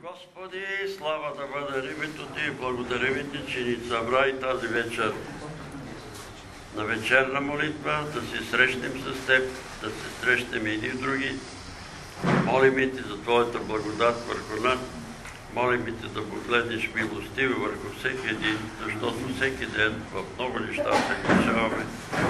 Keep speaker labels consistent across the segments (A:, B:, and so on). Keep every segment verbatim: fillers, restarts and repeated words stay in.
A: Господи, слава да бъде името Ти, благодарим Ти, че ни събра и тази вечер на вечерна молитва, да се срещнем с Теб, да се срещнем едни в други. Молим Ти за Твоята благодат върху нас. Молим Те да погледнеш милостиво върху всеки един, защото всеки ден в много неща се грешаваме.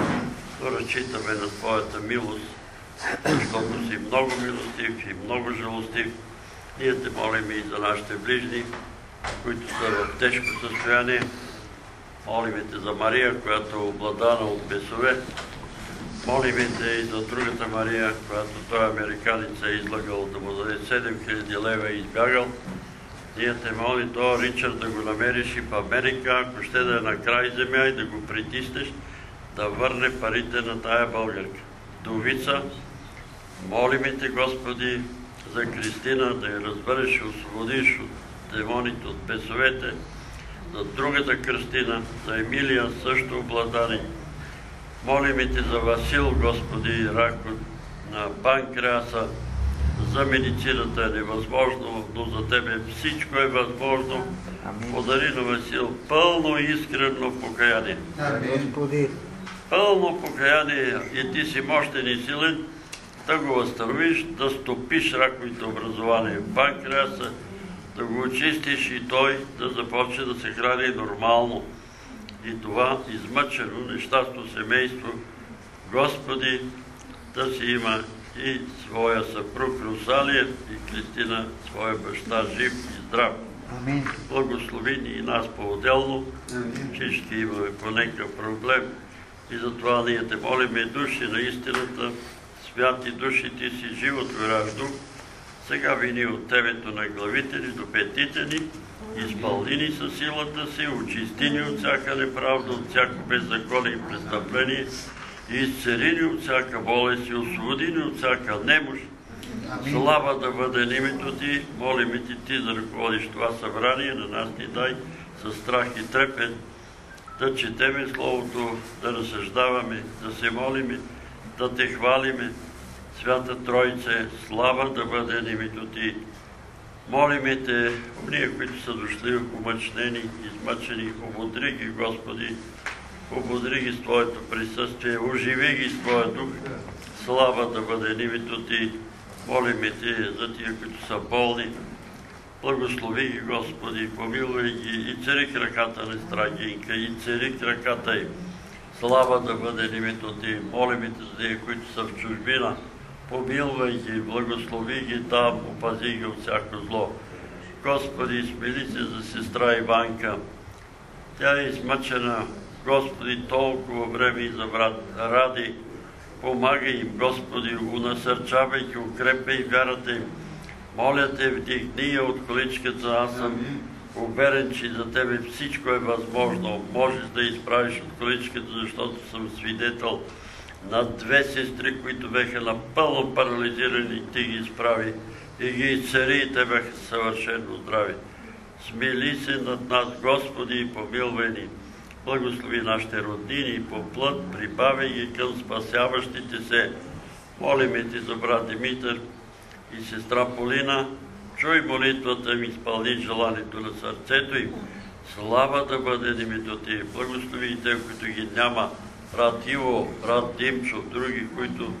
A: Но разчитаме на Твоята милост, защото си много милостив и много жалостив. Ние Те молим и за нашите ближни, които са в тежко състояние. Молим Те за Мария, която е обладана от бесове. Молим Те и за другата Мария, която той американец е излагал да му даде седем хиляди лева и избягал. Ние Те молим това Ричард да го намериш и в Америка, ако ще да е на край земя и да го притиснеш, да върне парите на тая българка. Довица, молим Те, Господи, за Кристина, да я разбереш и освободиш от демоните, от бесовете, за другата Кристина, за Емилия също обладани. Молим Те за Васил, Господи, рак на панкреаса, за медицината е невъзможно, но за Тебе всичко е възможно. Подари на Васил пълно и искрено покаяние.
B: Господи.
A: Пълно покаяние и Ти си мощен и силен, да го възстановиш, да стопиш раковите образования в панкреаса, да го очистиш и той да започне да се храни нормално. И това измъчено, нещастно семейство, Господи, да си има и своя съпруг Русалия и Кристина, своя баща, жив и здрав.
B: Амин.
A: Благослови ни и нас по-отделно, че ще имаме по някакъв проблем. И затова ние Те молиме души на истината, святи души, Ти си живот, вераш дух. Сега вини от Тебето на главите ни до петите ни, изпълни ни със силата си, очисти ни от всяка неправда, от всяко беззаконие и престъпление, и изцели ни от всяка болест и освободи ни от всяка немощ. Слава да бъде името Ти, молим Ти, Ти да ръководиш това събрание, на нас ни дай със страх и трепет, да четеме Словото, да разсъждаваме, да се молиме, да Те хвалиме. Свята Троице, слава да бъде името Ти. Молиме Те, ние, които са дошли умъчнени, измъчени, ободри ги, Господи, ободри ги с Твоето присъствие, оживи ги с Твоя дух. Слава да бъде името Ти. Молиме Те за тия, които са болни. Благослови ги, Господи, помилуй ги и цари краката на Страгинка, и цари краката им. Слава да бъде името Ти. Молиме Те за тия, които са в чужбина. Помилвай ги, благослови ги там, опази ги от всяко зло. Господи, смили се за сестра Иванка. Тя е измъчена, Господи, толкова време и за брат Ради. Помагай им, Господи, унасърчавай ги, укрепай вярата им. Моля Те, вдигни я от количката, аз съм уверен, че за Тебе всичко е възможно. Можеш да изправиш от количката, защото съм свидетел на две сестри, които беха напълно парализирани, Ти ги изправи и ги изцели и Те бяха съвършено здрави. Смили се над нас, Господи, и помилвай ни. Благослови нашите роднини по плът, прибавяй ги към спасяващите се. Молиме Ти за брат Димитър и сестра Полина. Чуй молитвата им, изпълни желанието на сърцето им. Слава да бъде името Ти. Благослови и те, които ги няма. Брат Иво, брат Димчо, други, които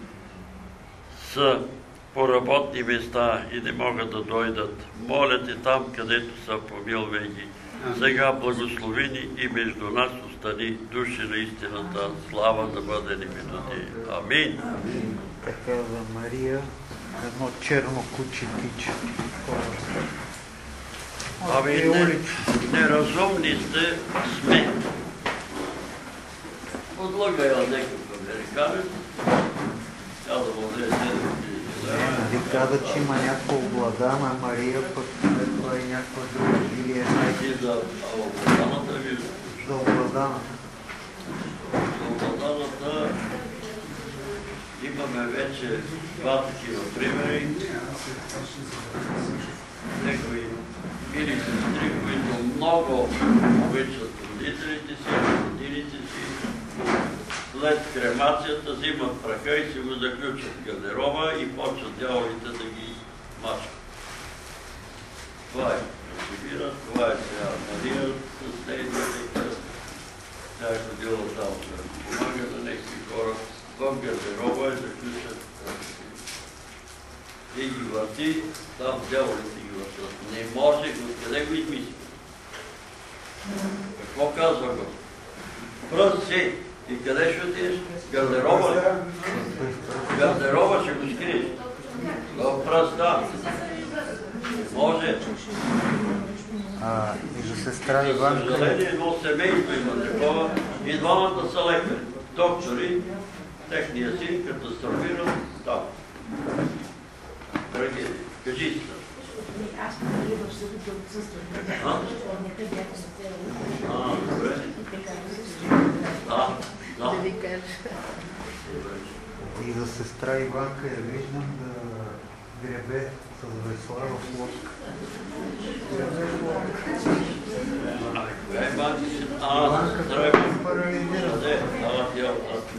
A: са по работни места и не могат да дойдат. Моля Те там, където са, помилвай ги. Сега благослови ни и между нас остани души на истината. Слава да бъде името Ти. Амин.
B: Така за Мария, едно черно куче тича.
A: Ами не, неразумни сте, сме. Подлага я някакъв американец, тя да му даде седем хиляди лева.
B: Нали каза, че има някаква обладана Мария, пък това е някаква друга или е
A: И за обладаната ви...
B: за обладана.
A: За обладаната имаме вече два такива примери. Некои мили сестри, които много обичат родителите си, родителите си, след кремацията взимат праха и си го заключат в гардероба и почват дяволите да ги мачат. Това е разбира, това е сега Мария с нейната. Тя е ходила там да помага на някакви хора. В гардероба е заключат и ги върти, там дяволите ги въртят. Не може, откъде го измисли? Какво казва го? Пръст си. И къде ще отидеш? Гардероба. Гардероба ще го скриеш. В пръста. Може.
B: А, и за сестра Иванка...
A: За съжаление, едно семейство има такова. И двамата са лекари. Доктори, техния син катастрофирал там. Трагедия. Кажи си.
C: Аз не в същото отсъствах. Не те бяха за цяло.
A: А, добре. Да, да.
C: Да ви кажа.
B: И за сестра Иванка я виждам да гребе с весла в лодка.
A: А, сестра Иванка.
B: Парализира.
A: Къде? Ала тя.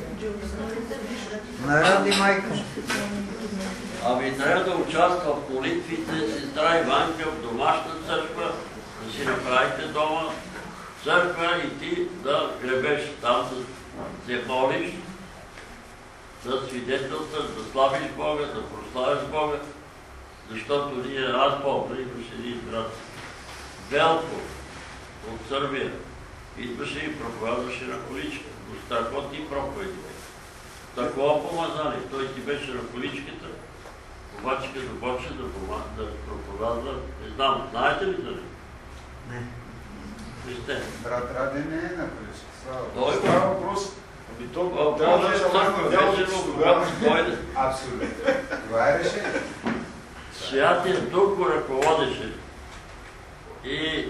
B: Наради майка.
A: Ами трябва да участва в молитвите, сестра Иванка, в домашна църква, да си направите дома църква и ти да гребеш там, да се молиш, да свидетелстваш, да славиш Бога, да прославиш Бога, защото ние, аз помня, имаше един брат, Велко от Сърбия, идваше и проповядваше на количка, до страхотни проповеди. Такова помазание, той си беше на количката, обаче като почне да, да проповядва, не знам, знаете ли за него?
B: Не.
A: Вижте.
D: Брат Раде не е на количка.
A: Той
D: Става въпрос. Ами то
A: В
D: трябва да
A: Божия
D: е
A: църква
D: на дялото
A: вечерно,
D: си
A: когато
D: тогава.
A: дойде,
D: Абсолютно. Това е решение.
A: Святия Дух го ръководеше и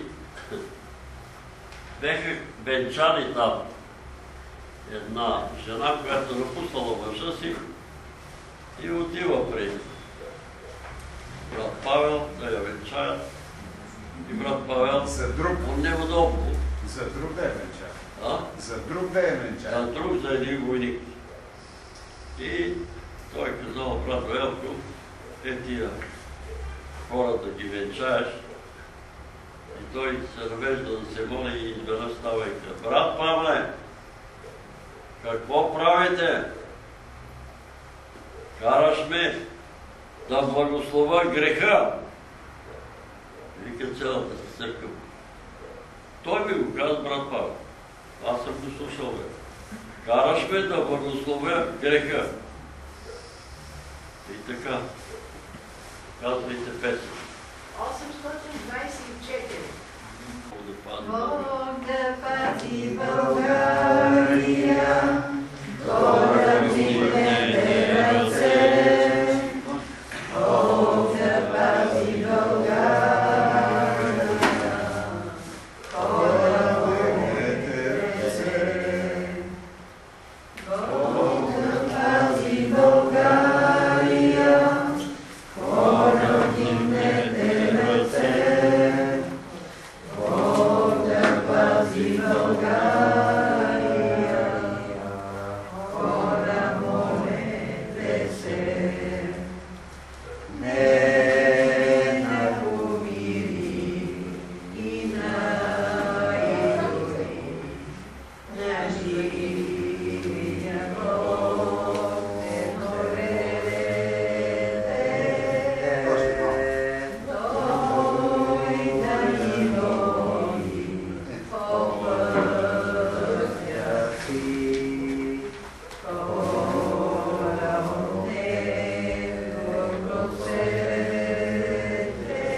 A: беха венчани там една жена, която напуснала мъжа си и отива при брат Павел да я венчаят. И брат Павел,
D: За друг.
A: он неудобно.
D: За друг да е венчан.
A: А?
D: За друг да е венчан.
A: А друг за един войник. И той казал, брат Велко, е тия хората ги венчаеш. И той се навежда да се моли и изведнъж става и казва, брат Павле, какво правите? Караш ме да благослова греха. Вика цялата църква. Той ми го каза, брат Павел. Аз съм го слушал, бе. Караш ме да благословя греха. И така. Казвайте песен.
C: осемстотин двадесет и четири.
A: Бог да пази
C: Бог да пази България, корабите ръце. Бог да пази България, корабите ръце. Бог да пази България, корабите ръце. Бог да пази България, хора молете се. Не на помири и на идоли, на живия Бог не доведете. Той да ни води по пътя си, хора от Него просете.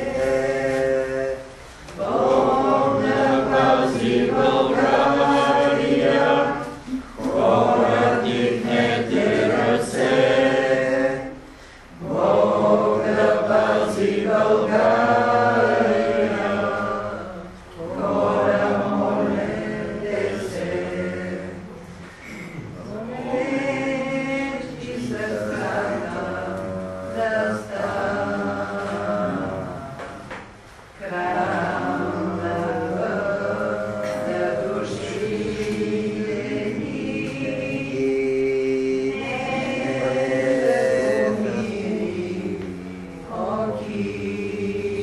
C: Бог да пази България, хора дигнете ръце. Бог да пази България, хора молете се. Молещи сърцата да стана, храм да бъда душите ни. Не умири, оки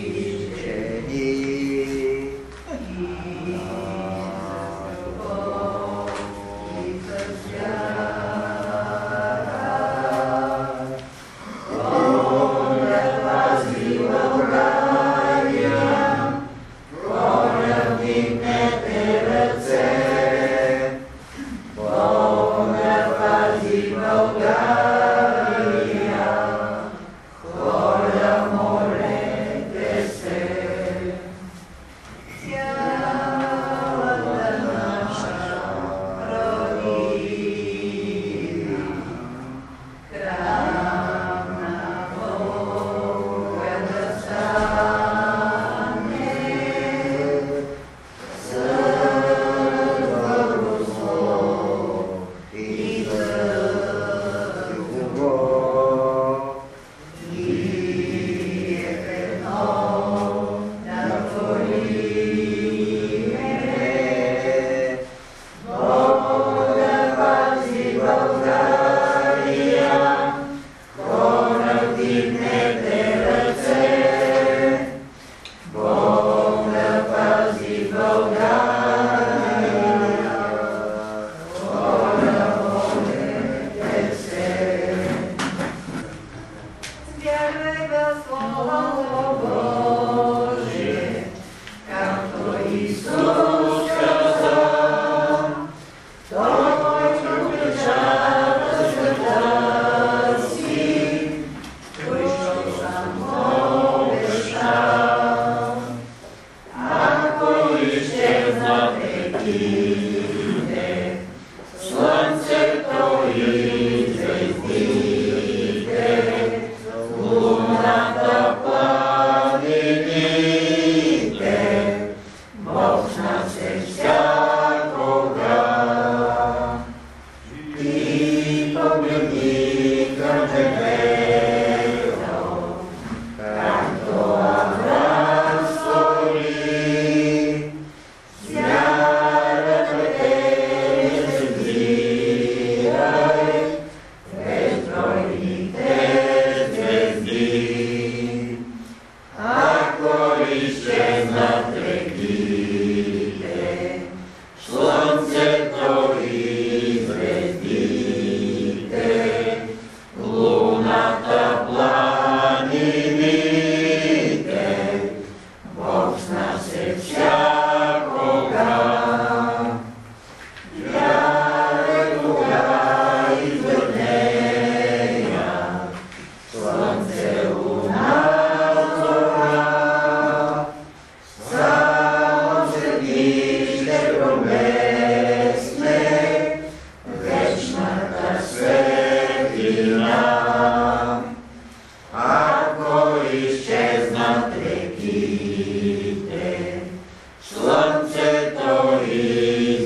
E: изчезнат реките, слънцето и звездите, луната, планините, Бог с нас е всякога. Вярвай, кога идват нея, слънце, луна, зора, само седи ще проблесне вечната светлина. Ако изчезнат реките, слънцето и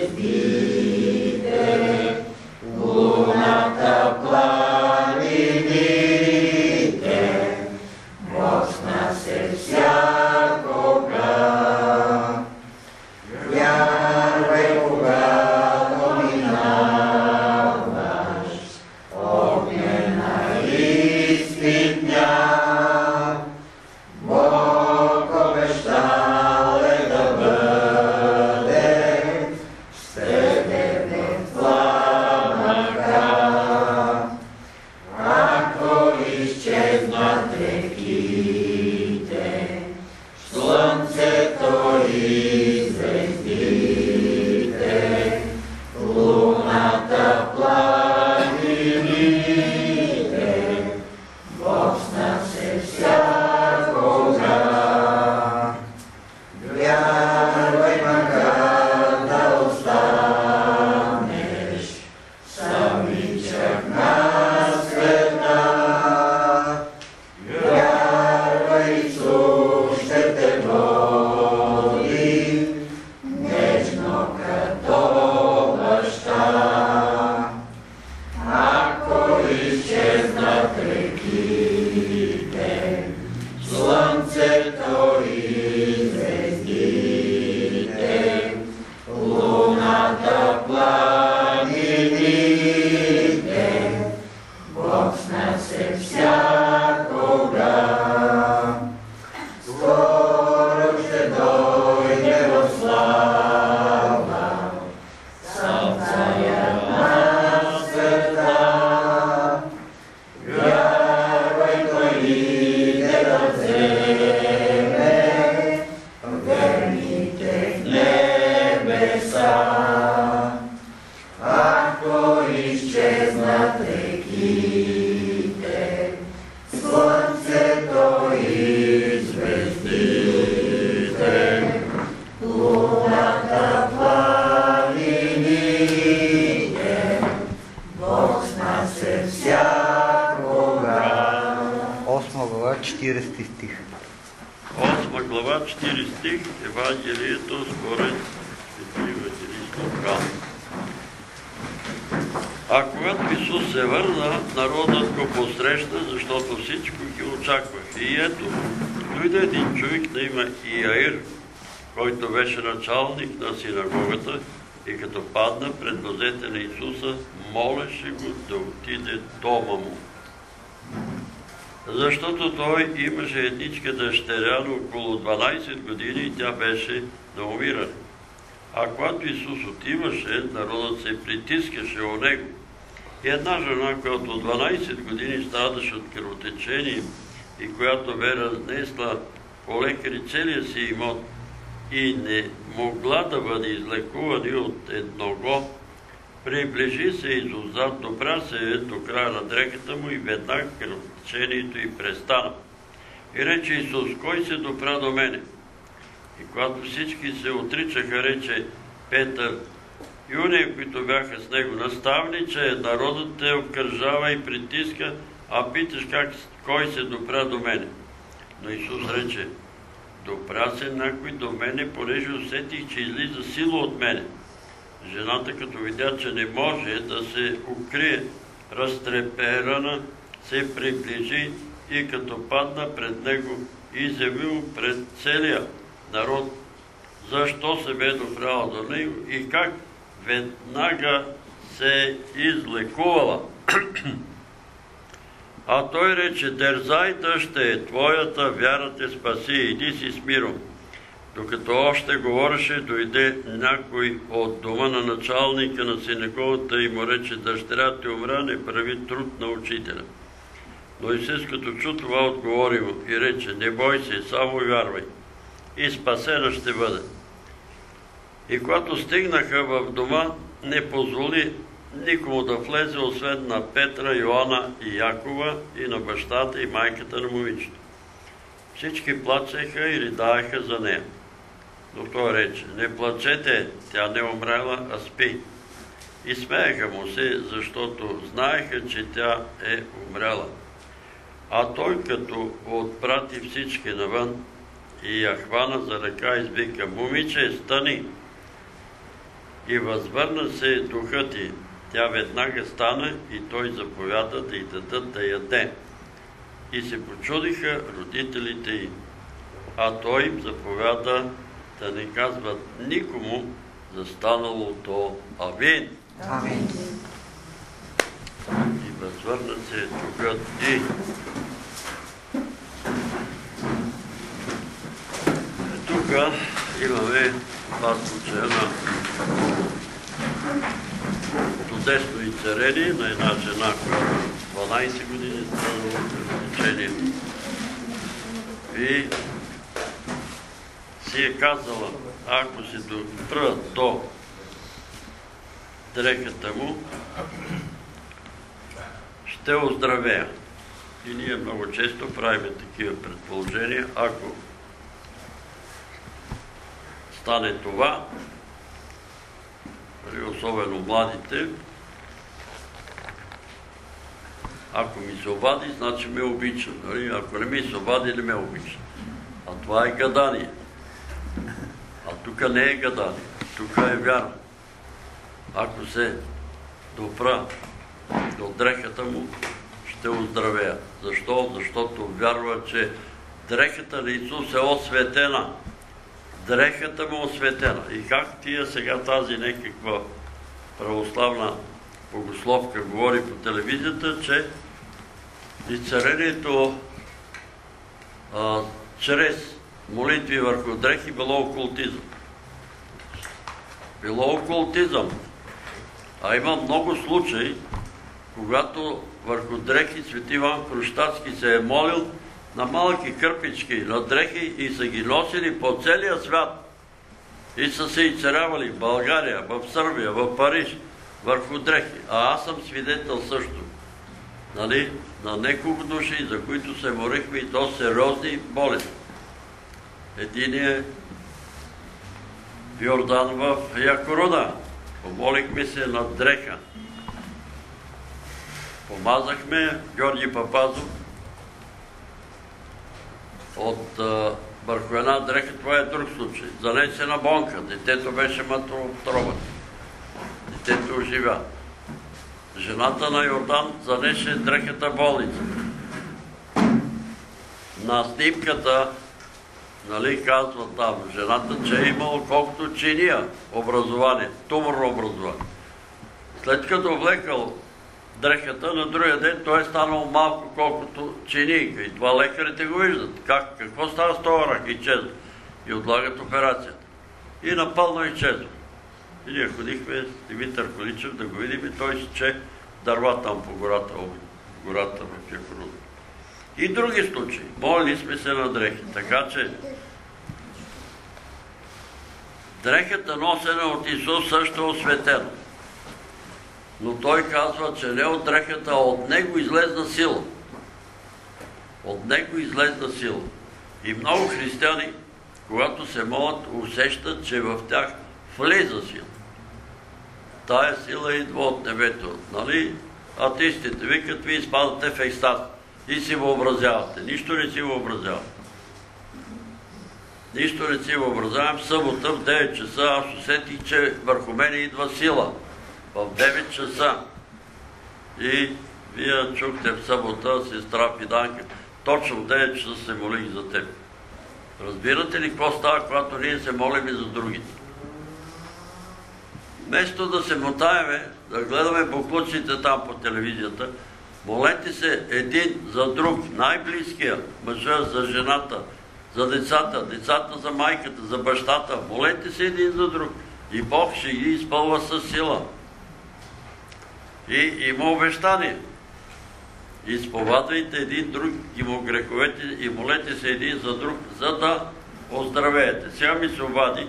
E: звездите, луната, планините, Бог с нас е всякога. Вярвай, когато минаваш огнена изпитня, Бог обещал е да бъде с тебе в пламъка. Ако изчезнат реките, слънцето и звездите, луната, планините, Бог с нас е всякога. Вярвай, макар да останеш самичък на света, вярвай, Исус ще те води нежно като баща. Ако изчезнат реките, слънцето и звездите, луната, планините, Бог с нас е всякога. Скоро ще дойде в слава сам Царят на света. Вярвай, Той иде да вземе верните в небеса. Ако изчезнат реките, слънцето и звездите, луната, планините, Бог с нас е всякога.
B: Осма глава, четиридесети стих.
A: Осма глава, четвърти стих, Евангелието според Свети евангелист Лука. А когато Исус се върна, народът го посрещна, защото всичко ги очакваха. И ето, дойде един човек на име Иаир, който беше началник на синагогата, и като падна пред нозете на Исуса, молеше го да отиде дома му. Защото той имаше едничка дъщеря на около дванадесет години и тя беше на умиране. А когато Исус отиваше, народът се притискаше о него. И една жена, която от дванадесет години страдаше от кръвотечение и която бе разнесла по лекари целия си имот и не могла да бъде излекувана от едного, приближи се изозад, допря се до края на дрехата му и веднага кръвотечението й престана. И рече Исус: кой се допря до мене? И когато всички се отричаха, рече Петър и уния, които бяха с него: наставниче, народът те обкръжава и притиска, а питаш как, кой се допря до мене. Но Исус рече: допря се някой до мене, понеже усетих, че излиза сила от мене. Жената, като видя, че не може да се укрие, разтреперана, се приближи и като падна пред него, изявил пред целия народ защо се бе допряла до него и как веднага се излекувала. А той рече: дързай, тъще, твоята вяра те спаси, иди си с миром. Докато още говореше, дойде някой от дома на началника на синагогата и му рече: дъщеря ти умря, не прави труд на учителя. Но Исус, като чу това, отговори му и рече: не бой се, само вярвай, и спасена ще бъде. И когато стигнаха в дома, не позволи никому да влезе, освен на Петра, Йоанна и Якова и на бащата и майката на момичето. Всички плачеха и ридаеха за нея. Но той рече: не плачете, тя не умрела, а спи. И смееха му се, защото знаеха, че тя е умряла. А той, като отпрати всички навън и я хвана за ръка, извика: момиче, стани! И възвърна се духът ти. Тя веднага стана и той заповяда да й дадат да яде. И се почудиха родителите й. А той им заповяда да не казват никому за станалото. Амин.
E: Амин.
A: И възвърна се духът ти. Тук имаме два случая на чудесно изцерение на една жена, която дванайсет години страдала от лечение. И си е казала: ако си допра до дрехата му, ще оздравея. И ние много често правим такива предположения. Ако стане това, особено младите, ако ми се обади, значи ме обича. Ако не ми се обади, не ме обича. А това е гадание. А тук не е гадание. Тук е вяра. Ако се допра до дрехата му, ще оздравея. Защо? Защото вярва, че дрехата на Исус е осветена. Дрехата му е осветена. И как тия сега тази някаква православна богословка говори по телевизията, че изцелението а, чрез молитви върху дрехи било окултизъм. Било окултизъм. А има много случаи, когато върху дрехи свети Иван Крущатски се е молил на малки кърпички, на дрехи, и са ги носили по целия свят. И са се изцелявали в България, в Сърбия, в Париж, върху дрехи. А аз съм свидетел също. Нали? На неколко души, за които се молихме, и то сериозни болести. Единият в Йордан, в Якоруда. Помолихме се на дреха. Помазахме Георги Папазов от а, върху една дреха. Това е друг случай. Занесе на бонка. Детето беше мъртво в тробата. Детето оживя. Жената на Йордан занесе дрехата в болница. На снимката, нали, казва там жената, че е имало колкото чиния образование, туморно образование. След като влекал дрехата, на другия ден той е станал малко колкото чинийка. И това лекарите го виждат. Как, какво става с това рак? Изчезва. И отлагат операцията. И напълно изчезва. И ние ходихме с Димитър Количев да го видим, и той си че дърва там по гората, гората в Якоруда. И други случаи. Молили сме се на дрехи. Така че дрехата, носена от Исус, също е осветена. Но той казва, че не от дрехата, а от него излезна сила. От него излезна сила. И много християни, когато се молят, усещат, че в тях влиза сила. Тая сила идва от небето. Нали? Атеистите викат: вие изпадате в екстаз и си въобразявате. Нищо не си въобразявате. Нищо не си въобразявам. В събота в девет часа аз усетих, че върху мене идва сила. В девет часа. И вие чухте в събота, сестра Фиданка, точно в девет часа се молих за теб. Разбирате ли какво става, когато ние се молим за другите? Вместо да се мотаеме, да гледаме буклуците там по телевизията, Молете се един за друг, най-близкия, мъжа за жената, за децата, децата за майката, за бащата. Молете се един за друг. И Бог ще ги изпълва със сила. И има обещание. Изповядвайте един друг и му греховете и молете се един за друг, за да оздравеете. Сега ми се обади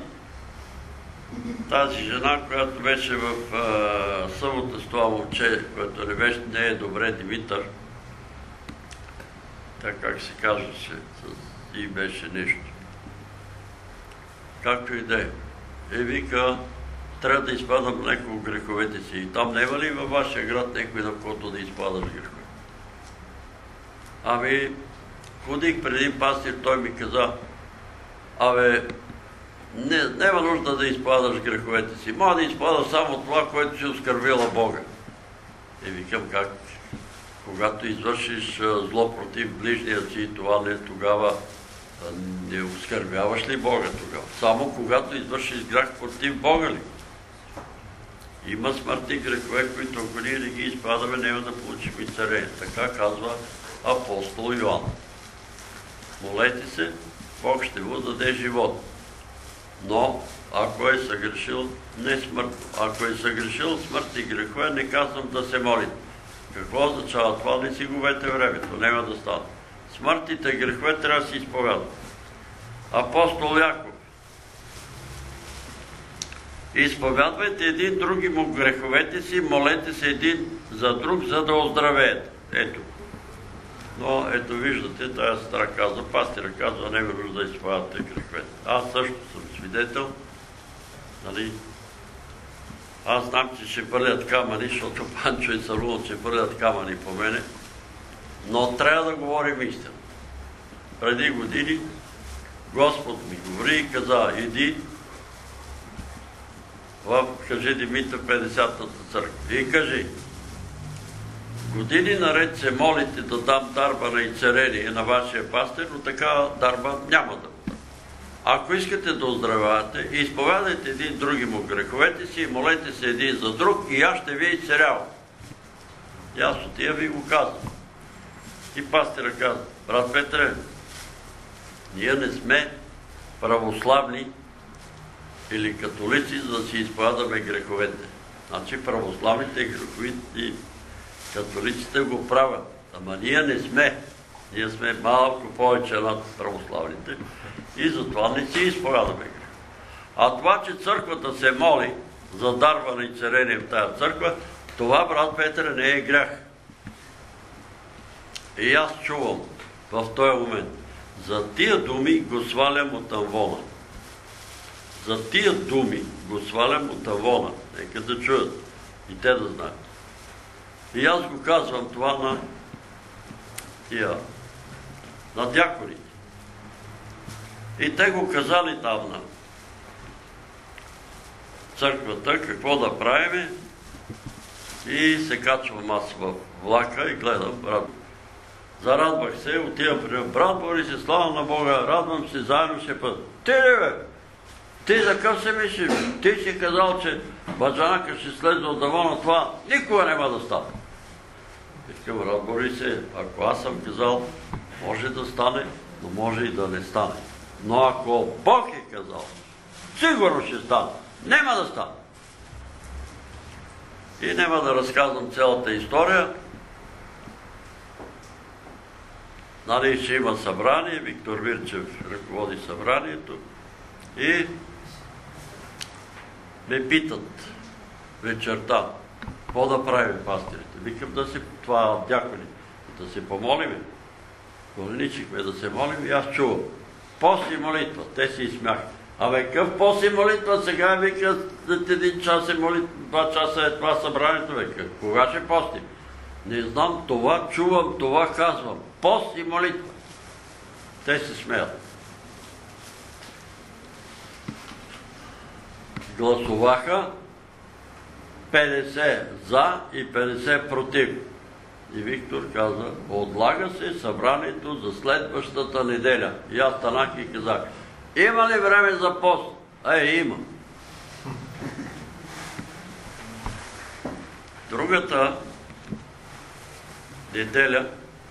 A: тази жена, която беше в а, събота с това момче, което не, беше, не е добре, Димитър. Така как се казваше, и беше нещо. Както и да е. Е, вика, трябва да изпадам леко в греховете си. И там няма ли във вашия град някой, на който да изпадаш греховете? Ами, ходих пред един пастир, той ми каза, абе, не, няма нужда да изпадаш греховете си. Мога да изпадаш само това, което си оскърбила Бога. И викам, как? Когато извършиш зло против ближния си, това не тогава не оскърбяваш ли Бога тогава? Само когато извършиш грях против Бога ли? Има смъртни грехове, които ако ние не ги изпадаме, няма да получим и царение. Така казва апостол Йоан. Молете се, Бог ще му даде живот. Но, ако е съгрешил, не смъртно. Ако е съгрешил смъртни грехове, не казвам да се молите. Какво означава това? Не си губете времето, няма да стане. Смъртните грехове трябва да си изповядат. Апостол Яков. Изповядвайте един други му греховете си, молете се един за друг, за да оздравеете. Ето. Но ето виждате, тая сестра казва, пастира казва, не е нужда да изповядате греховете. Аз също съм свидетел. Нали? Аз знам, че ще бъдат камъни, защото Панчо и Салунов ще бъдат камъни по мене. Но трябва да говорим истина. Преди години Господ ми говори и каза, иди в, кажи Димитър, петдесетата църква. И кажи, години наред се молите да дам дарба на изцеление на вашия пастир, но така дарба няма да дам. Ако искате да оздравявате, изповядайте един други му греховете си, молете се един за друг и аз ще ви изцелявам. И аз от тия ви го казвам. И пастира казва, брат Петре, ние не сме православни или католици, за да си изповядаме греховете. Значи православните греховите католиците го правят. Ама ние не сме. Ние сме малко повече над православните и затова не си изповядаме грех. А това, че църквата се моли за дарване и царение в тая църква, това, брат Петре, не е грях. И аз чувам в този момент. За тия думи го свалям от амвона. За тия думи го свалям от амвона. Нека да чуят и те да знаят. И аз го казвам това на тия, на дяконите. И те го казали там на църквата, какво да правиме. И се качвам аз в влака и гледам, брат. Зарадвах се, отивам при брат Борисе, слава на Бога, радвам се, заедно ще път. Ти ли бе? Ти за къв се мислиш? Ти си казал, че баджанака ще слезе от завона, това никога няма да стане. Искам, брат Борисе, ако аз съм казал, може да стане, но може и да не стане. Но ако Бог е казал, сигурно ще стане. Няма да стане. И няма да разказвам цялата история. Нали, ще има събрание, Виктор Вирчев ръководи събранието и ме питат вечерта, какво да правим пастирите? Викам да се, това дякони, да се помолиме. Голеничихме да се молим и аз чувам. Пост и молитва. Те си изсмяха. Абе, къв пост и молитва? Сега вика, след един час е молитва, два часа е това събранието, века. Кога ще постим? Не знам, това чувам, това казвам. Пост и молитва. Те се смеят. Гласуваха петдесет за и петдесет против. И Виктор каза, отлага се събранието за следващата неделя. И аз станах и казах, има ли време за пост? Е, има. Другата неделя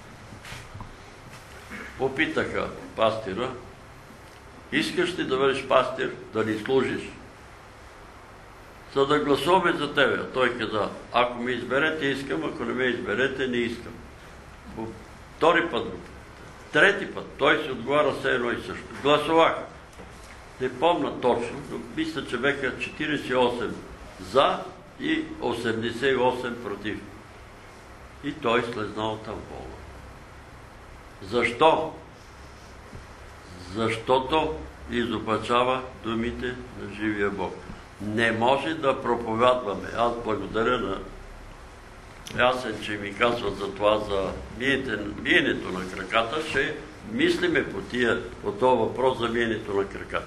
A: попитаха пастира: искаш ли да бъдеш пастир, да ни служиш, за да гласуваме за тебе? Той каза: ако ме изберете, искам, ако не ме изберете, не искам. По втори път, трети път, той се отговаря все едно и също. Гласуваха. Не помня точно, но мисля, че беха четиридесет и осем за и осемдесет и осем против. И той слезнал там болно. Защо? Защото изопачава думите на живия Бог. Не може да проповядваме. Аз благодаря на Ясен, че ми казва за това, за миенето на краката, че мислиме по, тия, по този въпрос за миенето на краката.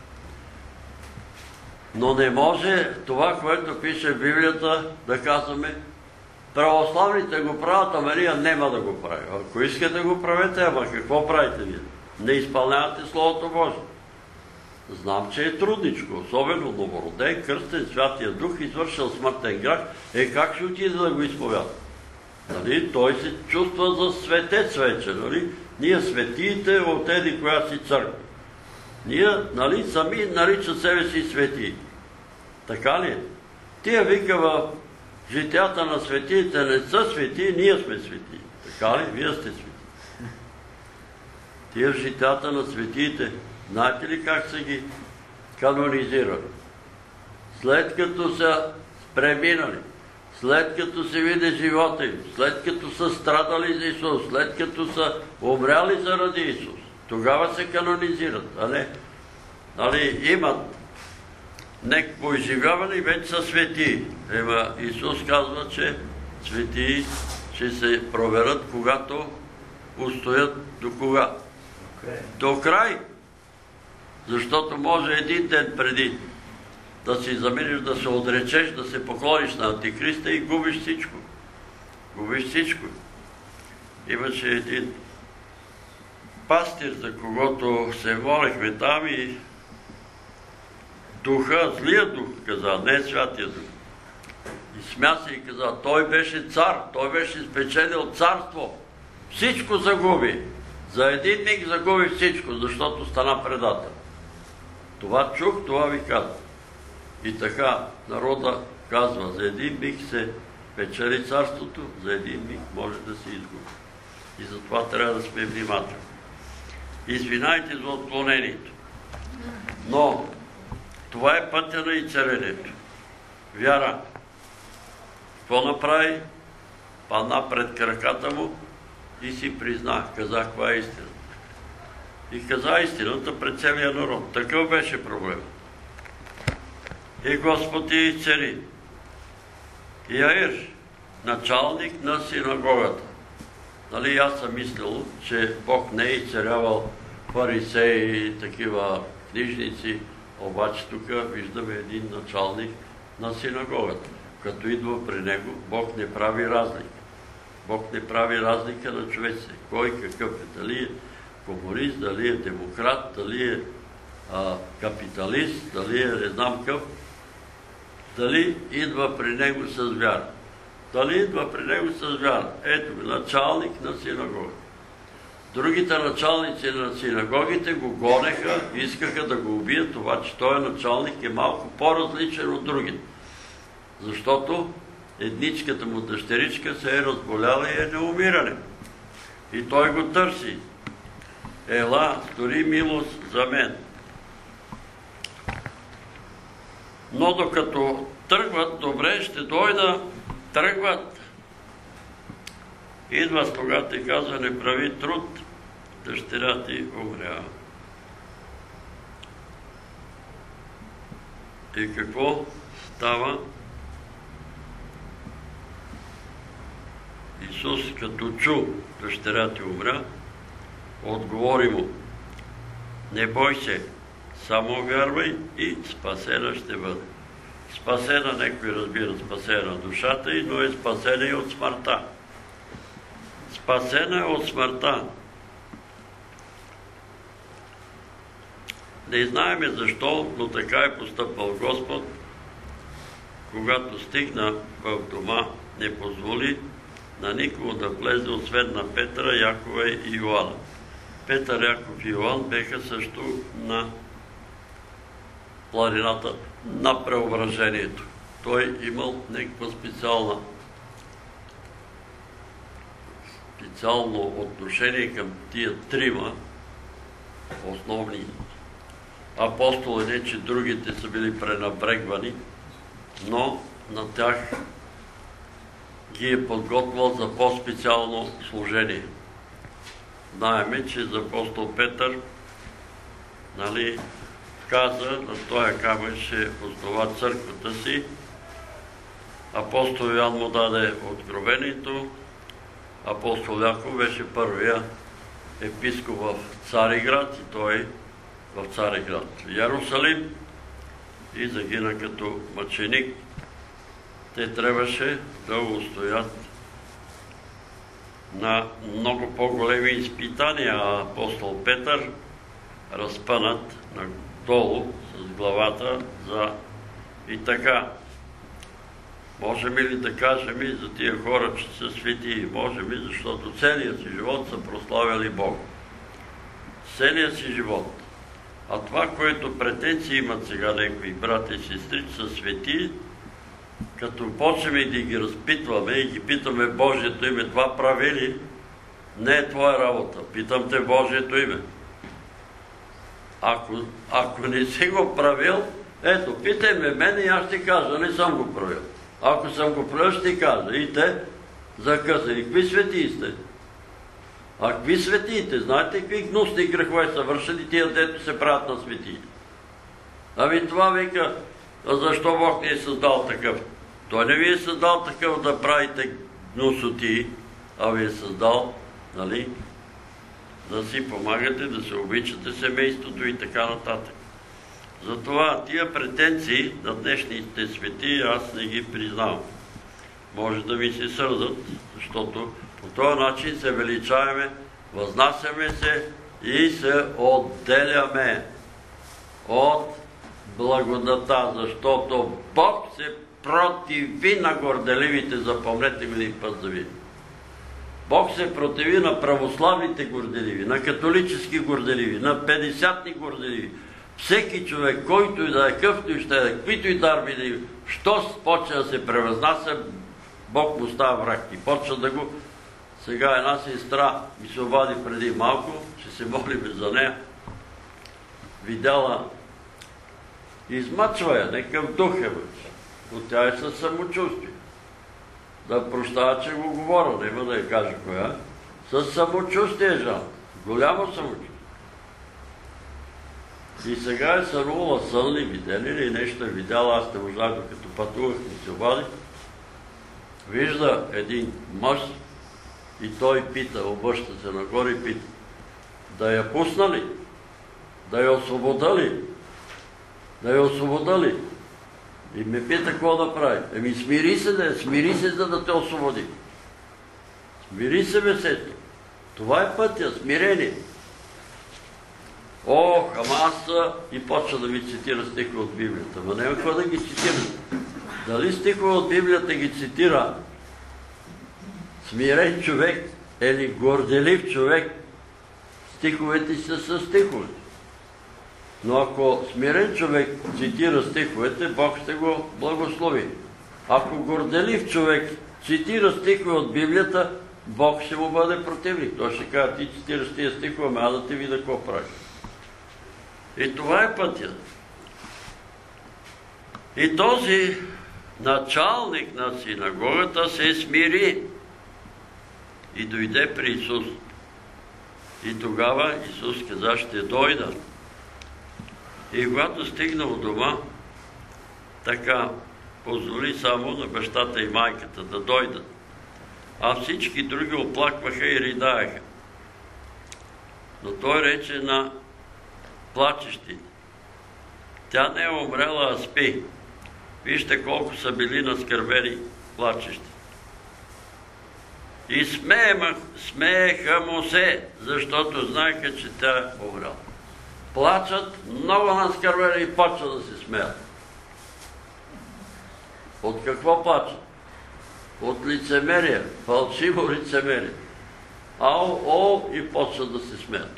A: Но не може това, което пише в Библията, да казваме: православните го правят, а Мария нема да го прави. Ако искате да го правете, ама какво правите вие? Не изпълнявате Словото Божие. Знам, че е трудничко, особено новороден, кръстен, Святия Дух, извършил смъртен грях. Е, как ще отиде да го изповяда? Нали? Той се чувства за светец вече. Нали? Ние светиите от еди коя си църква. Ние, нали, сами наричат себе си светии. Така ли е? Тия вика в житията на светиите не са светии, ние сме светии. Така ли? Вие сте светии. Тия в житията на светиите, знаете ли как са ги канонизирали? След като са преминали, след като се види живота им, след като са страдали за Исус, след като са умряли заради Исус, тогава се канонизират, а не, нали, имат некакво изживяване и вече са светии. Ема Исус казва, че светии ще се проверят, когато устоят до кога? До край. Защото може един ден преди да си заминеш, да се отречеш, да се поклониш на Антихриста и губиш всичко. Губиш всичко. Имаше един пастир, за когото се молехме там, и духа, злия дух, каза, не Святия Дух. И смя се и каза: той беше цар, той беше спечелил царство. Всичко загуби. За един миг загуби всичко, защото стана предател. Това чух, това ви казвам. И така народа казва: за един миг се печели царството, за един миг може да се изгуби. И затова трябва да сме внимателни. Извинайте за отклонението. Но това е пътя на изцелението. Вяра. Какво направи? Падна пред краката му и си призна, каза каква е истина. И каза истината пред целия народ. Такъв беше проблем. И Господ я изцели. И Яир, началник на синагогата. Нали, аз съм мислил, че Бог не е изцелявал фарисеи и такива книжници, обаче тук виждаме един началник на синагогата. Като идва при него, Бог не прави разлика. Бог не прави разлика на човеците. Кой какъв е? Дали е комунист, дали е демократ, дали е а, капиталист, дали е не знам къв. Дали идва при него с вяра. Дали идва при него с вяра. Ето го, началник на синагогата. Другите началници на синагогите го гонеха, искаха да го убият, обаче този началник е малко по-различен от другите. Защото едничката му дъщеричка се е разболяла и е на умиране. И той го търси. Ела, стори милост за мен. Но докато тръгват, добре, ще дойда, тръгват. Идва слугата и казва: не прави труд, дъщеря ти умря. И какво става? Исус, като чу дъщеря ти умря, отговори му: не бой се, само вярвай и спасена ще бъде. Спасена, некой разбира, спасена душата й, но е спасена и от смъртта. Спасена е от смъртта. Не знаеме защо, но така е постъпвал Господ. Когато стигна в дома, не позволи на никого да влезе, освен на Петъра, Якова и Йоанна. Петър, Яков и Йоан беха също на планината на преображението. Той имал някаква специална специално отношение към тия трима основни апостоли, не че другите са били пренабрегвани, но на тях ги е подготвил за по-специално служение. Знаеме, че за апостол Петър, нали, каза, на този камък ще основа църквата си. Апостол Йоан му даде откровението. Апостол Яков беше първия епископ в Цариград и той в Цариград в Иерусалим и загина като мъченик. Те трябваше да устоят на много по-големи изпитания, а апостол Петър разпънат надолу с главата за и така. Можем ли да кажем и за тия хора, че са светии? Можем и, защото целият си живот са прославяли Бог. Целият си живот. А това, което претенции имат сега някои брати и сестри, че са светии, като почнем и да ги разпитваме и ги питаме Божието име, това прави ли? Не е твоя работа. Питам те Божието име. Ако, ако не си го правил, ето, питай ме мене и аз ще кажа, не съм го правил. Ако съм го правил, ще кажа. И те закъсани. Какви светии сте? А какви светиите? Знаете какви гнусни грехове са вършили тия, дето се правят на светиите? Ами това вика, защо Бог ни е създал такъв? Той не ви е създал такъв да правите гнусоти, а ви е създал, нали, да си помагате, да се обичате семейството и така нататък. Затова тия претенции на днешните свети аз не ги признавам. Може да ми се сърдат, защото по този начин се величаваме, възнасяме се и се отделяме от благодата, защото Бог се противи на горделивите, запомнете го един път за винаги. Бог се противи на православните горделиви, на католически горделиви, на петдесятни горделиви. Всеки човек, който и да е къвто и ще е, каквито и дарби да има, що почва да се превъзнася, Бог му става враг и почва да го... Сега една сестра ми се обади преди малко, ще се молим за нея, видяла, измъчва я, некъв дух е вече, но тя е със самочувствие. Да прощава, че го говоря, няма да я кажа коя. Със самочувствие, жал. Голямо самочувствие. И сега е сънувала сън ли, видели ли нещо е видяла, аз не можах, докато пътувах и се обади. Вижда един мъж и той пита, обръща се нагоре и пита, да я пусна ли? Да я освобода ли? Да я освобода ли? И ме пита какво да прави. Еми смири се, да я смири се, за да те освободи. Смири се, месето. Това е пътя, смирение. Ох, ама аз и почва да ви цитира стихове от Библията. Ма няма какво да ги цитира. Дали стихове от Библията ги цитира смирен човек или горделив човек, стиховете са със стиховете. Но ако смирен човек цитира стиховете, Бог ще го благослови. Ако горделив човек цитира стихове от Библията, Бог ще му бъде противник. Той ще каже, ти цитираш тия стихове, ама да те видя какво правиш. И това е пътят. И този началник на синагогата се смири и дойде при Исус. И тогава Исус каза, ще дойда. И когато стигна от дома, така позволи само на бащата и майката да дойдат. А всички други оплакваха и ридаеха. Но той рече на плачещите. Тя не е умрела, а спи. Вижте колко са били наскърбени плачещи. И смееха му се, защото знаеха, че тя е умрела. Плачат, много наскърбени и почват да се смеят. От какво плачат? от лицемерие, фалшиво лицемерие. Ао, о, и почва да се смеят.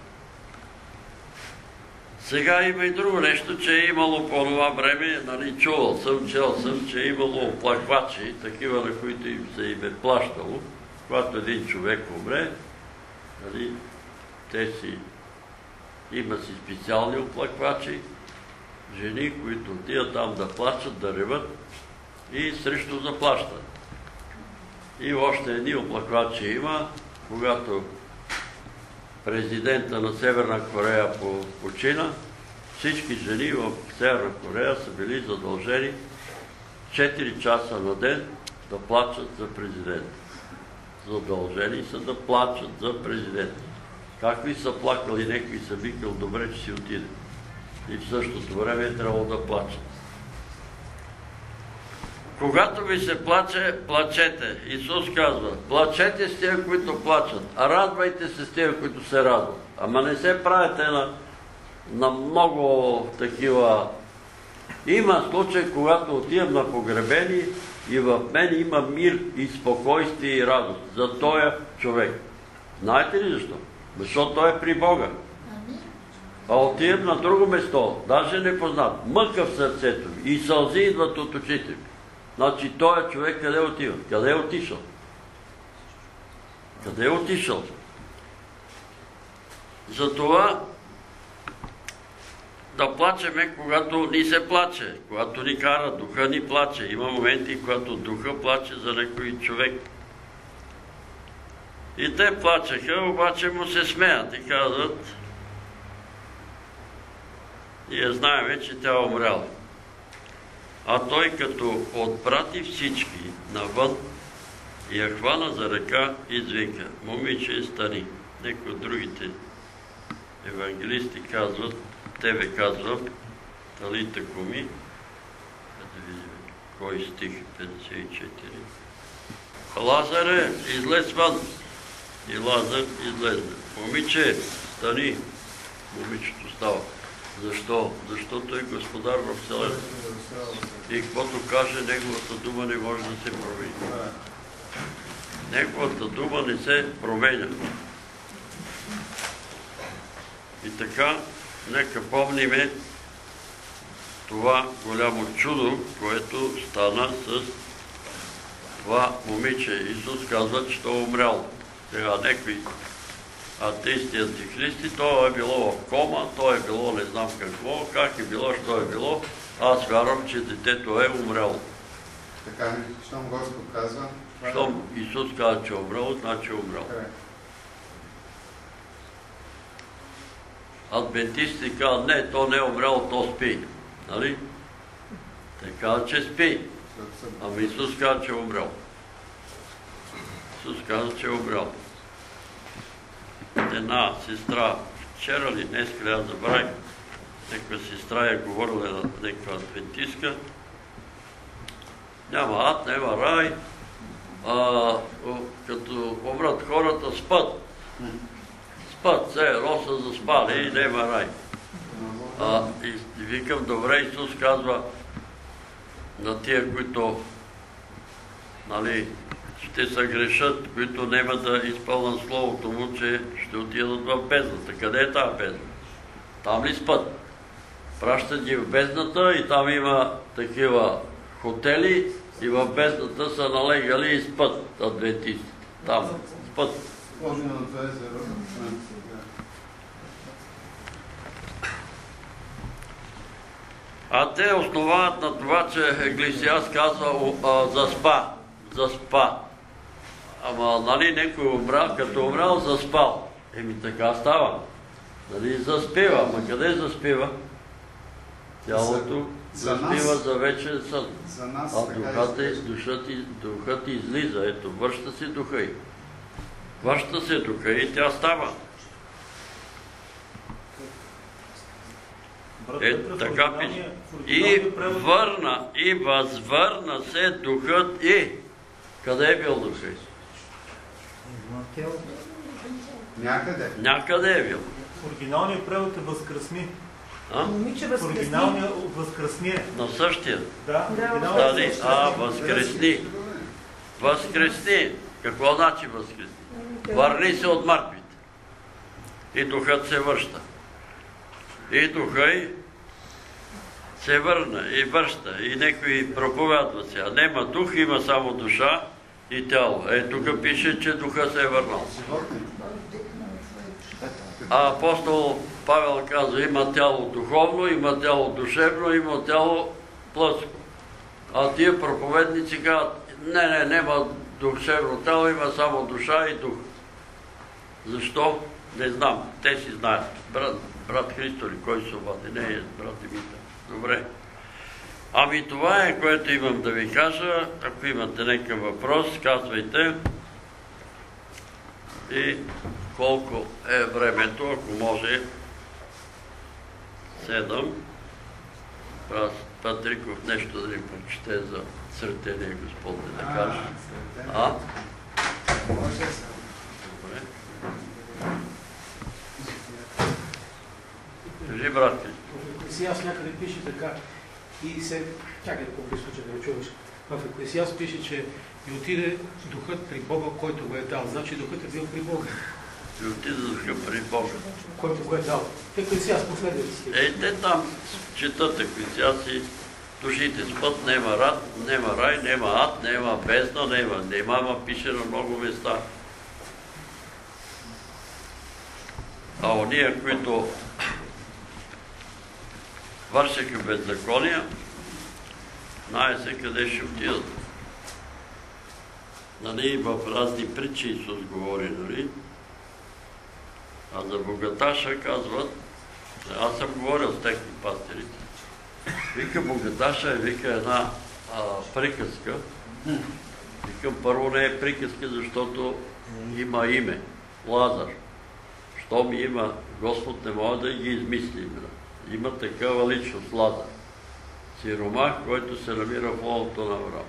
A: Сега има и друго нещо, че е имало по това време, нали, чувал съм, чел съм, че е имало оплаквачи, такива, на които им се им е плащало, когато един човек умре, нали, те си, има си специални оплаквачи, жени, които отиват там да плачат, да реват и срещу заплащат. И още едни оплаквачи има, когато президента на Северна Корея почина, всички жени в Северна Корея са били задължени четири часа на ден да плачат за президента. Задължени са да плачат за президента. Как ли са плакали, някой са викал, добре, че си отиде. И в същото време е трябвало да плачат. Когато ви се плаче, плачете. Исус казва, плачете с тия, които плачат, а радвайте се с тия, които се радват. Ама не се правите на, на много такива... Има случай, когато отивам на погребение и в мен има мир и спокойствие и радост за този човек. Знаете ли защо? Защото той е при Бога. А отивам на друго место, даже не познат, мъка в сърцето ми и сълзи идват от очите ми. Значи този човек къде отива? Къде е отишъл? Къде е отишъл? Затова да плачеме, когато ни се плаче, когато ни кара, духа ни плаче. Има моменти, когато духа плаче за някой човек. И те плачеха, обаче му се смеят и казват, ние знаем, че тя е умряла. А той като отпрати всички навън и я хвана за ръка и извика, момиче, стани. Некои от другите евангелисти казват, тебе казвам, талита куми, да видим кой стих, петдесет и четири. Лазаре, излез вън. И Лазар излезне. Момиче, стани. Момичето става. Защо? Защото е господар в вселената. И каквото каже, неговата дума не може да се промени. Неговата дума не се променя. И така, нека помниме това голямо чудо, което стана с това момиче. Исус казва, че той е умрял. Сега некои атеисти, антихристи, то е било в кома, то е било не знам какво, как е било, що е било. Аз вярвам, че детето е умряло.
D: Така, щом Господ казва...
A: Щом Исус казва, че е умрял, значи е умрял. Адвентисти казват, не, то не е умрял, то спи. Нали? Те казват, че спи. Ама Исус казва, че е умрял. Исус казва, че е умрял. Една сестра, вчера ли, днес ли аз забравих, някаква сестра е говорила на някаква адвентистка. Няма ад, няма рай. А, като умрат хората, спът. Спът, се, роса за спали и няма рай. А, и, и викам, добре, Исус казва на тия, които, нали, ще се грешат, които няма да изпълнят словото му, че ще отидат в бездната. Къде е тази бездна? Там ли спът? Пращат ги в бездната и там има такива хотели и в бездната са налегали и спът адвентисти. Там спът. А те основават на това, че Еклесиаст казва а, заспа. Заспа. Ама, нали, някой умрал, като умрал, заспал. Еми, така става. Нали, заспива. Ама къде заспива? Тялото заспива за вечен сън. А духът, е, душът, духът излиза. Ето, връща се духа й. Връща се духа и тя става. Е, така пише. И върна, и възвърна се духът и... Къде е бил духа?
D: Някъде.
A: Някъде е бил.
F: Оригиналният превод е възкръсни.
C: Момиче възкръсни.
F: Оригиналният възкръсни.
A: На същия.
F: Да,
A: Дали, а, възкресни. Възкресни. Какво значи възкресни? Върни се от мъртвите. И духът се връща. И духът се върна и връща. И некои проповядва се. А нема дух, има само душа и тяло. Е, тук пише, че духа се е върнал. А апостол Павел казва, има тяло духовно, има тяло душевно, има тяло плътско. А тия проповедници казват, не, не, нема душевно тяло, има само душа и дух. Защо? Не знам. Те си знаят. Брат, брат Христо ли, кой се обади? Не е брат Димитър. Добре. Ами това е, което имам да ви кажа. Ако имате някакъв въпрос, казвайте. И колко е времето, ако може, седам. Брат Патриков нещо да ни прочете за Сретения Господ да каже. А? Добре. Кажи, братки.
G: В Екклесиаст някъде пише така и се... Чакай да по-близко, че да го чуваш. В Екклесиаст пише, че и отиде духът при Бога, който го е дал. Значи духът е бил при Бога.
A: И отиде духът при Бога.
G: Който го е дал. В Екклесиаст последните си.
A: Ей, те там четат Екклесиаст и душите спът, нема рад, нема рай, нема ад, нема бездна, нема. Нема, ма пише на много места. А ония, които вършеха беззакония, знае се къде ще отидат. Нали, в разни притчи Исус говори, нали? А за богаташа казват, аз съм говорил с техни пастирите, вика богаташа е, вика една а, приказка. Викам, първо не е приказка, защото има име, Лазар. Щом има, Господ не може да ги измисли. Има такава личност, Лазар. Сиромах, който се намира в лоното на Авраам.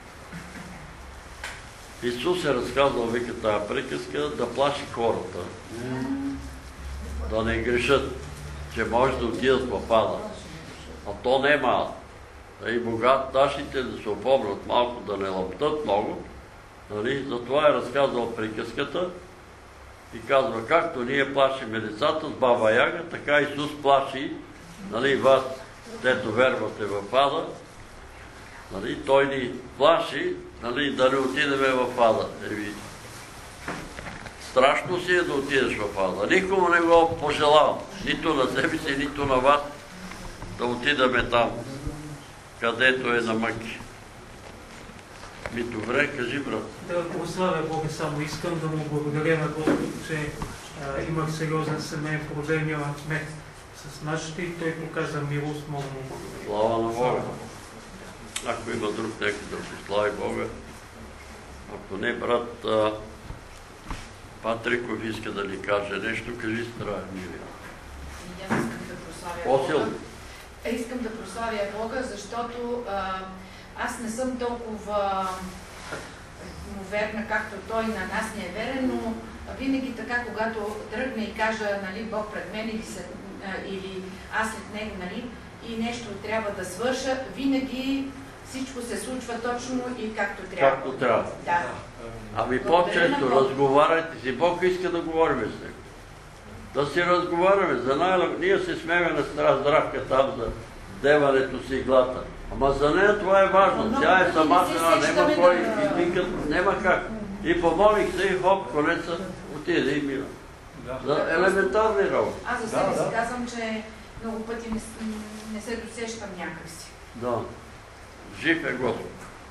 A: Исус е разказал, вика, тази приказка, да плаши хората, да не грешат, че може да отидат в ада. А то не е малко. И богаташите да се опомнят малко, да не лъптат много. Нали? Затова е разказал приказката и казва, както ние плашиме децата с баба Яга, така Исус плаши, нали, вас, дето вервате в ада. Нали? Той ни плаши, нали, да не отидеме в ада. Еви. Страшно си е да отидеш в ада. Никому не го пожелавам. Нито на себе си, нито на вас да отидеме там, където е на мъки. Ми добре, кажи, брат.
H: Да прославя Бога само. Искам да му благодаря на Господ, че а, имах сериозен семейен проблем, имахме с нашите и той показа милост, мога му благодаря.
A: Слава на Бога. Ако има друг някой да прослави Бога, ако не, брат а, Патриков иска да ни каже нещо, кажи, страя, Милия.
E: И аз искам да прославя
A: По-силно.
E: Бога. Искам да прославя Бога, защото а, аз не съм толкова му верна, както той на нас не е верен, но винаги така, когато тръгне и кажа, нали, Бог пред мен или, след, а, или аз след него, нали, и нещо трябва да свърша, винаги всичко се случва точно и както трябва.
A: Както трябва.
E: Да.
A: Ами по-често разговаряйте си. Бог иска да говорим с него. Да си разговаряме. За най- Ние се смеме на здравка там за деването си иглата. Ама за нея това е важно. Тя е сама жена, няма кой извикат, няма как. И помолих се и хоп, конеца отиде и мина. За елементарни работи.
E: Аз за себе си казвам, че много пъти не, не се досещам някакси.
A: Да. Жив е Господ.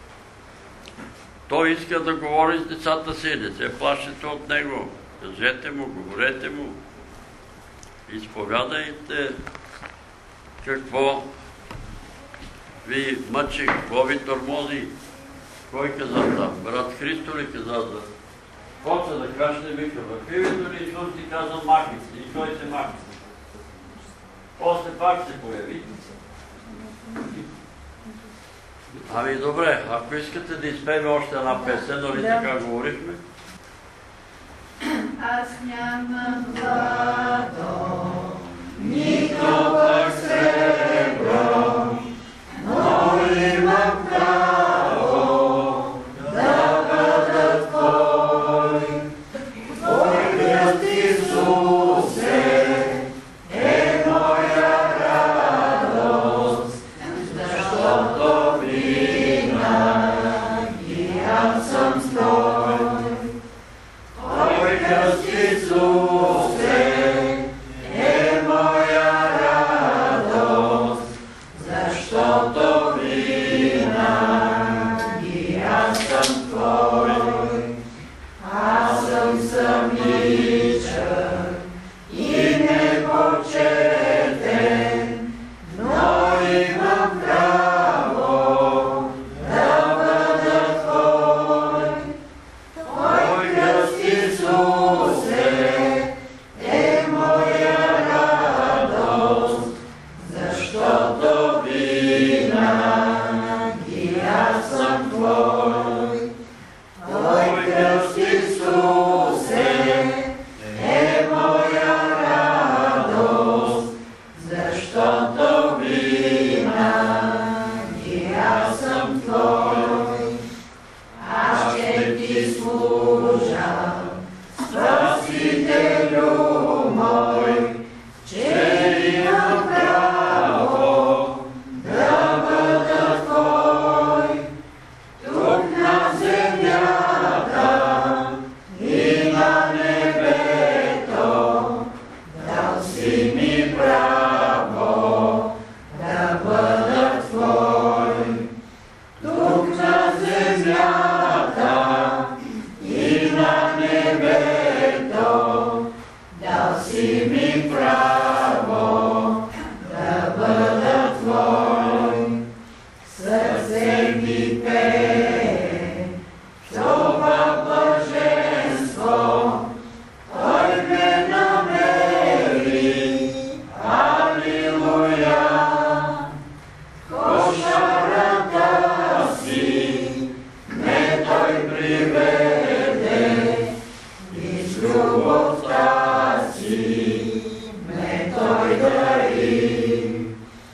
A: Той иска да говори с децата си, не се плашете от него. Кажете му, говорете му. Изповядайте какво ви мъчи, какво ви тормози. Кой каза там? Брат Христо ли каза да? Почва да каже, вика, в името ли Исус ти каза махни се и той се махни. После пак се появи. Ами добре, ако искате да изпеем още една песен, нали така говорихме?
E: Аз нямам злато,
I: нито пък сребро, но имам право да Защото винаги аз съм Твой, аз ще Ти служа, Спасителю мой, че имам право да бъда Твой, тук на земята и на небето, дал си ми право да бъда Твой, тук на земята и на небето, дал си ми право да бъда Твой. Сърце ми пее това блаженство, Той ме намери, алилуя. Кошарата си ме Той приведе, и с любовта си ме Той дари.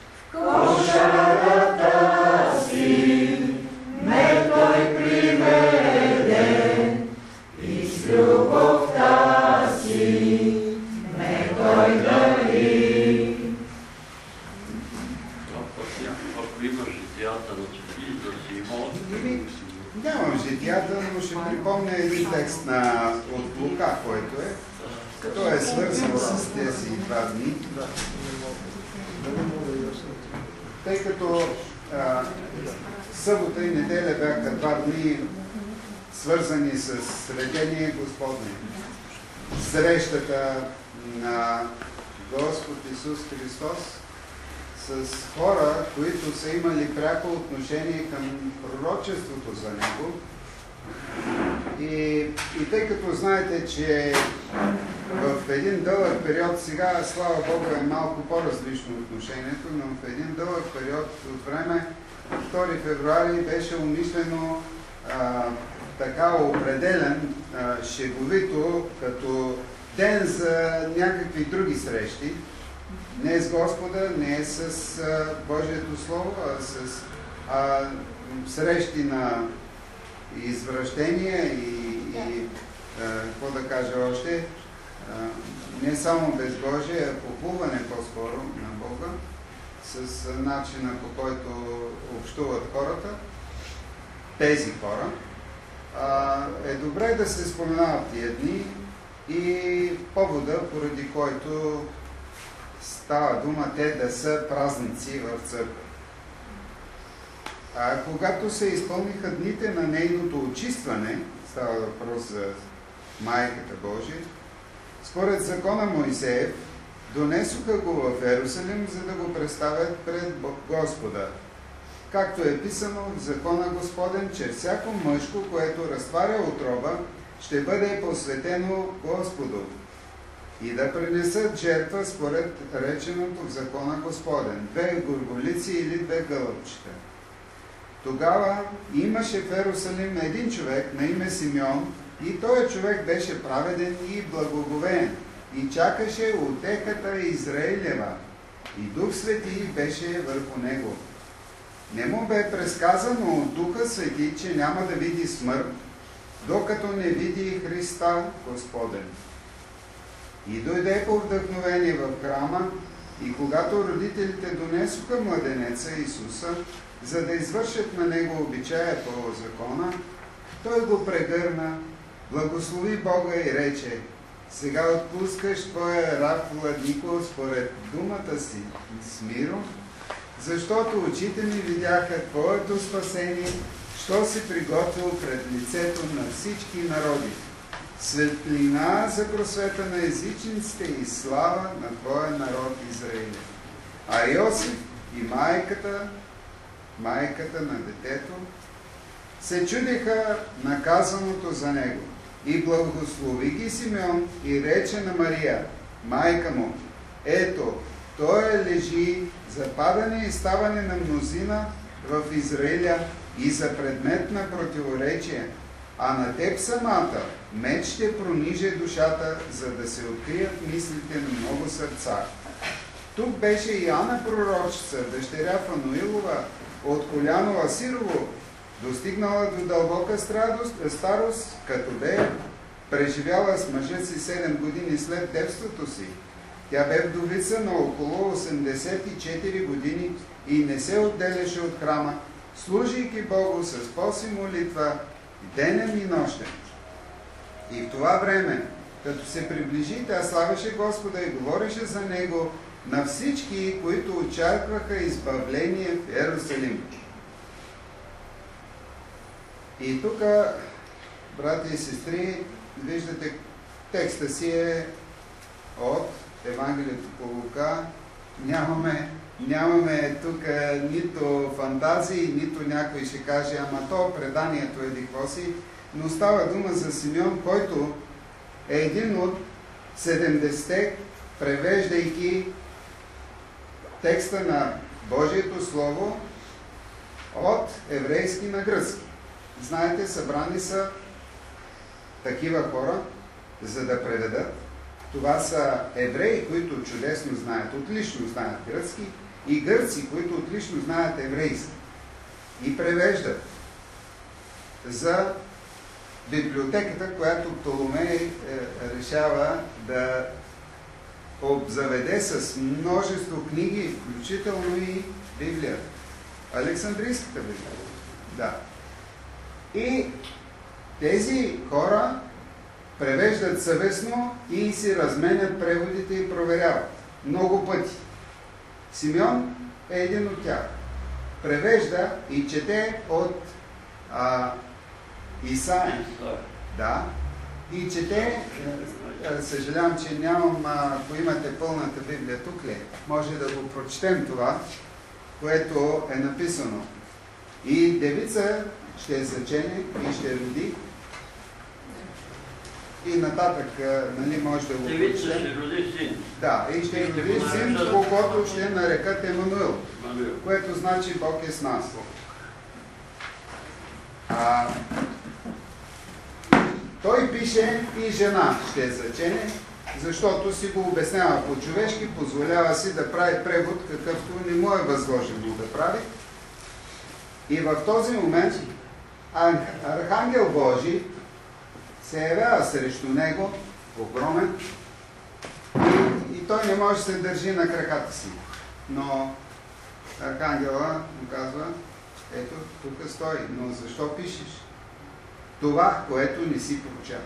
I: Кошарата си ме Той приведе, и с любовта си ме Той дари.
A: Ако има житията на Свети за Симон,
D: Нямам житията, но ще припомня един текст на, от Лука, който е. Той е свързан с тези два дни. Тъй като а, събота и неделя бяха два дни свързани с редение Господне. Срещата на Господ Исус Христос с хора, които са имали пряко отношение към пророчеството за Него. И, и тъй като знаете, че в един дълъг период, сега, слава Богу, е малко по-различно отношението, но в един дълъг период от време, втори февруари беше умишлено а, така определен а, шеговито като ден за някакви други срещи. Не с Господа, не с а, Божието Слово, а с а, срещи на извращения и, и а, какво да кажа още, а, не само безбожие, а попълване по-скоро на Бога, с а, начина, по който общуват хората, тези хора. А, е добре да се споменават тия дни и повода, поради който става дума те да са празници в църква. А когато се изпълниха дните на нейното очистване, става въпрос за Майката Божия, според закона Моисеев, донесоха го в Ерусалим, за да го представят пред Господа. Както е писано в закона Господен, че всяко мъжко, което разтваря отроба, ще бъде посветено Господу и да принесат жертва според реченото в закона Господен, две горголици или две гълъбчета. Тогава имаше в Ерусалим един човек на име Симеон, и този човек беше праведен и благоговеен и чакаше утехата Израилева, и Дух Свети беше върху него. Не му бе предсказано от Духа Свети, че няма да види смърт, докато не види Христа Господен. И дойде по вдъхновение в храма, и когато родителите донесоха младенеца Исуса, за да извършат на него обичая по закона, той го прегърна, благослови Бога и рече: сега отпускаш твоя раб Владико според думата си с миро, защото очите ми видяха твоето спасение, що си приготвил пред лицето на всички народи. Светлина за просвета на езичниците и слава на твоя народ Израиля. А Йосиф и майката, майката на детето, се чудиха на казаното за него. И благослови ги Симеон и рече на Мария, майка му: ето, той лежи за падане и ставане на мнозина в Израиля и за предмет на противоречие, а на теб самата меч ще прониже душата, за да се открият мислите на много сърца. Тук беше и Ана пророчица, дъщеря Фануилова, от коляно Асирово, достигнала до дълбока старост, като бе преживяла с мъжа си седем години след девството си. Тя бе вдовица на около осемдесет и четири години и не се отделяше от храма, служейки Богу с пост и молитва денем и нощем. И в това време, като се приближи, тя славеше Господа и говореше за Него на всички, които очакваха избавление в Йерусалим. И тук, брати и сестри, виждате, текста си е от Евангелието по Лука. Нямаме, нямаме тук нито фантазии, нито някой ще каже, ама то преданието е какво си, но става дума за Симеон, който е един от седемдесетте, превеждайки текста на Божието Слово от еврейски на гръцки. Знаете, събрани са такива хора, за да преведат. Това са евреи, които чудесно знаят, отлично знаят гръцки, и гърци, които отлично знаят еврейски. И превеждат за библиотеката, която Птоломей е, решава да обзаведе с множество книги, включително и Библията. Александрийската Библия. Да. И тези хора превеждат съвестно и си разменят преводите и проверяват. Много пъти. Симеон е един от тях. Превежда и чете от а, Исаия. Да. И чете, съжалявам, че нямам, ако имате пълната Библия тук ли, може да го прочетем това, което е написано. И девица ще зачене и ще роди. И нататък, нали, може да го прочетем.
A: Девица ще роди син.
D: Да, и ще роди син, когото ще нарекат Емануил, което значи Бог е с нас. А, той пише и жена ще зачене, защото си го обяснява по-човешки, позволява си да прави превод, какъвто не му е възложено да прави. И в този момент Архангел Божий се явява срещу него, огромен, и, и той не може да се държи на краката си. Но Архангела му казва, ето, тук стои, но защо пишеш това, което не си получава?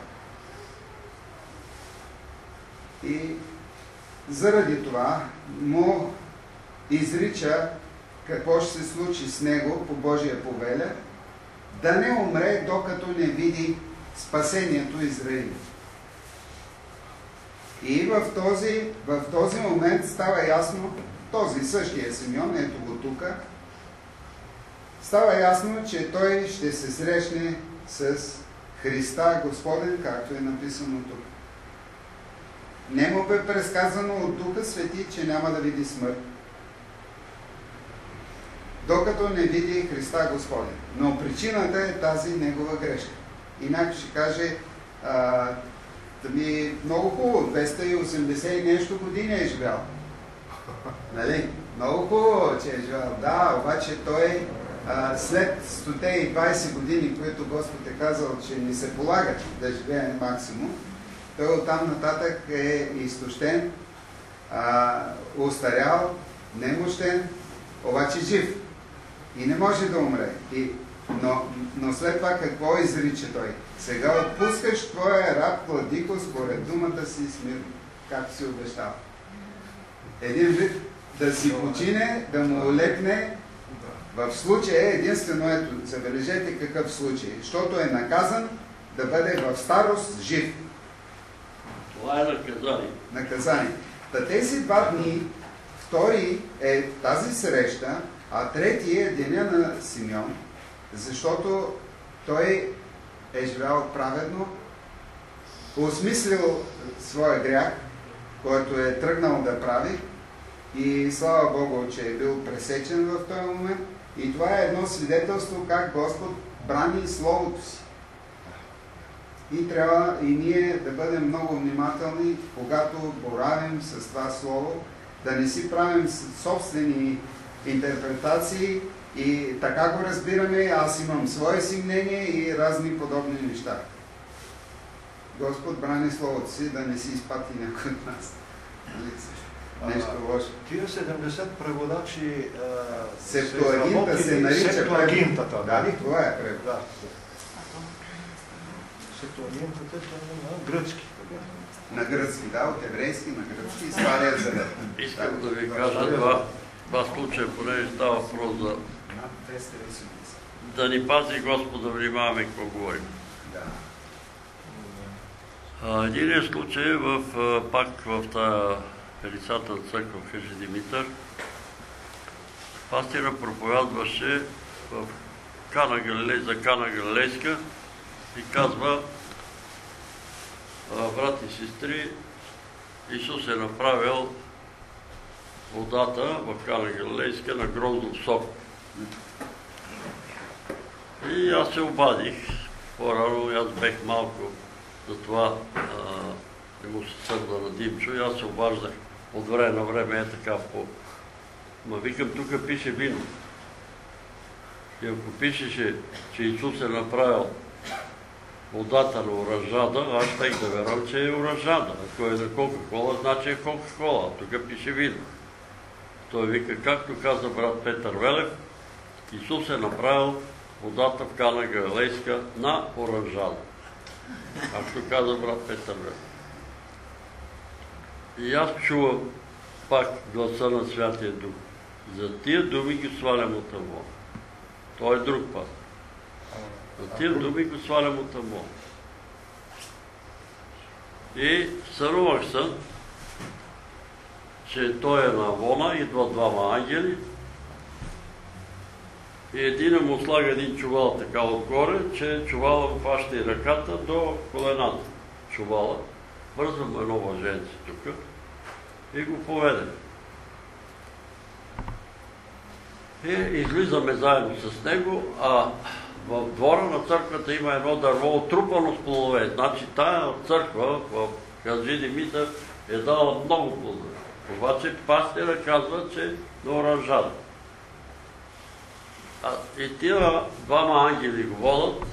D: И заради това му изрича какво ще се случи с него по Божия повеля, да не умре, докато не види спасението Израил. И в този, в този момент става ясно, този същия Симеон, ето го тук, става ясно, че той ще се срещне с Христа Господен, както е написано тук. Не му бе предсказано от Духа Свети, че няма да види смърт, докато не види Христа Господен. Но причината е тази негова грешка. И някой ще каже, а, да ми много хубаво, двеста и осемдесет и нещо години е живял. Нали? Много хубаво, че е живял. Да, обаче той а, след сто и двайсет години, които Господ е казал, че ни се полагат да живее максимум, той оттам нататък е изтощен, а, устарял, немощен, обаче жив. И не може да умре. И, но, но след това какво изрича той? Сега отпускаш твоя раб Владико според думата си смирно, както си обещал. Един вид да си почине, да му олекне. В случая единствено, ето, забележете какъв случай, защото е наказан да бъде в старост жив.
A: Това е наказание.
D: Наказание. Та тези два дни, втори е тази среща, а трети е деня на Симеон, защото той е живял праведно, осмислил своя грях, който е тръгнал да прави, и слава Богу, че е бил пресечен в този момент. И това е едно свидетелство как Господ брани Словото си. И трябва и ние да бъдем много внимателни, когато боравим с това Слово, да не си правим собствени интерпретации и така го разбираме, аз имам свое си мнение и разни подобни неща. Господ брани Словото си, да не си изпати някой от нас. Нещо лошо.
J: Тия седемдесет преводачи
D: Септуагинта се нарича
J: Септуагинтата,
D: да, това е превод.
J: Да. Септуагинтата е на гръцки.
D: На гръцки, да, от еврейски на гръцки и Стария Завет.
A: Искам да ви кажа това, това случай, понеже става въпрос за да ни пази Господа, внимаваме какво говорим.
D: Да.
A: Единият случай е в, пак в тая Велицата църква в Хъжи Димитър. Пастира проповядваше в Кана Галилей, за Кана Галилейска и казва: брати и сестри, Исус е направил водата в Кана Галилейска на гроздов сок. И аз се обадих. По-рано аз бех малко, затова не му се сърда на Димчо, и аз се обаждах от време на време е така по... Ма викам, тук пише вино. И ако пишеше, че Исус е направил водата на оранжада, аз щех да верам, че е оранжада. Ако е на Кока-кола, значи е Кока-кола. Тук пише вино. Той вика, както каза брат Петър Велев, Исус е направил водата в Кана Галилейска на оранжада. Както каза брат Петър Велев. И аз чувам пак гласа на Святия Дух. За тия думи ги свалям от Амон. Той е друг път. За тия думи го свалям от Амон. И сънувах сън, че той е на Авона, идват двама ангели и един му слага един чувал така отгоре, че чувала му фаща и ръката до колената. Чувала. Вързвам едно мъженце тук и го поведе. И излизаме заедно с него, а в двора на църквата има едно дърво отрупано с плодове. Значи тая църква в Хъжи Димитър е дала много плодове. Обаче пастира казва, че на оранжада. И тия двама ангели го водят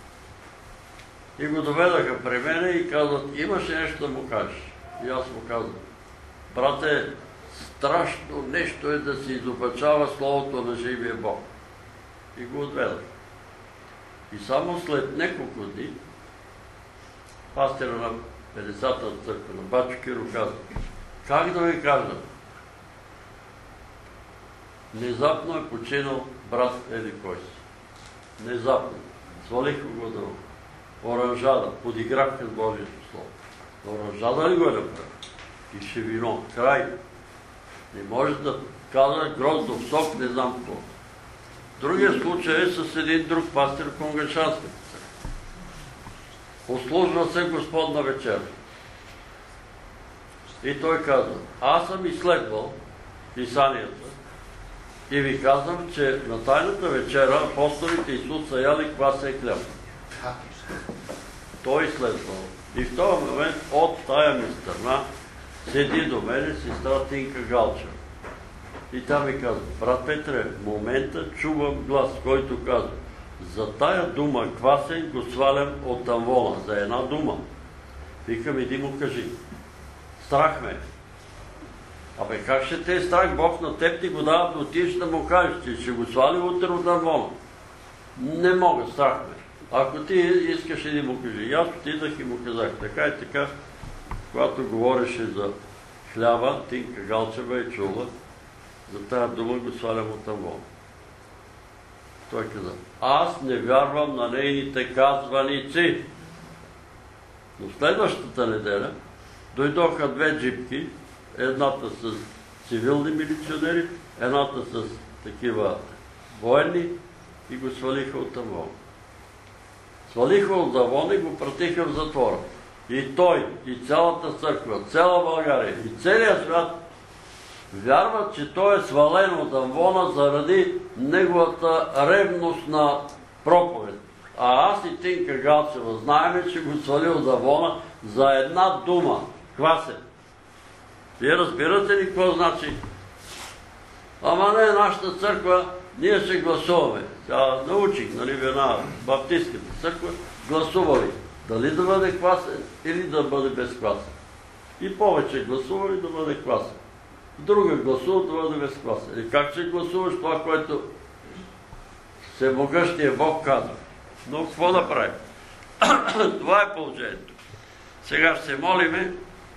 A: и го доведаха при мене и казват, имаше нещо да му кажеш. И аз му казвам, брате, страшно нещо е да се изопачава Словото на живия Бог. И го отведах. И само след няколко дни пастира на петдесетата църква на Бачо Киро казва, как да ви кажа? Внезапно е починал брат еди кой си. Внезапно. Свалих го друго. Оранжада. Подиграх с Божието Слово. Оранжада ли го е направил? И ще вино. Край. Не може да казва гроздов сок, не знам какво. Другия случай е с един друг пастир в Конгрешанската църква. Послужва се Господна вечера. И той казва, аз съм изследвал писанията и ви казвам, че на тайната вечера апостолите Исус са яли квасен хляб. Той изследвал. И в този момент от тая ми страна седи до мене сестра Тинка Галчева. И тя ми казва, брат Петре, в момента чувам глас, който казва, за тая дума квасен го свалям от Амвона, за една дума. Викам, иди му кажи. Страх ме. Абе, как ще те е страх? Бог на теб ти го дава да отидеш да му кажеш, че ще го свали утре от Амвона. Не мога, страх ме. Ако ти искаш, иди му кажи. И аз отидах и му казах, така и така, когато говореше за хляба, Тинка Галчева е чула, за тая дума го свалям от Амвона. Той каза, аз не вярвам на нейните казваници. Но следващата неделя дойдоха две джипки, едната с цивилни милиционери, едната с такива военни и го свалиха от Амвона. Свалиха от Амвона и го пратиха в затвора. И той, и цялата църква, цяла България, и целият свят вярват, че той е свален от Амвона заради неговата ревност на проповед. А аз и Тинка Галчева знаем, че го свали от Амвона за една дума. Квасен. Вие разбирате ли какво значи? Ама не, нашата църква, ние се гласуваме. Сега научих, нали, в една баптистката църква, гласували. Дали да бъде квасен или да бъде безквасен. И повече гласували да бъде квасен. Друга гласува да бъде безквасен. И как ще гласуваш това, което всемогъщия Бог казва? Но какво да правим? Това е положението. Сега ще се молиме.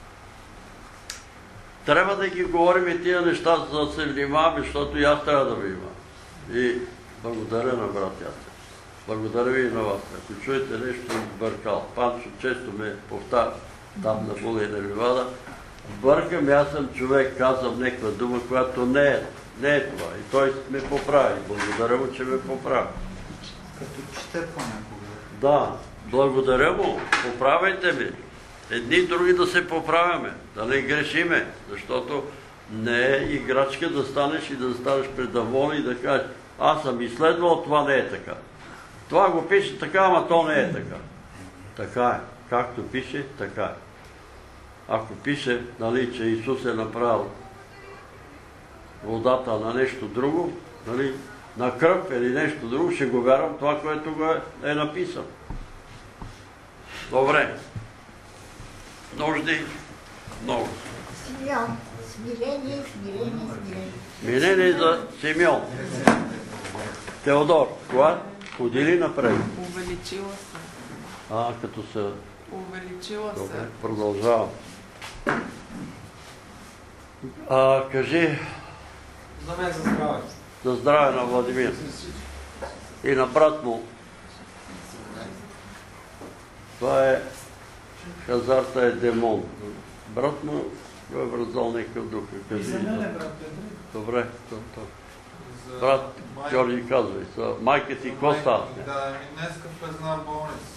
A: Трябва да ги говорим и тия неща, за да се внимаваме, защото и аз трябва да внимавам. И благодаря на брат Яцек. Благодаря ви и на вас. Ако чуете нещо бъркал, Панчо често ме повтаря там на Була и на Ливада, бъркам, аз съм човек, казвам някаква дума, която не е, не е това. И той ме поправи. Благодаря му, че ме поправи.
B: Като чете понякога.
A: Да, благодаря му. Поправяйте ми. Едни и други да се поправяме, да не грешиме, защото не е играчка да станеш и да станеш пред Авон и да кажеш, аз съм изследвал, това не е така. Това го пише така, ама то не е така. Така е. Както пише, така е. Ако пише, нали, че Исус е направил водата на нещо друго, нали, на кръв или нещо друго, ще го вярвам това, което го е, е написал. Добре. Нужди много.
C: Симеон. Смирение, смирение, смирение.
A: Минени за Симеон. Теодор, кога ходили напред?
K: Увеличила се.
A: А, като се...
K: Увеличила
A: Добре,
K: се.
A: продължавам. А, кажи...
L: За мен за здраве.
A: За здраве на Владимир. И на брат му. Това е... Хазарта е демон. Брат му е вразал някакъв дух. Кажи.
L: За мен е брат.
A: Добре. Брат Георги казвай. Майка ти, какво става?
M: Да, ми днеска влезна в болница.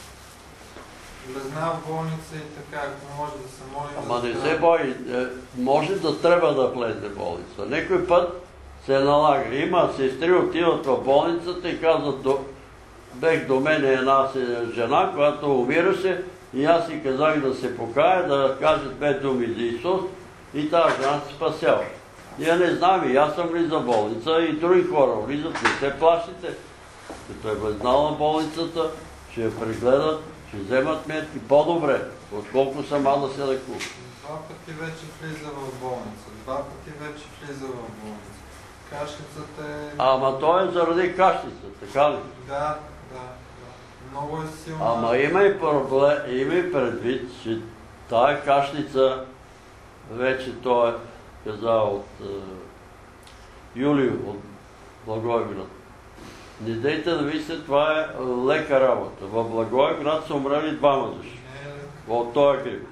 M: Влезна в болница и така, ако може да се моли...
A: Ама не се бои. Може да трябва да влезе в болница. Некой път се налага. Има сестри, отиват в болницата и казват, бех до мен една жена, която умираше, и аз си казах да се покая, да кажат две думи за Исус и тази жена се спасява. Ние не знам, и аз съм влиза в болница, и други хора влизат, не се плашите. Като е влезнал на болницата, ще я прегледат, ще вземат метки по-добре, отколко сама да се лекува.
M: Два пъти вече влиза в болница, два пъти вече влиза в болница. Кашлицата е...
A: Ама то е заради кашлица, така ли?
M: Да, да. Много е силна.
A: Ама има и проблем, има и предвид, че тая кашлица вече той е казал от е, Юлио, от Благоевград. Не дейте да мислите, това е лека работа. В Благоевград са умрели двама души. От този грип.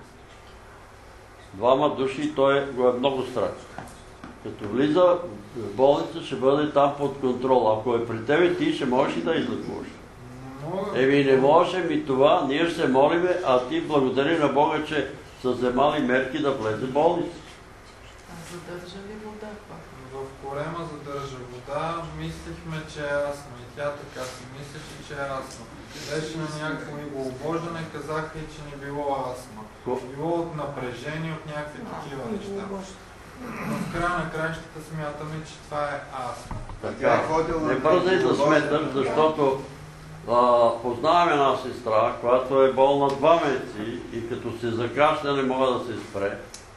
A: Двама души и той го е много страх. Като влиза в болница, ще бъде там под контрол. Ако е при тебе, ти ще можеш и да излекуваш. Еми не можеш, ми това, ние ще се молиме, а ти благодари на Бога, че са вземали мерки да влезе в болница.
K: А задържа ли вода пак?
M: В корема задържа вода, мислихме, че е астма. И тя така си мислеше, че е астма. Беше на някакво иглообождане, казаха и, че не било астма. Било от напрежение, от някакви такива неща. Но в края на краищата смятаме, че това е астма.
A: Така, не бързай да сметаш, защото а, познавам една сестра, която е болна два месеца и като се закашля не мога да се спре.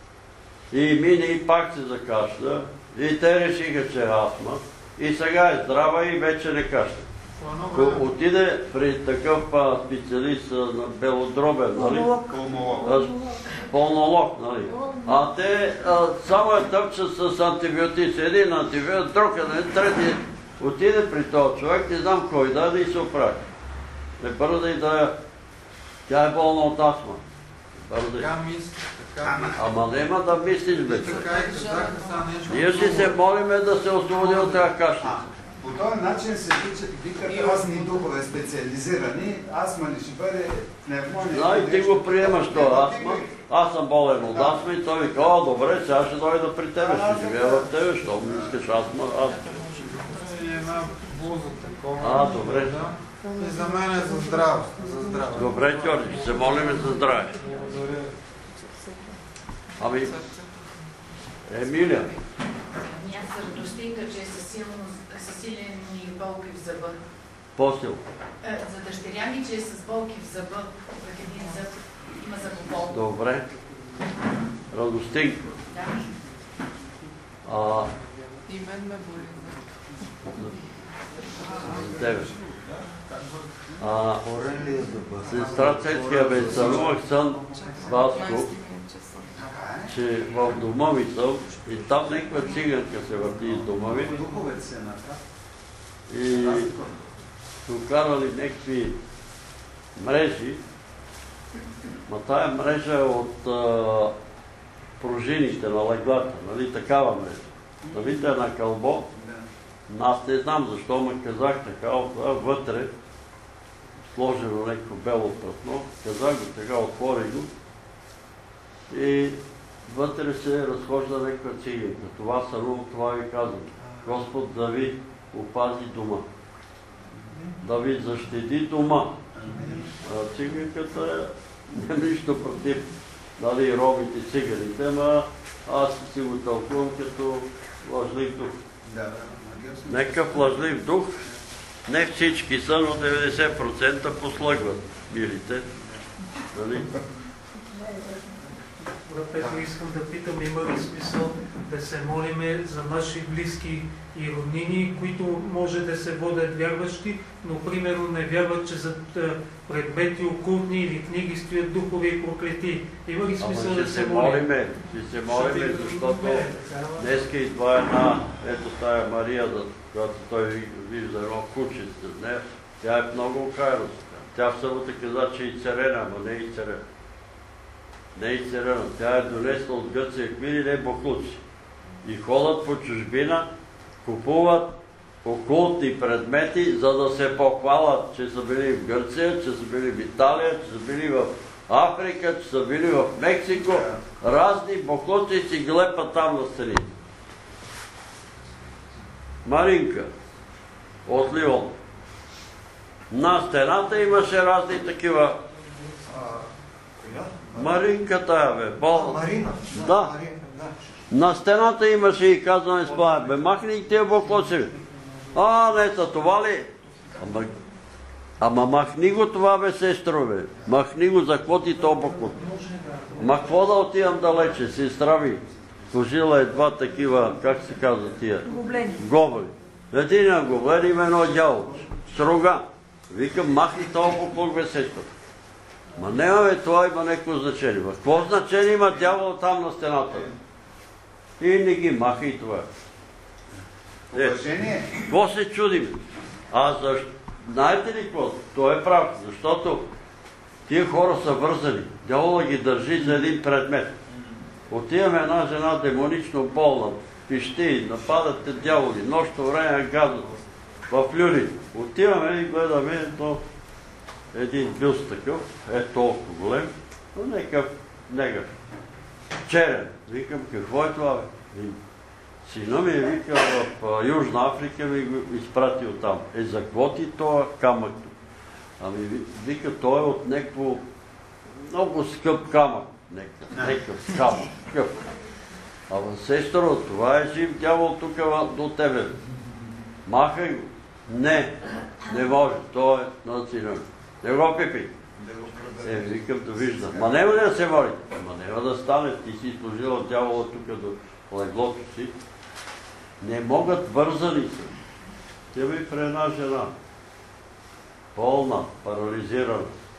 A: И мине и пак се закашля. И те решиха, че е астма. И сега е здрава и вече не кашля. Отиде при такъв а, специалист а, на белодробен, нали? Пулмолог. Пулмолог, нали? А те а, само е тъпчат с антибиотици. Един антибиотик, друг е, трети. Отиде при този човек, не знам кой да, да и се оправи. Не бързай да... Тя е болна от астма.
M: Така мисли, така мисли.
A: Ама няма да мислиш, бе.
M: Така и казаха са нещо.
A: Ние ще се молиме да се освободи от тази кашлица.
D: По този начин се викат разни духове специализирани. Астма ли ще бъде пневмония?
A: Да, и ти го приемаш това астма. Аз съм болен от астма и той вика, о, добре, сега ще дойда при тебе, ще живея в тебе, що ми искаш астма, астма.
M: И една буза такова.
A: А, добре.
M: И за мен е за здраве. За здраве.
A: Добре, Георги, ще се молиме за здраве.
M: Благодаря.
A: Ами, Емилия.
E: Ами аз се радостинка, че е със силни болки в зъба.
A: По-сил.
E: За дъщеря ми, че е с болки в зъба, в един зъб, има зъбобол.
A: Добре. Радостинка.
E: Да.
A: А...
K: И мен ме боли.
A: За тебе. А... Сестра Цецкия бе сънувах сън Васко, че в дома ми съм и там някаква циганка се върти из дома ми. И докарали някакви мрежи, ма тая мрежа е от а, пружините на леглата, нали, такава мрежа. Да видите на кълбо, аз не знам защо, ме казах така, вътре, сложено някакво бело платно, казах го така, отвори го и вътре се разхожда някаква циганка. Това сънувам, това ви казвам. Господ да ви опази дома. Да ви защити дома. Циганката няма нищо против, дали робите циганите, ама аз си го тълкувам като лъжлив дух. Некъв лъжлив дух, не всички са, но деветдесет процента послъгват милите. Нали?
H: Петро, искам да питам, има ли смисъл да се молиме за наши близки и роднини, които може да се водят вярващи, но примерно не вярват, че зад предмети окултни или книги стоят духови и проклети. Има ли смисъл
A: Ама
H: да се молим?
A: молиме, ще се молиме, защото днеска идва една, ето тая Мария, която той вижда едно куче с нея, тя е много окаяна. Тя в събота каза, че и царена, ама не и царена. Не и царена. Тя е донесла от Гърция кмини, не бохлуци. И ходят по чужбина, купуват окултни предмети, за да се похвалят, че са били в Гърция, че са били в Италия, че са били в Африка, че са били в Мексико. Разни бохлуци си глепат там на стените. Маринка от Лион. На стената имаше разни такива. Маринка тая, бе.
J: Марина.
A: Да. На стената имаше и казваме спая. Бе, махни и тия боклоци, бе. А, не са това ли? Ама, ама махни го това, бе, сестро, бе. Махни го, за какво ти то боклот? Ма какво да отивам далече, сестра ви? Служила едва такива, как се казва тия?
C: Гоблени.
A: Гобли. Един гоблен има едно дяволче. Строга. Викам, махни това боклот, бе, сестро. Ма няма, бе, това има някакво значение. Какво значение има дявол там на стената? И не ги маха и това.
D: Уважение.
A: Какво се чудим? А защо? Знаете ли какво? Той е прав, защото тия хора са вързани. Дявола ги държи за един предмет. Отиваме една жена демонично болна, пищи, нападате дяволи, нощно време газът в люли. Отиваме и гледаме до един бюст такъв, е толкова голем, но някакъв негъв. Черен. Викам, какво е това, бе? Сина ми е викал в Южна Африка, ми го изпратил там. Е, за какво ти това камък? Ами вика, той е от някакво много скъп камък. Някакъв камък. Скъп. Ама сестро, това е жив дявол тук до тебе. Махай го. Не, не може. Той е на сина ми. Не го пипи. Е, викам да виждам. Ма няма да се молите. Ма няма да стане. Ти си служила дявола тук до леглото си. Не могат, вързани са. Тя ми при една жена. Болна, парализирана.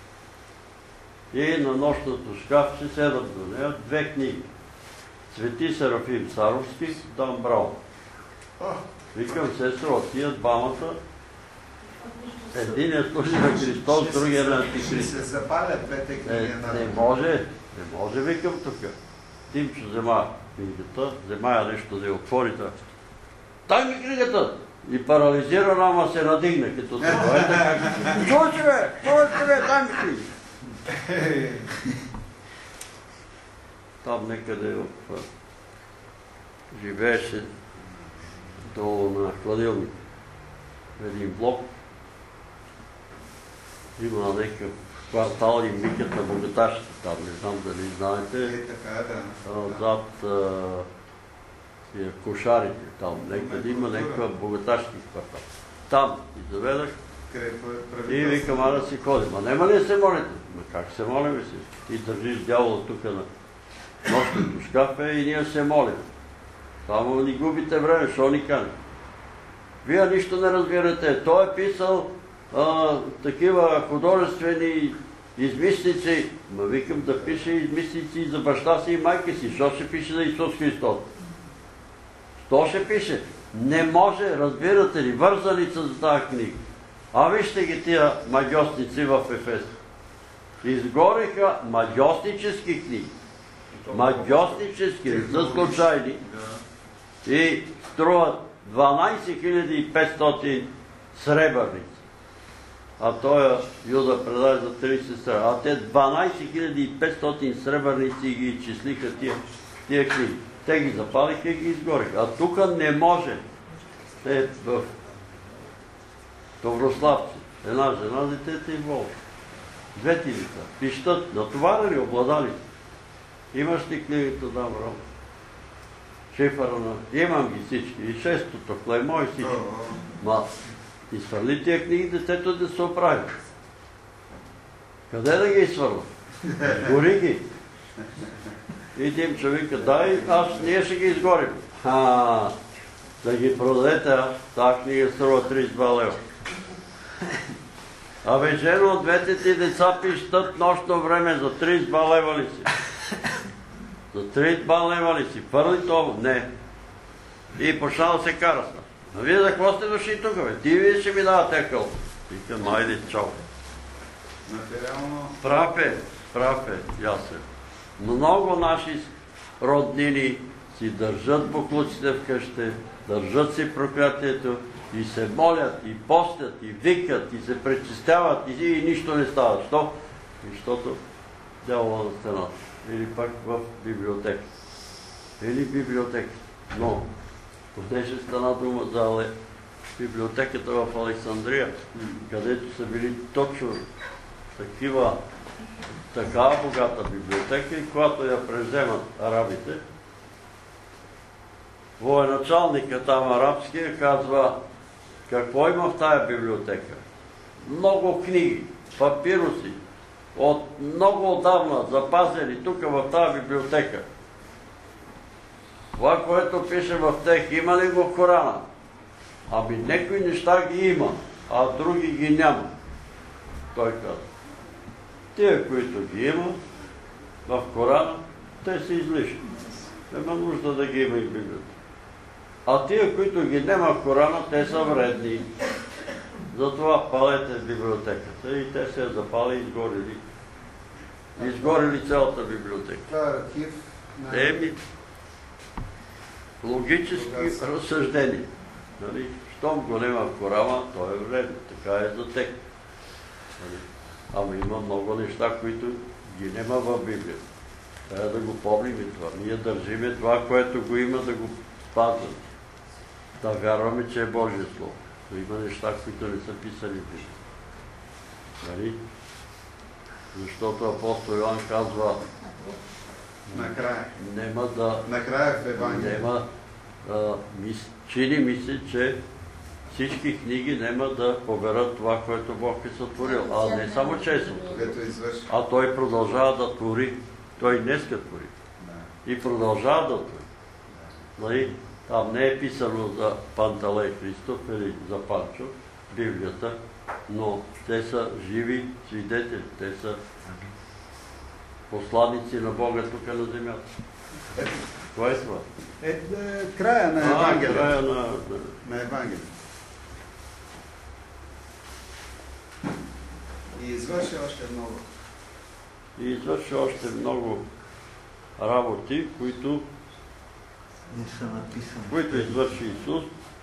A: И на нощното шкафче седат до нея две книги. Свети Серафим Саровски, Дан Браун. Викам, сестро, тия двамата. Един е служи на Христос, другия на Антихрист.
D: Ще се запалят двете книги.
A: Не може, не може, викам тук. Тимчо взема книгата, взема я нещо да я отвори. Дай ми книгата! И парализира, ама се надигне, като това. Е така. Чувайте, бе! Чувайте, бе! Дай ми книга! Там некъде в... живееше долу на хладилник. Един блок. Има някакъв квартал и викат на богаташите там, не знам дали знаете.
D: Е, така, да.
A: Зад тия кошарите там, нека да има някаква богаташки квартал. Там и заведах и викам, а да си ходим. А нема ли да се молите? Ма как се молим си? Ти държиш дявола тук на нощното шкафе и ние се молим. Само ни губите време, що ни кани? Вие нищо не разбирате. Той е писал а, такива художествени измислици. Ма викам да пише измислици и за баща си и майка си. Що ще пише за Исус Христос? Що ще пише? Не може, разбирате ли, вързаница за тази книга. А вижте ги тия магиосници в Ефес. Изгореха магиоснически книги. Магиоснически, за случайни. И струват дванайсет хиляди и петстотин сребърници. А той Юда предаде за трийсет сребърници. А те дванайсет хиляди и петстотин сребърници ги изчислиха тия, тия книги. Те ги запалиха и ги изгориха. А тук не може. Те в Товрославци. Една жена, детето и Волга. Двете лица. Пищат, натоварени, обладали. Имаш ли книгата, да, бро? Шифъра на... Имам ги всички. И шестото, клеймо и всички. Ма, изхвърли тия книги, детето да се оправи. Къде да ги изхвърля? Гори ги. И Димчо вика, дай, аз, ние ще ги изгорим. А, да ги продадете, а? Тази книга струва трийсет и два лева. Абе, жено, двете ти деца пищат нощно време, за трийсет и два лева ли си? За трийсет и два лева ли си? Пърли това? Не. И почна да се кара с нас. А вие за какво сте дошли тук, бе? Ти вие ще ми давате кълбо. Викам, айде, чао.
D: Материално...
A: Прав е, прав е, ясен. Много наши роднини си държат буклуците вкъщи, държат си проклятието и се молят, и постят, и викат, и се пречистяват, и, и нищо не става. Що? Защото дявола на стената. Или пак в библиотека. Или библиотека. Но, понеже стана дума за библиотеката в Александрия, където са били точно такива, такава богата библиотека, и когато я преземат арабите, военачалникът там арабския казва, какво има в тая библиотека? Много книги, папируси, от много отдавна запазени тук в тази библиотека. Това, което пише в тях, има ли го в Корана? Ами някои неща ги има, а други ги няма. Той казва. Тия, които ги има в Корана, те са излишни. Нема нужда да ги има и в библиотека. А тия, които ги няма в Корана, те са вредни. Затова палете в библиотеката. И те се я запали и изгорили. Изгорили цялата библиотека.
D: Това е архив на...
A: Еми, логически разсъждения. Нали? Щом го няма в Корана, той е вреден. Така е за тек. Нали? Ама има много неща, които ги няма в Библията. Трябва да го помним и това. Ние държиме това, което го има, да го спазваме. Да вярваме, че е Божие Слово. Но има неща, които не са писани в Библията. Нали? Защото апостол Йоан казва,
D: накрая.
A: Нема да...
D: Накрая в Евангелие.
A: Нема, а, мис, чини мисли, че всички книги няма да поберат това, което Бог е сътворил. А не само че е сътворил. А той продължава да твори. Той днеска твори. И продължава да твори. Нали? Там не е писано за Панталей Христов или за Панчо, Библията, но те са живи свидетели. Те са посланици на Бога тук на земята. Кое е това?
D: Е, е, края на Евангелието.
A: Края на...
D: на Евангелието. И извърши още много.
A: И извърши още много работи, които
B: не са написани.
A: Които извърши Исус.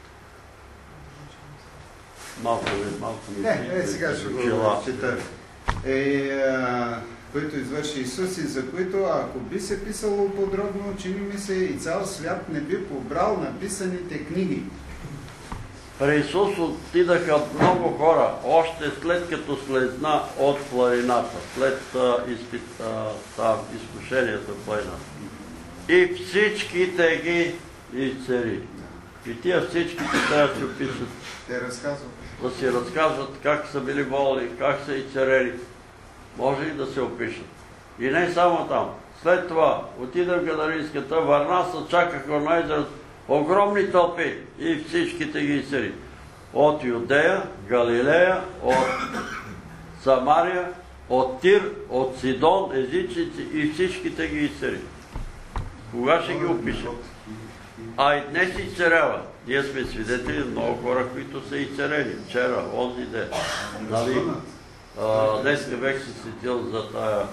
A: Малко не, малко не.
D: Не, е, сега ще го чета. Е, а, които извърши Исус и за които, ако би се писало подробно, чини ми се, и цял свят не би побрал написаните книги.
A: При Исус отидаха много хора, още след като слезна от планината, след а, изпит, а, изкушението в планината. И всичките ги и цари. И тия всичките трябва да се опишат.
D: Те разказват.
A: Да си разказват как са били болни, как са и царели. Може и да се опишат. И не само там. След това отида в Гадаринската, Варнаса, чакаха на езерото огромни тълпи и всичките ги изцери. От Юдея, Галилея, от Самария, от Тир, от Сидон, езичници и всичките ги изцери. Кога ще ги опишат? А и днес изцерява. Ние сме свидетели на много хора, които са изцерени. Вчера, онзи ден. Нали? Днеска бех се сетил за тая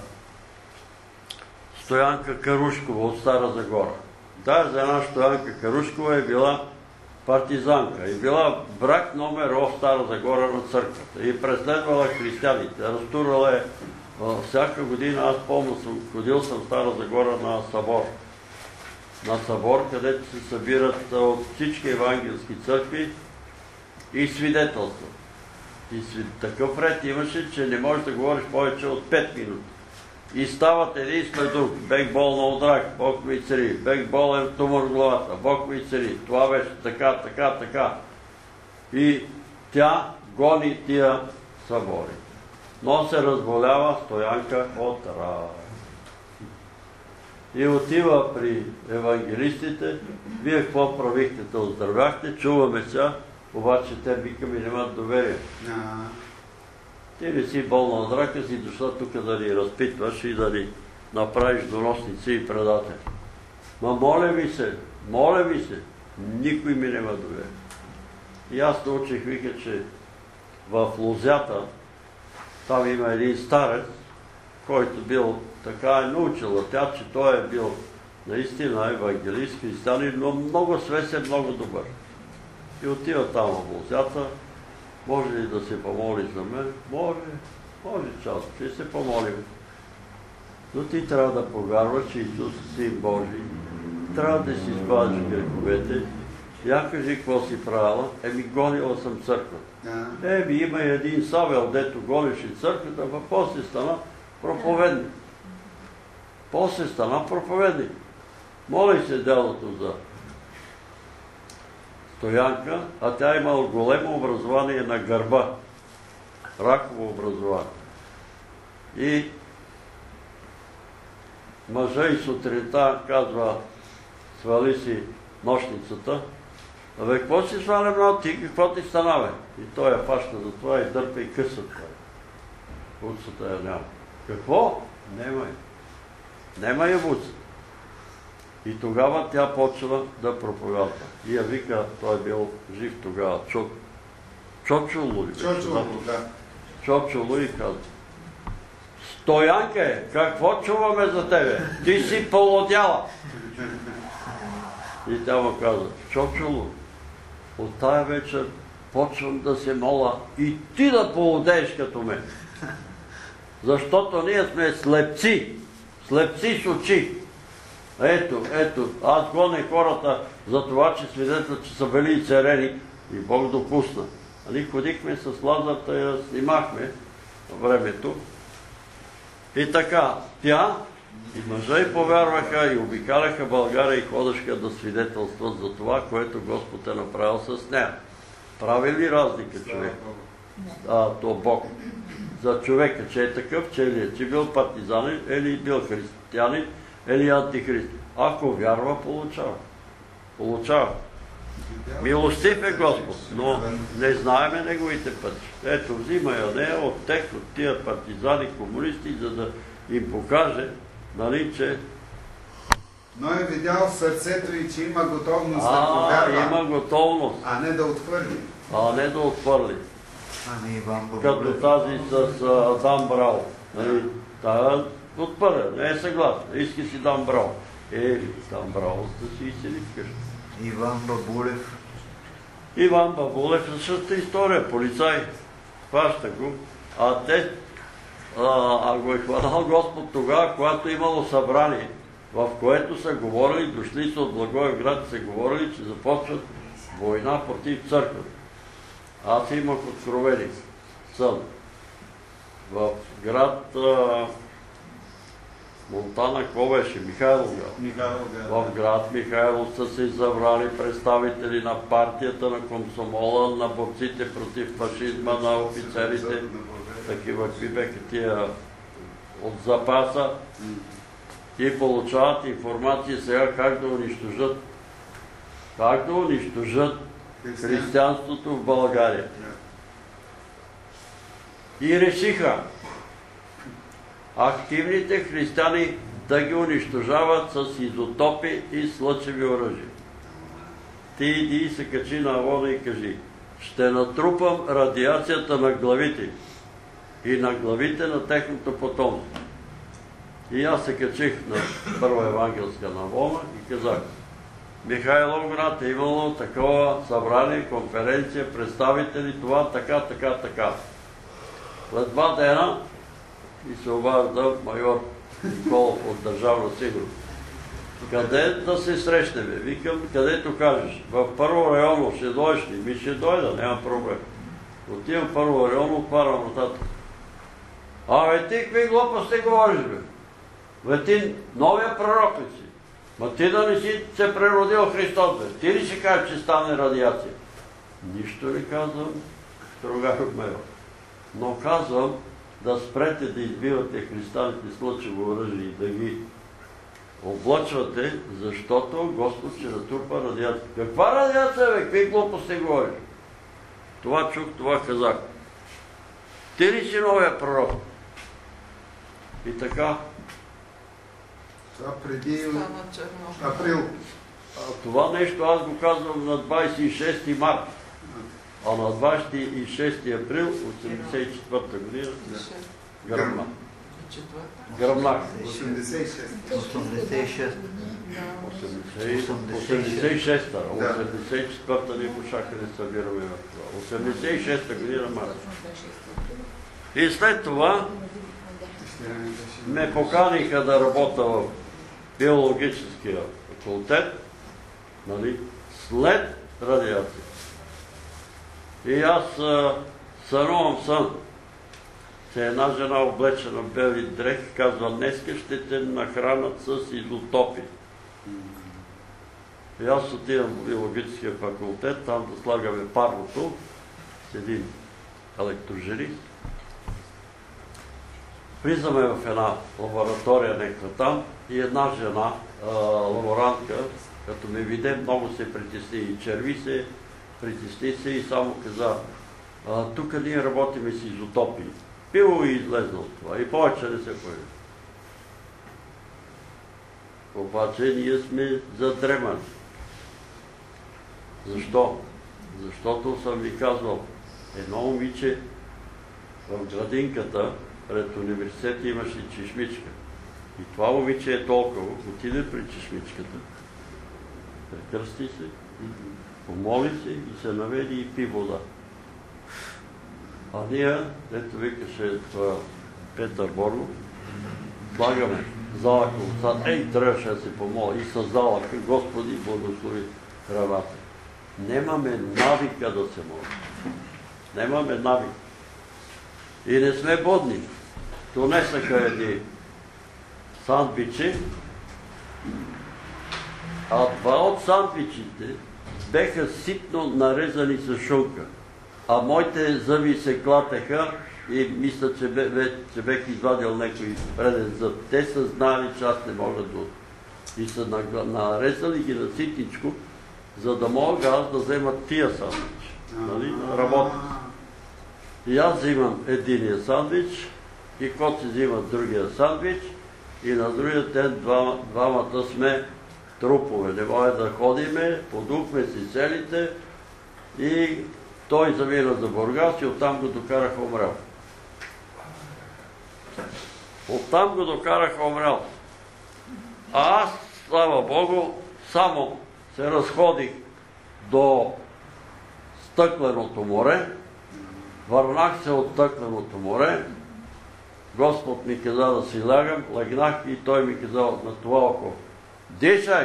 A: Стоянка Карушкова от Стара Загора. Да, за една Стоянка Карушкова е била партизанка. И била брак номер в Стара Загора на църквата. И преследвала християните. Разтурвала е всяка година. Аз помня, съм ходил съм в Стара Загора на събор. На събор, където се събират от всички евангелски църкви и свидетелства. И такъв ред имаше, че не можеш да говориш повече от пет минути. И стават един след друг. Бех болна от рак, Бог ми цари. Бех болен тумор в главата, Бог ми цари. Това беше така, така, така. И тя гони тия събори. Но се разболява Стоянка от рак. И отива при евангелистите. Вие какво правихте? Да оздравяхте, чуваме сега, обаче те викаме нямат доверие. Ти не си болна от рака, си дошла тук да ни разпитваш и да ни направиш доносници и предатели. Ма моля ви се, моля ви се, никой ми няма доверие. И аз научих, вика, че в Лозята, там има един старец, който бил така е научила тя, че той е бил наистина евангелист, християнин, но много свесен, много добър. И отива там в Лозята. Може ли да се помолиш за мен? Може, може част. Ще се помолим. Но ти трябва да повярваш, че Исус е Син Божий. Трябва да си избавиш греховете. Я кажи, какво си правила? Еми, гонила съм църквата. Еми, има и един Савел, дето гониш и църквата, а после стана проповедник. После стана проповедник. Моли се делото за Стоянка, а тя имала големо образование на гърба. Раково образование. И мъжа и сутринта казва, свали си нощницата. Абе, какво си сваля много ти? Какво ти стана, бе? И той я фаща за това и дърпа и къса това. Буцата я няма. Какво? Нема я. Нема я буцата. И тогава тя почва да проповядва. И я вика, той е бил жив тогава, Чочуло ли?
D: Чочуло, да.
A: Чочуло и казва, Стоянке, какво чуваме за тебе? Ти си полудяла. И тя му казва, Чочуло, от тая вечер почвам да се моля и ти да полудееш като мен. Защото ние сме слепци, слепци с очи. Ето, ето, аз гоня хората за това, че свидетелят, че са били и царени и Бог допусна. Али ходихме с Лазарта и я снимахме времето. И така, тя и мъжа и повярваха и обикаляха България и ходешка да свидетелстват за това, което Господ е направил с нея. Прави ли разлика човек? А, то Бог. За човека, че е такъв, че е, че бил партизанин, или бил християнин, или антихрист. Ако вярва, получава. Получава. Милостив е Господ, но не знаеме неговите пъти. Ето, взима я нея от тех, от тия партизани, комунисти, за да им покаже, нали, че...
D: Но е видял в сърцето и, че има готовност
A: а,
D: да повярва.
A: Има готовност.
D: А не да отхвърли.
A: А не да отхвърли.
B: Ами Иван
A: Като тази с Адам Брал. Нали, тая отпърля, не е съгласна. Иска си Дан Брал. Е, Дан Брал да си изсели вкъщи.
B: Иван Бабулев.
A: Иван Бабулев е същата история. Полицай. Хваща го. А те, а, а го е хванал Господ тогава, когато имало събрание, в което са говорили, дошли са от Благоевград, са говорили, че започват война против църквата. Аз имах откровени сън. В град а, Монтана, какво беше? Михайловград.
D: Михайловград.
A: В град Михайлов са се забрали представители на партията, на комсомола, на борците против фашизма, на офицерите. Такива какви беха тия от запаса. И получават информация сега как да унищожат как да унищожат християнството в България. И решиха активните християни да ги унищожават с изотопи и с лъчеви оръжия. Ти иди и се качи на Авона и кажи: ще натрупам радиацията на главите и на главите на техното потомство. И аз се качих на Първа евангелска на Авона и казах: Михайловград е имало такова събрание, конференция, представители, това, така, така, така. След два дена и се обажда майор Николов от Държавна сигурност. Къде да се срещнем? Викам, където кажеш. В Първо районно ще дойдеш ли? Ми ще дойда, няма проблем. Отивам в Първо районно, отварям нататък. Абе ти какви глупости говориш, бе? Бе ти новия пророк ли си? Ма ти да не си се преродил Христос, бе? Ти ли ще кажеш, че стане радиация? Нищо не казвам, строгар майор. Но казвам да спрете да избивате християните с лъчево оръжие и да ги облъчвате, защото Господ ще натрупа радиация. Каква радиация, бе? Какви глупости говориш? Това чух, това казах. Ти ли си новия пророк? И така.
D: Това преди април.
A: А, това нещо аз го казвам на двадесет и шести март. А на двадесет и шести април осемдесет и четвърта година гръмнах. Гръмнах.
D: осемдесет и шеста.
B: осемдесет и шеста.
A: осемдесет и шеста. осемдесет и четвърта ни пошаха да събираме в това. осемдесет и шеста година март. И след това ме поканиха да работя в биологическия факултет, нали, след радиация. И аз сънувам сън, че една жена облечена в бели дрехи казва: днеска ще те нахранат с изотопи. И аз отивам в биологическия факултет, там да слагаме парното с един електрожелиз. Влизаме в една лаборатория неква там и една жена, лаборантка, като ме виде, много се притесни и черви се, притесни се и само каза: тук ние работиме с изотопи. Пило и излезна от това и повече не се появи. Обаче ние сме задремани. Защо? Защото съм ви казвал, едно момиче в градинката пред университета имаше чешмичка. И това момиче е толкова, отиде при чешмичката, прекръсти се, помоли се и се наведи и пи вода. А ние, ето викаше това Петър Боргов, слагаме залъка отзад, ей, трябваше да се помоля и с залъка, Господи, благослови храната. Немаме навика да се моля. Немаме навика. И не сме бодни. Донесаха едни сандвичи, а два от сандвичите беха ситно нарезани с шунка. А моите зъби се клатеха и мисля, че, бе, че бех извадил някой преден зъб. Те са знали, че аз не мога да... И са нарезали ги на ситничко, за да мога аз да взема тия сандвичи. Нали? Работят. И аз взимам единия сандвич, и Коци взима другия сандвич, и на другия ден двама, двамата сме трупове. Не може да ходиме, подухме си целите и той замина за Бургас и оттам го докараха умрял. Оттам го докараха умрял. А аз, слава Богу, само се разходих до Стъкленото море, върнах се от Стъкленото море, Господ ми каза да си лягам, легнах и той ми каза на това око: дишай!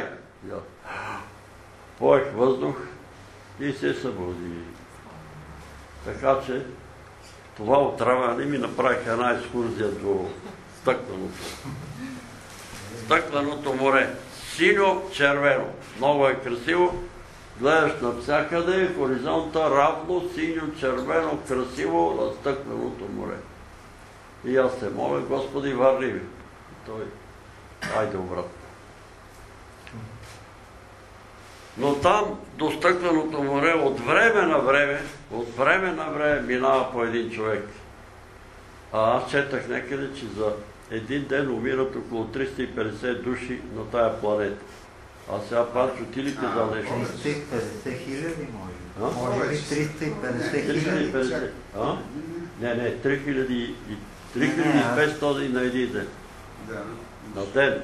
A: Поех въздух и се събуди. Така че това отравяне ми направиха една екскурзия до Стъкленото. стъкленото море. Синьо-червено. Много е красиво. Гледаш навсякъде, хоризонта равно, синьо-червено, красиво на стъкленото море. И аз се моля, Господи, върни ми. Той, айде обратно. Но там до стъкленото море от време на време, от време на време минава по един човек. А аз четах някъде, че за един ден умират около триста и петдесет души на тая планета. А сега Панчо, ти ли каза нещо?
B: триста и петдесет хиляди може. Може би триста и петдесет хиляди.
A: Не, не, три хиляди и петстотин на един ден. На ден.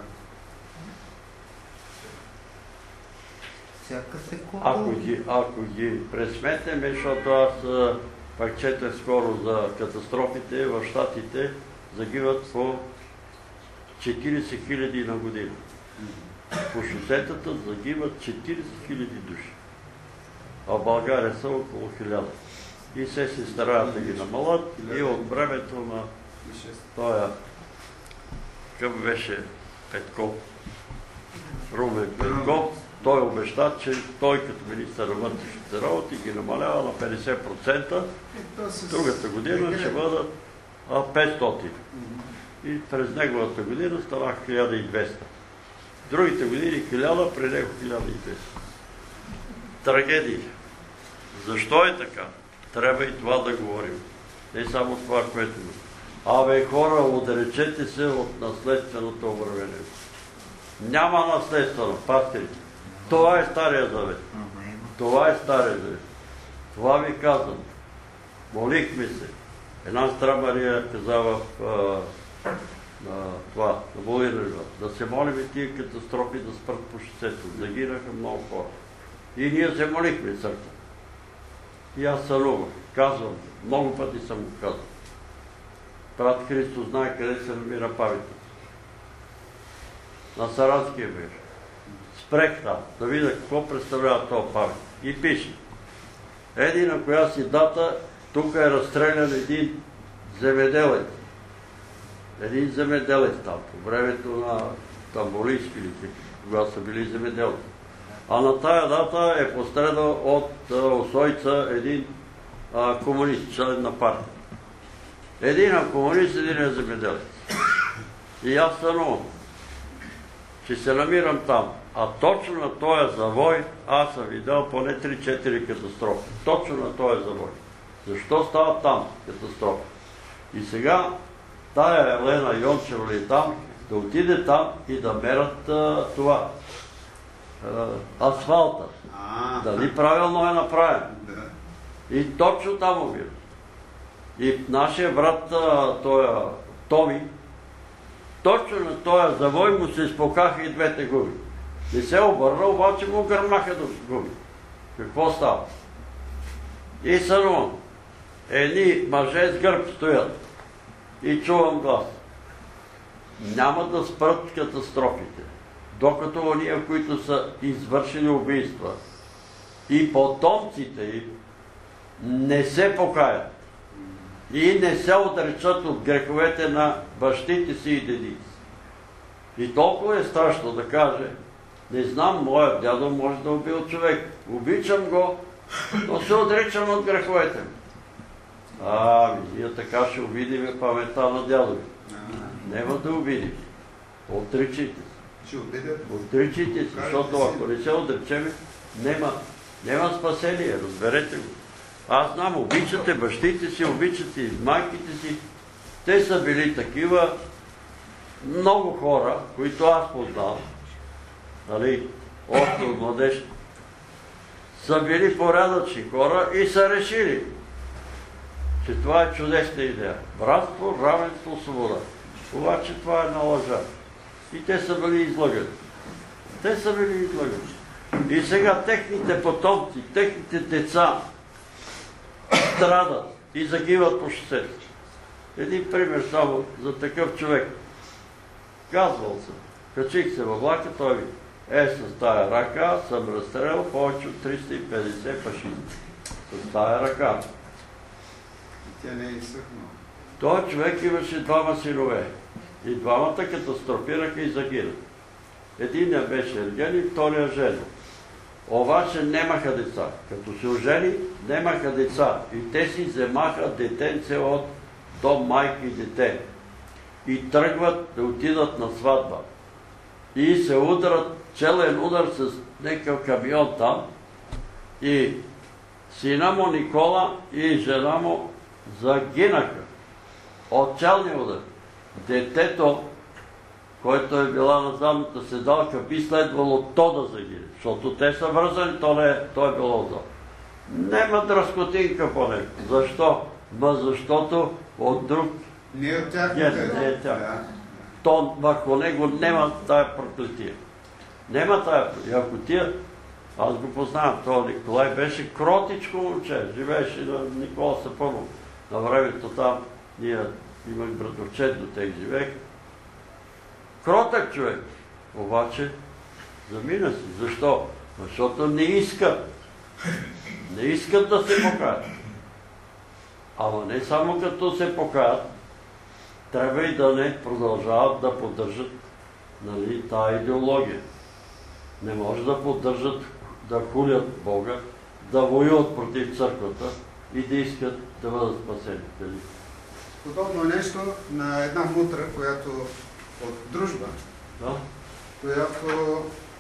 B: Всяка секунда.
A: Ако ги, ако ги пресметнем, защото аз пак четах скоро за катастрофите в Щатите, загиват по четиридесет хиляди на година. По шосетата загиват четиридесет хиляди души. А в България са около хиляда. И се се стараят да ги намалят и от времето на тоя, къв беше Петков, Румен Петков, той обеща, че той като министър на вътрешните работи ги намалява на петдесет процента, другата година ще бъдат петстотин. И през неговата година станаха хиляда и двеста. Другите години хиляда, при него хиляда и двеста. Трагедия. Защо е така? Трябва и това да говорим. Не само това, което има. Абе, хора, отречете се от наследственото управление. Няма наследствено, пастири. Това е Стария завет. Това е Стария завет. Това ви казвам. Молихме се. Една сестра Мария каза в това, на Волина, да се молим и тия катастрофи да спрат по шосето. Загинаха много хора. И ние се молихме църква. И аз сънувах. Казвам, много пъти съм го казал. Брат Христос знае къде се намира паметник. На Саранския бир. Спрех там, да видя какво представлява този паметник. И пише. Еди на коя си дата, тук е разстрелян един земеделец. Един земеделец там, по времето на тамболийските, когато са били земеделци. А на тая дата е пострадал от Осойца един комунист, член на партия. Един е комунист, един е земеделец. И аз сънувам, че се намирам там. А точно на този завой аз съм видял поне три-четири катастрофи. Точно на този завой. Защо става там катастрофа? И сега тая Елена Йончева ли там, да отиде там и да мерят а, това. А, асфалта. Дали правилно е направен. И точно там умира. И нашия брат, той Томи, точно на този завой му се изпокаха и двете губи. Не се обърна, обаче му гърмнаха до губи. Какво става? И сънувам. Едни мъже с гърб стоят. И чувам глас. Няма да спрат катастрофите, докато ония, които са извършили убийства и потомците им не се покаят и не се отречат от греховете на бащите си и дедите. И толкова е страшно да каже, не знам, моят дядо може да убил човек. Обичам го, но се отричам от греховете ми. Ами, ние така ще обидиме паметта на дядо. Нема да обидим. Отричайте се. Отричайте се, защото ако не се отречеме, нема, нема спасение, разберете го. Аз знам, обичате бащите си, обичате и майките си. Те са били такива много хора, които аз познавам, нали, още от младеж, са били порядъчни хора и са решили, че това е чудесна идея. Братство, равенство, свобода. Обаче това е една лъжа. И те са били излъгани. Те са били излъгани. И сега техните потомци, техните деца страдат и загиват по шосето. Един пример само за такъв човек. Казвал съм, качих се във влака, той ви е с тая ръка, съм разстрелял повече от триста и петдесет фашисти. С тая ръка.
D: Тя не е изсъхнала.
A: Той човек имаше двама синове. И двамата катастрофираха и загинаха. Единият беше Ергени, втория жени. Обаче немаха деца. Като се ожени, немаха деца. И те си вземаха детенце от дом майка и дете. И тръгват да отидат на сватба. И се ударат, челен удар с някакъв камион там. И сина му Никола и жена му загинаха от челния удар. Детето, който е била на задната седалка, би следвало то да загине, защото те са вързани, то, не, то е било отзад. Нема дръскотинка по него. Защо? Ма защото от друг
D: Не е от тях.
A: ген, не е тях. То върху него нема тая проклетия. Нема тая. И ако тия, аз го познавам, това Николай беше кротичко момче, живееше на Никола Сапънов. На времето там ние имах братовчет до тех живеех. Кротък човек. Обаче замина си. Защо? Защото не искат. Не искат да се покаят. Ама не само като се покаят, трябва и да не продължават да поддържат, нали, тая идеология. Не може да поддържат, да хулят Бога, да воюват против църквата и да искат да бъдат спасени. Дали?
D: Подобно нещо на една мутра, която от дружба,
A: да?
D: която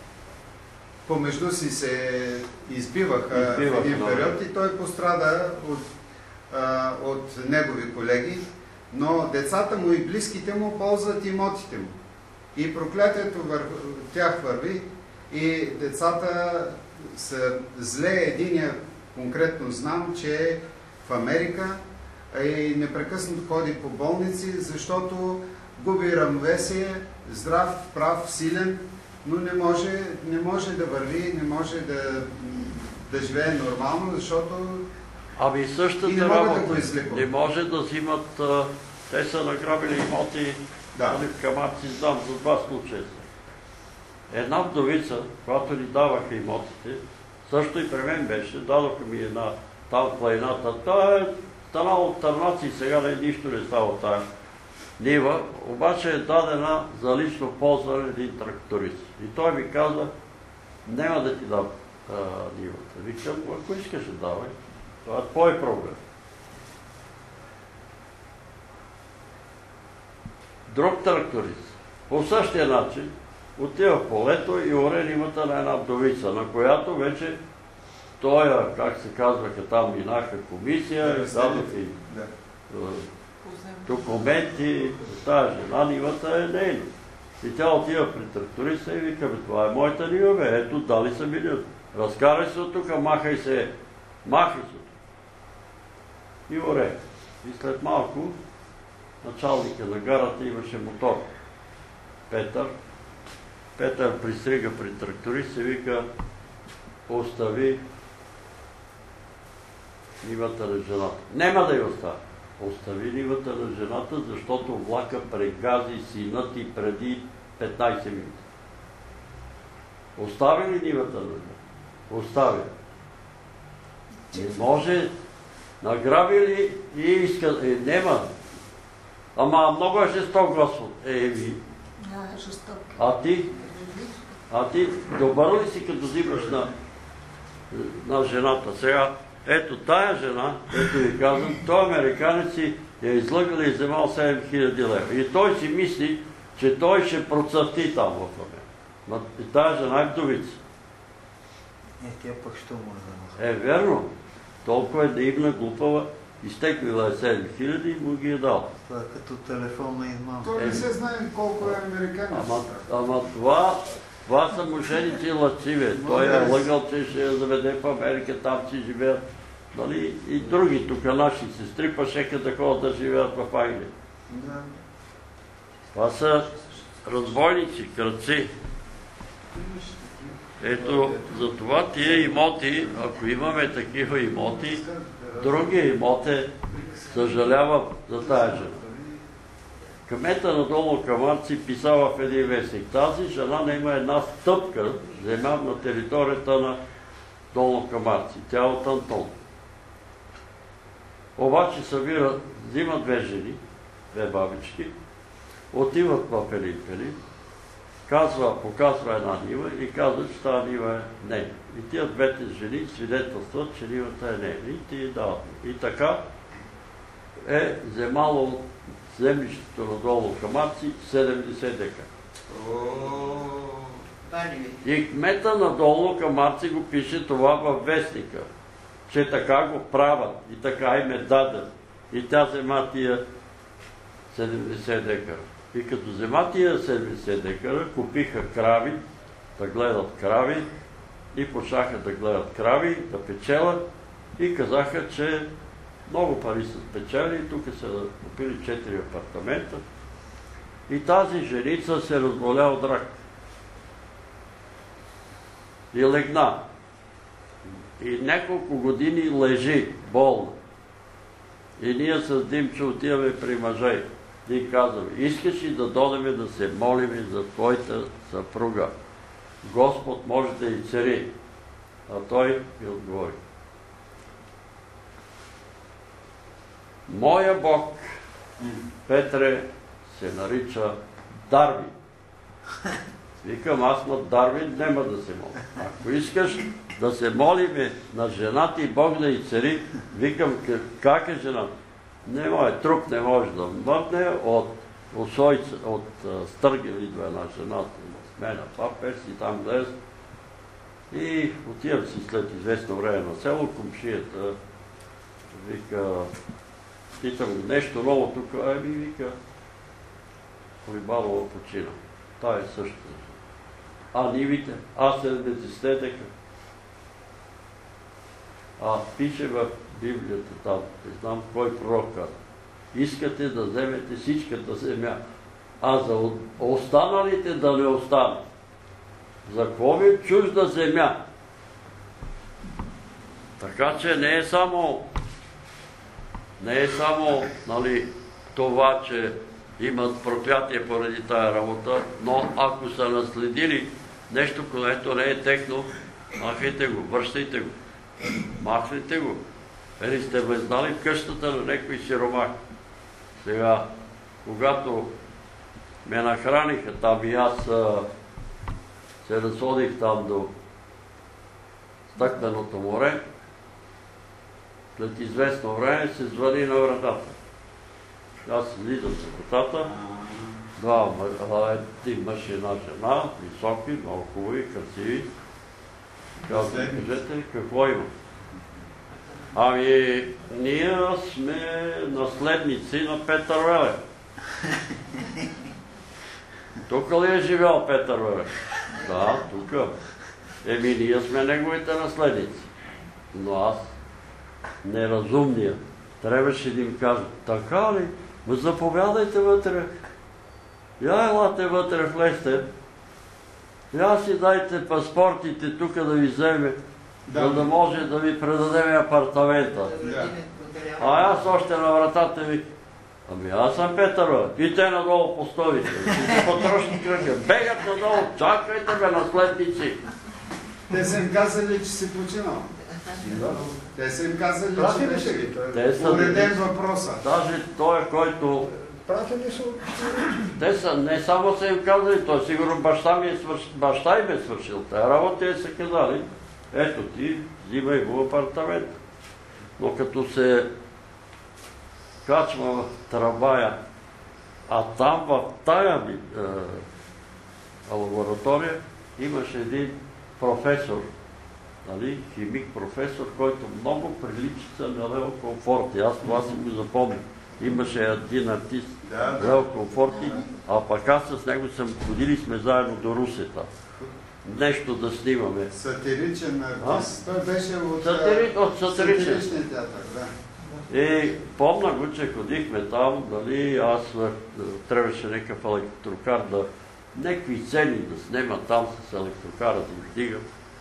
D: помежду си се избиваха,
A: Избивах,
D: в един
A: да.
D: период и той пострада от, а, от негови колеги, но децата му и близките му ползват имотите му. И проклятието върху тях върви и децата са зле. Единия конкретно знам, че е в Америка и непрекъснато ходи по болници, защото губи равновесие, здрав, прав, силен, но не може, не може да върви, не може да, да живее нормално, защото
A: Ами
D: и
A: същата
D: не могат
A: работа.
D: да го излекуват.
A: Не може да взимат... а, Те са награбили имоти,
D: Да.
A: нали, в Камарци, знам за два случая. Една вдовица, която ни даваха имотите, също и при мен беше, дадоха ми една там в планината. Та е станало от търнаци и сега не, нищо не става от тая нива, обаче е дадена за лично ползване един тракторист. И той ми каза, няма да ти дам а, нивата. Викам, ако искаш да давай, това е твой проблем. Друг тракторист, по същия начин, отива в полето и оре нимата на една вдовица, на която вече той, как се казваха, там минаха комисия, да, дадоха и
D: да.
A: документи, тази жена, нивата е нейна. И тя отива при тракториста и вика, бе, това е моята нива, бе, ето, дали са минути. Разкарай се от тук, махай се, махай се от тук. И оре. И след малко началника на гарата имаше мотор. Петър. Петър пристрига при тракторист и вика, остави нивата на жената. Нема да я остави. Остави нивата на жената, защото влака прегази синът и преди петнайсет минути. Остави ли нивата на жената? Остави. Не може, награби ли и иска... Е, нема. Ама много е жесток Господ. Е, ви. А ти? А ти добър ли си, като взимаш на, на жената? Сега, ето тая жена, ето ви казвам, той американец си е излъгал и вземал седем хиляди лева. И той си мисли, че той ще процъфти там в Америка. И тая жена е вдовица.
B: Е, тя пък що може да
A: Е, верно. Толкова е наивна, глупава. Изтеклила е седем хиляди и му ги е дал.
B: Това е като телефонна измама.
D: Той не се знае колко е американец.
A: Ама, ама това, това са мошеници и лъциве. Той е лъгал, че ще я заведе в Америка, там си живеят. Нали? И други тук, наши сестри, па шеха да ходят да живеят в Англия.
D: Да.
A: Това са разбойници, крадци. Ето, за това тия имоти, ако имаме такива имоти, другия имот е, съжалявам за тая жена. Кмета на Долно Камарци писава в един вестник. Тази жена не има една стъпка земя на територията на Долно Камарци. Тя е от Антон. Обаче събира, взима две жени, две бабички Отиват в един пелин, казва, показва една нива и казва, че тази нива е не. И тия двете жени свидетелстват, че нивата е не. И ти дават. И така е вземало от землището надолу Камарци седемдесет дека. И кмета надолу Камарци го пише това във вестника, че така го правят и така им е даден. И тя взема тия седемдесет декара. И като взема тия седемдесет декара, купиха крави, да гледат крави и почнаха да гледат крави, да печелят и казаха, че много пари са спечели и тук са купили четири апартамента. И тази женица се разболя от рак. И легна. И няколко години лежи болна. И ние с Димчо отиваме при мъжа и казваме, искаш ли да дойдем да се молим за твоята съпруга? Господ може да и цари. А той ми отговори. Моя Бог, Петре, се нарича Дарвин. Викам, аз на Дарвин няма да се моля. Ако искаш да се молиме на жената и Бог да и цари, викам, как е жената? Не може, труп не може да мърдне, от усойца, от Стъргел идва една жена, с мен, това перси, там гледа. И отивам си след известно време на село, комшията вика, питам нещо ново тук, ами вика, Колибалова почина. Та е същата. А нивите, аз седемдесет дека. А пише в Библията там, не знам кой пророк каза. Искате да вземете всичката земя, а за останалите да не останат. За какво ви чужда земя? Така че не е само не е само нали, това, че имат проклятие поради тая работа, но ако са наследили нещо, което не е техно, махайте го, връщайте го. Махнете го. Ели сте влезнали в къщата на някой сиромах. Сега, когато ме нахраниха там и аз а, се разходих там до Стъкленото море, след известно време се звъни на вратата. Аз слизам за вратата, два, един мъж и една жена, високи, много хубави, красиви. Казвам, кажете, какво има? Ами, ние сме наследници на Петър Велев. Тук ли е живял Петър Велев? Да, тук. Еми, ние сме неговите наследници. Но аз, неразумния, трябваше да им кажа, така ли? Ма заповядайте вътре. Я елате вътре, влезте. Я си дайте паспортите тук да ви вземе, да. За да може да ви предадем апартамента. Да. А аз още на вратата ви, ами аз съм Петър, и те надолу по столите. И се потрошни кръга. Бегат надолу, чакайте бе, наследници.
D: Те са им казали, че си починал. Да. Те са им казали, че беше уреден въпроса.
A: Даже той, който...
J: Пратени са...
A: Те са, не само са им казали, той сигурно баща ми е свършил, баща им е свършил тая работа и са казали, ето ти, взимай го апартамент. Но като се качва в трамвая, а там в тая ми, е, лаборатория имаше един професор, нали, химик професор, който много прилича на Лео Комфорти. Аз това си го запомня. Имаше един артист, да, да. Лео Комфорти, а пък аз с него съм ходили сме заедно до Русета. Нещо да снимаме.
D: Сатиричен артист. Той беше от,
A: Сатири... от сатиричен
D: театър, да.
A: И помня го, че ходихме там, нали, аз трябваше някакъв електрокар да... Некви сцени да снема там с електрокара да издигам.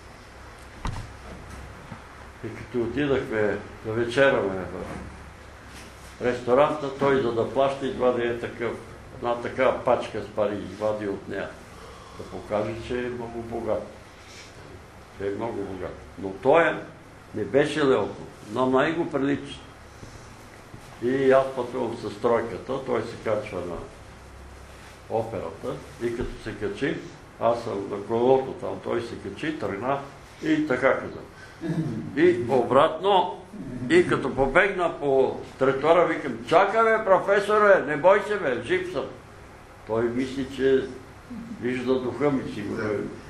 A: И като отидахме да вечераме в ресторанта, той за да плаща извади е такъв, една такава пачка с пари, извади от нея. Да покаже, че е много богат. Че е много богат. Но той не беше Леоко, но най го прилича. И аз пътувам с тройката, той се качва на операта и като се качи, аз съм на колелото там, той се качи, тръгна и така каза. И обратно, и като побегна по тротуара, викам, чакай бе, професоре, не бой се бе, жив съм. Той мисли, че вижда духа ми сигурно.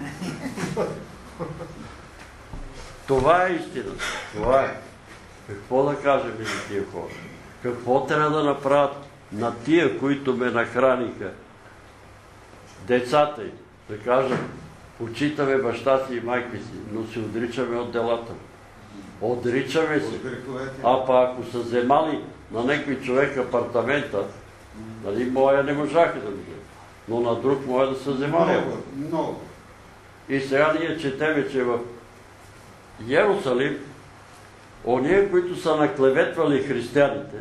A: Това е истината. Това е. Какво да кажем за тия хора? Какво трябва да направят на тия, които ме нахраниха? Децата им. Да кажат, почитаме баща си и майка си, но се отричаме от делата. Отричаме се. А па ако са вземали на някой човек апартамента, нали, моя не можаха да го вземат. Но на друг може да са вземали.
D: Много, много.
A: И сега ние четеме, че в Йерусалим ония, които са наклеветвали християните,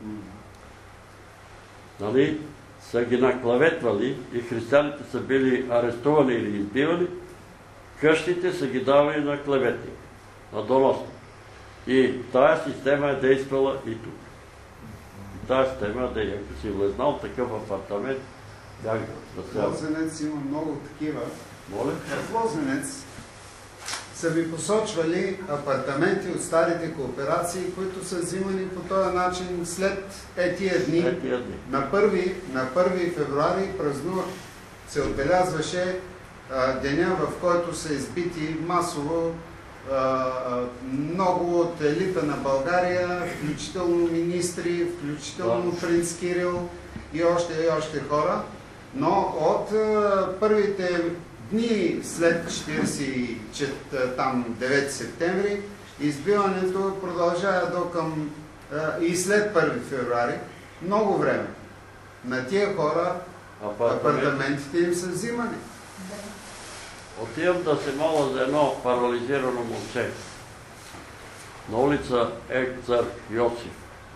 A: нали, са ги наклеветвали и християните са били арестувани или избивани, къщите са ги давали на клеветник, на доносник. И тая система е действала и тук. И тая система е действала. Ако си влезнал в такъв апартамент, бях да се...
D: В Лозенец има много такива.
A: Моля?
D: В Лозенец са ви посочвали апартаменти от старите кооперации, които са взимани по този начин след етия дни.
A: Етия дни.
D: На първи, на първи февруари празнувах, се отбелязваше а, деня, в който са избити масово а, а, много от елита на България, включително министри, включително принц Кирил и още и още хора. Но от а, първите дни след четиридесет и девети септември, избиването продължава до към а, и след първи февруари, много време. На тия хора апартаментите им са взимани.
A: Отивам да се моля за едно парализирано момче на улица Екзар Йосиф.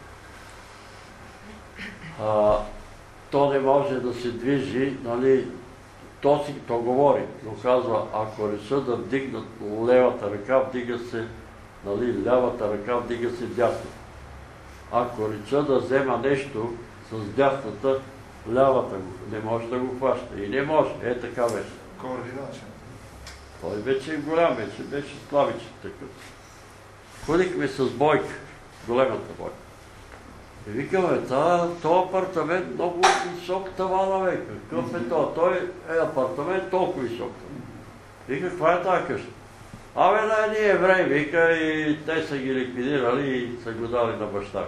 A: А, то не може да се движи, нали, то си то говори, но казва, ако реша да вдигнат левата ръка, вдига се, нали, лявата ръка, вдига се дясната. Ако реша да взема нещо с дясната, лявата не може да го хваща. И не може. Е, така беше.
J: Координация.
A: Той вече е голям, вече беше славичен такъв. Ходихме с Бойка, големата Бойка. И викаме, този апартамент много висок тавана, бе. Какъв е това? Той е апартамент толкова висок. Вика, каква е тази къща? Абе, на едни евреи, вика, и те са ги ликвидирали и са го дали на баща.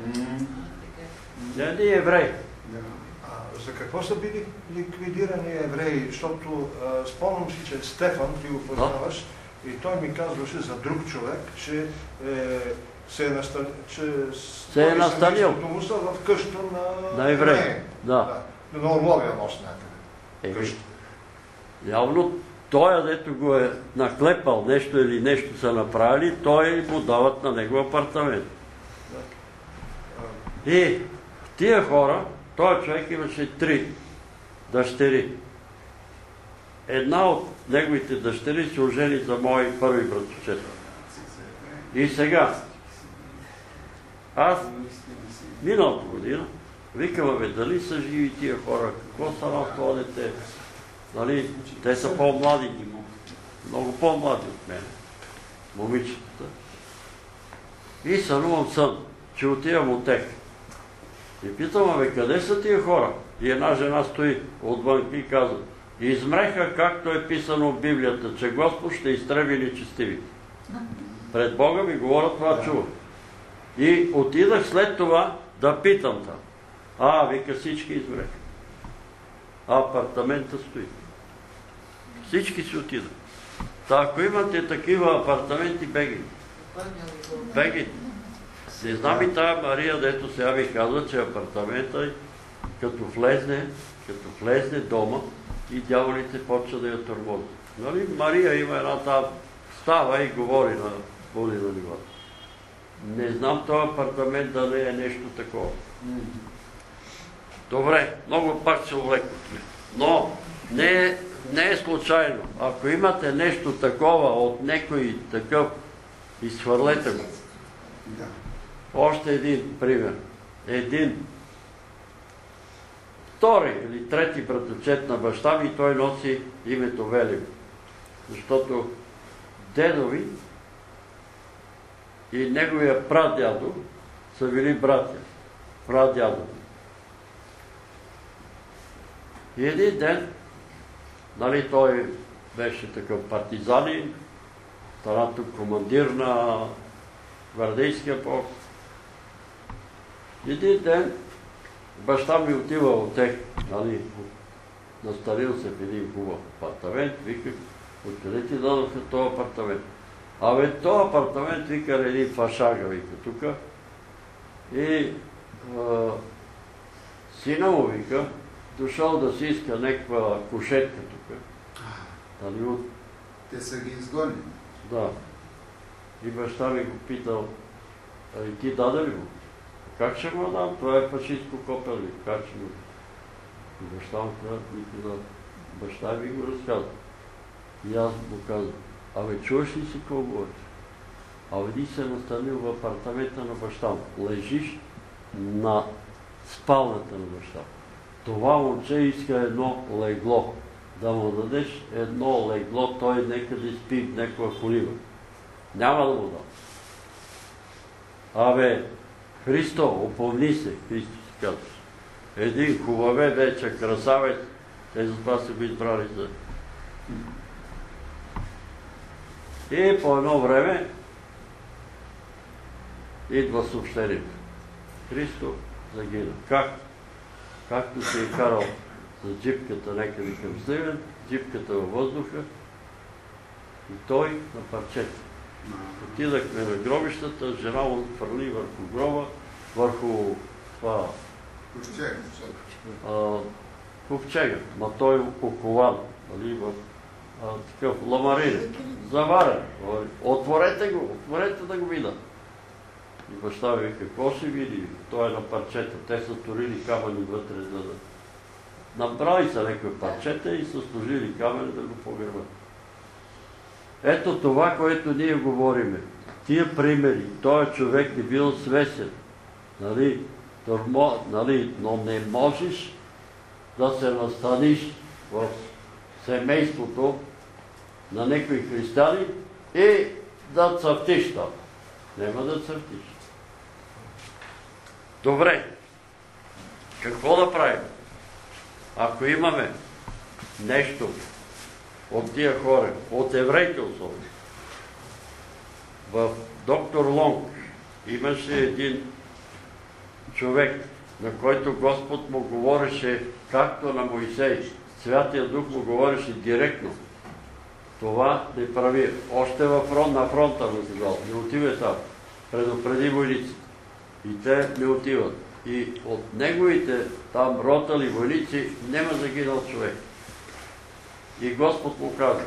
A: Едни евреи.
J: За какво са били ликвидирани евреи? Защото а, спомням си, че Стефан, ти го познаваш, и той ми казваше за друг човек, че е, се е настанил, че
A: се е настанил
J: му са в къща на,
A: на евреи. Да.
J: Да. На Орловия нос някъде.
A: Е, явно той, дето го е наклепал нещо или нещо са направили, той му дават на него апартамент. Да. И тия хора, този човек имаше три дъщери. Една от неговите дъщери се ожени за мои първи братовчет. И сега, аз миналата година викам, бе, дали са живи тия хора, какво стана с това дете? Нали, те са по-млади, много по-млади от мен, момичетата. И сънувам сън, че отивам от тях. И питам, абе, къде са тия хора? И една жена стои отвън и казва, измреха, както е писано в Библията, че Господ ще изтреби нечестивите. Пред Бога ми говоря, това чува. И отидах след това да питам там. А, вика, всички измреха. А апартамента стои. Всички си отидат. Та, ако имате такива апартаменти, беги. Беги. Не знам и тая Мария, дето сега ви казва, че апартамента, като влезне, като влезне дома, и дяволите почва да я тормозят. Нали? Мария има една там, става и говори на боли на нивата. Не знам този апартамент да не е нещо такова. Добре, много пак се увлекохме. Но не е, не е случайно. Ако имате нещо такова от некой такъв, изхвърлете го. Още един пример. Един втори или трети братовчет на баща ми, той носи името Велим. Защото дедови и неговия прадядо са били братя. Прадядо. И един ден, нали, той беше такъв партизанин, старато командир на гвардейския полк. Един ден баща ми отива от тех, нали, настанил се в един хубав апартамент, виках, откъде ти дадоха този апартамент? Абе, този апартамент, вика, един фашага, вика, тука. И а, сина му, вика, дошъл да си иска някаква кушетка тук. Нали, от...
D: Те са ги изгонили.
A: Да. И баща ми го питал, а и ти даде ли го? Как ще му дам? Това е фашистко копел. Как ще му? И баща му каза, баща ми го разказва. И аз му казвам, абе, чуваш ли си какво говориш? Абе, ти се настанил в апартамента на баща му. Лежиш на спалната на баща му. Това момче иска едно легло. Да му дадеш едно легло, той нека да спи в някаква колиба. Няма да му дам. Абе, Христо, опомни се, Христо си казваш. Един хубаве вече красавец, те затова са го избрали за... И по едно време идва съобщението. Христо загина. Как? Както се е карал за джипката някъде към Сливен, джипката във въздуха и той на парчета. Отидахме на гробищата, жена му фърли върху гроба, върху това...
D: Ковчега.
A: Ковчега, ма той окован, нали, в такъв ламарин, заварен. Отворете го, отворете да го видя. И баща ми, какво ще види? Той е на парчета. Те са турили камъни вътре, за да... Направи са някакви парчета и са сложили камъни да го погребат. Ето това, което ние говориме. Тия примери. Той човек не бил свесен. Нали? Търмо, нали? Но не можеш да се настаниш в семейството на някои християни и да цъфтиш там. Нема да цъфтиш. Добре. Какво да правим? Ако имаме нещо от тия хора, от евреите особено, в доктор Лонг имаше един човек, на който Господ му говореше както на Моисей. Святия Дух му говореше директно. Това не прави. Още във фронт, на фронта му казал. Не отивай там. Предупреди войниците. И те не отиват. И от неговите там ротали войници няма загинал човек. И Господ му казва: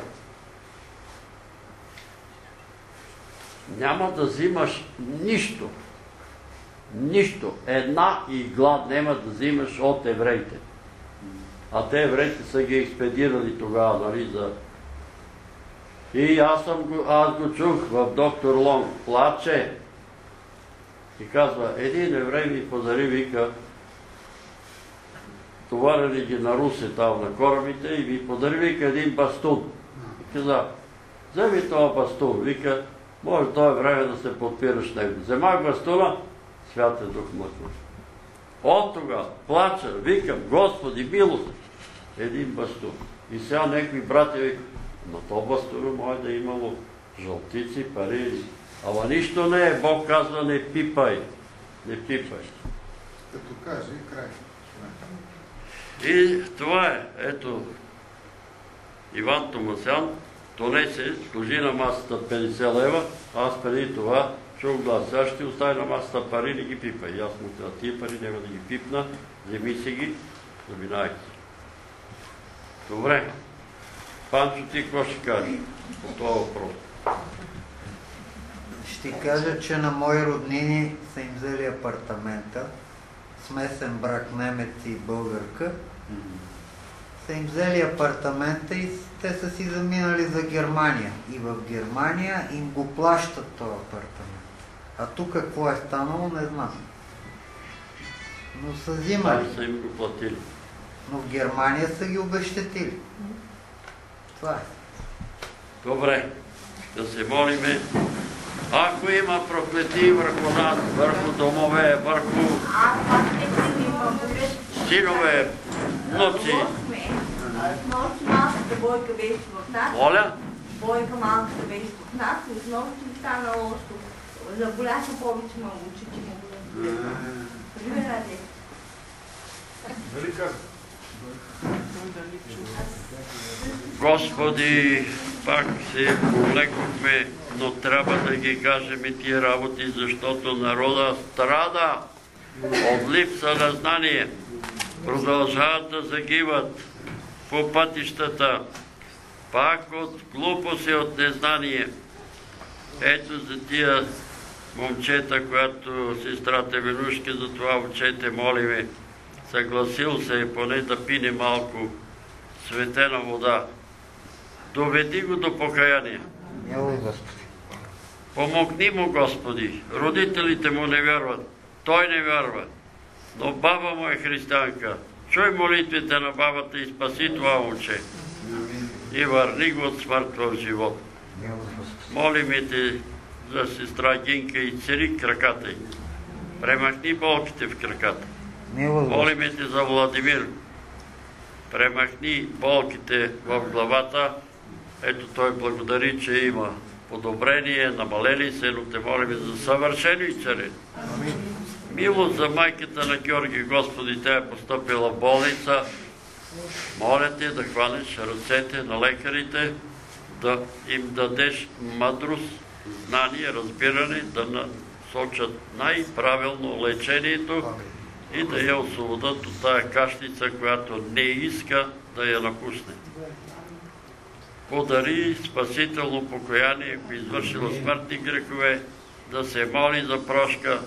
A: няма да взимаш нищо. Нищо. Една игла няма да взимаш от евреите. А те евреите са ги експедирали тогава, нали, за... И аз, съм го, аз го чух в доктор Лонг. Плаче. И казва, един еврей ми подари, вика, товарили ги на Русе там на корабите и ми подари, вика, един бастун. И каза, вземи този бастун, вика, може това време да се подпираш него. Вземах бастуна, Святия Дух мъкна. От тогава плача, викам, Господи, милост, един бастун. И сега някои братя викат, на то бастуна може да е имало жълтици, пари. Ама нищо не е. Бог казва, не пипай. Не пипай.
D: Като каже, край.
A: И това е. Ето, Иван Томасян донесе, служи на масата петдесет лева, аз преди това чух глас. Сега ще остави на масата пари, не ги пипай. И аз му казах, тия пари няма да ги пипна, вземи си ги, заминайте. Добре. Панчо, ти какво ще кажеш по това въпрос?
B: Ще кажа, че на мои роднини са им взели апартамента, смесен брак немец и българка. Mm-hmm. Са им взели апартамента и те са си заминали за Германия. И в Германия им го плащат този апартамент. А тук какво е станало, не знам. Но са взимали.
A: Там са им го платили.
B: Но в Германия са ги обезщетили. Това е.
A: Добре, да се молиме. Ако има проклети върху нас, върху домове, върху синове, внуци,
I: малката Бойка беше в нас.
A: моля?
I: Бойка малката беше в нас. Отново си стана лошо. Заболяха повече ме очите му. Разбирате?
J: Нали каза?
A: Господи, пак се повлекохме, но трябва да ги кажем и тия работи, защото народа страда от липса на знание. Продължават да загиват по пътищата, пак от глупост и от незнание. Ето за тия момчета, която сестрата Венушка, за това учете, молиме, съгласил се е поне да пине малко светена вода. Доведи го до покаяние. Помогни му, Господи. Родителите му не вярват. Той не вярва. Но баба му е християнка. Чуй молитвите на бабата и спаси това момче. И върни го от смърт в живот. Молиме те за сестра Гинка и цери краката й. Премахни болките в краката. Молиме те за Владимир. Премахни болките в главата. Ето той благодари, че има подобрение, намалели се, но те молиме за съвършено изцеление. Милост за майката на Георги, Господи, тя е постъпила в болница. Моля те да хванеш ръцете на лекарите, да им дадеш мъдрост, знание, разбиране, да насочат най-правилно лечението и да я освободят от тая кашлица, която не иска да я напусне. Подари спасително покаяние, ако извършила смъртни грехове, да се моли за прошка,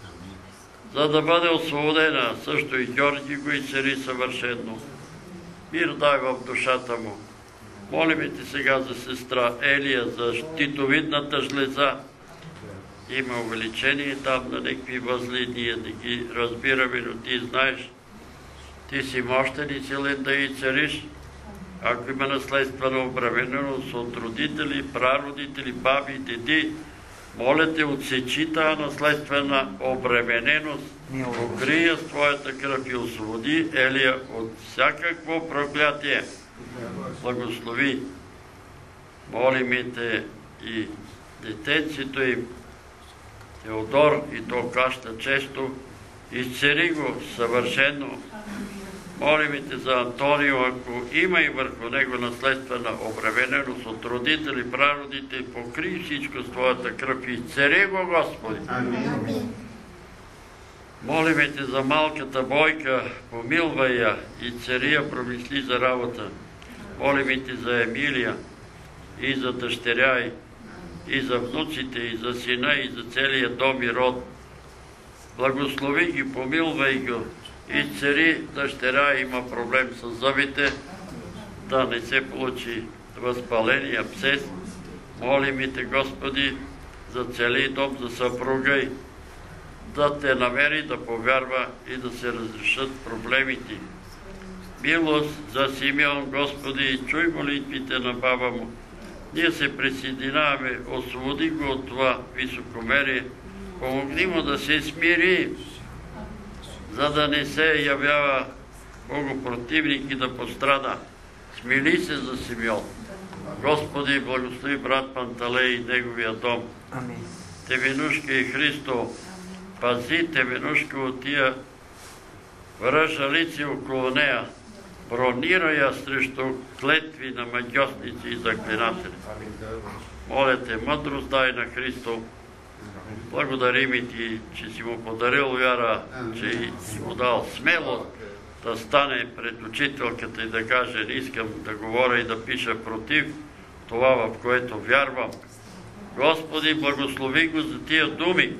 A: за да бъде освободена. Също и Георги го изцели съвършено. Мир дай в душата му. Молиме ти сега за сестра Елия, за щитовидната жлеза. Има увеличение там на някакви възли, ние не ги разбираме, но ти знаеш. Ти си мощен и силен да и цариш. Ако има наследствена обремененост от родители, прародители, баби, деди, моля те, отсечи тази наследствена обремененост, покрия с твоята кръв и освободи Елия от всякакво проклятие. Благослови. Молиме те и детенцето им, Теодор, и то кашля често, изцери го съвършено. Молиме те за Антонио, ако има и върху него наследствена обремененост от родители, прародители, покри всичко с твоята кръв и изцери го, Господи.
I: Амин.
A: Молиме те за малката Бойка, помилвай я и цари я промисли за работа. Молиме те за Емилия и за дъщеря й, и за внуците, и за сина, и за целия дом и род. Благослови ги, помилвай го. И цари дъщеря има проблем с зъбите, да не се получи възпаление, абсцес. Молим те, Господи, за целия дом, за съпруга й, да те намери, да повярва и да се разрешат проблемите. Милост за Симеон, Господи, чуй молитвите на баба му. Ние се присъединяваме, освободи го от това високомерие, помогни му да се смири, за да не се явява богопротивник и да пострада. Смили се за Симеон. Господи, благослови брат Панталей и неговия дом. Теменушка и Христо, пази Теменушка от тия връжалици около нея. Бронира я срещу клетви на магьосници и заклинатели. Моля те, мъдрост дай на Христо. Благодарим и ти, че си му подарил вяра, че си му дал смелост да стане пред учителката и да каже, не искам да говоря и да пиша против това, в което вярвам. Господи, благослови го за тия думи.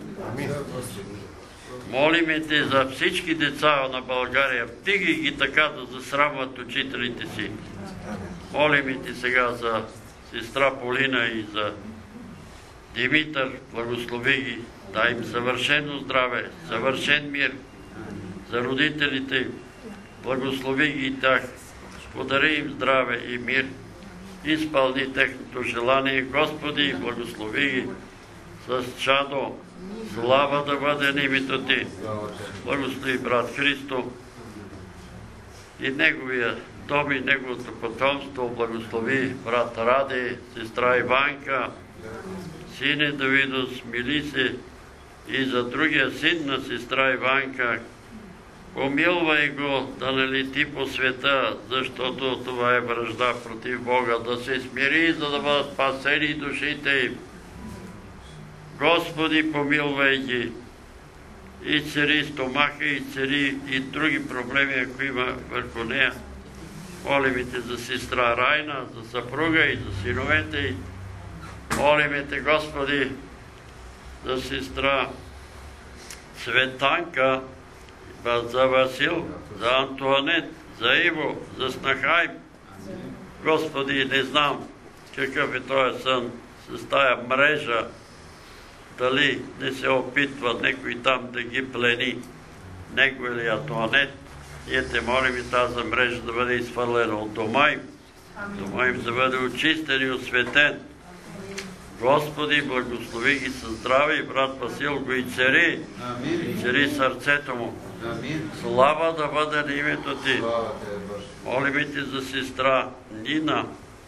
A: Молиме те за всички деца на България. Вдигай ги така да засрамват учителите си. Молиме те сега за сестра Полина и за Димитър. Благослови ги. Дай им съвършено здраве, съвършен мир. За родителите Благослови ги и тях. Подари им здраве и мир. Изпълни техното желание, Господи, благослови ги с чадо. Слава да бъде на името Ти. Благослови брат Христо и неговия дом и неговото потомство. Благослови брат Ради, сестра Иванка, сине Давидо, смили се и за другия син на сестра Иванка. Помилвай го да не лети по света, защото това е вражда против Бога, да се смири, за да бъдат спасени душите им. Господи, помилвай ги. И цари стомаха, и цари и други проблеми, ако има върху нея. Молим Те за сестра Райна, за съпруга и за синовете й. Молим Те, Господи, за сестра Цветанка, за Васил, за Антуанет, за Иво, за снаха им. Господи, не знам какъв е този сън с тая мрежа, дали не се опитва некой там да ги плени, него или Антуанет. Ние Те молим и тази мрежа да бъде изхвърлена от дома им, дома им да бъде очистен и осветен. Господи, благослови ги със здраве и брат Васил го и цари, и цари сърцето му. Слава да бъде на името Ти. Молим Те за сестра Нина.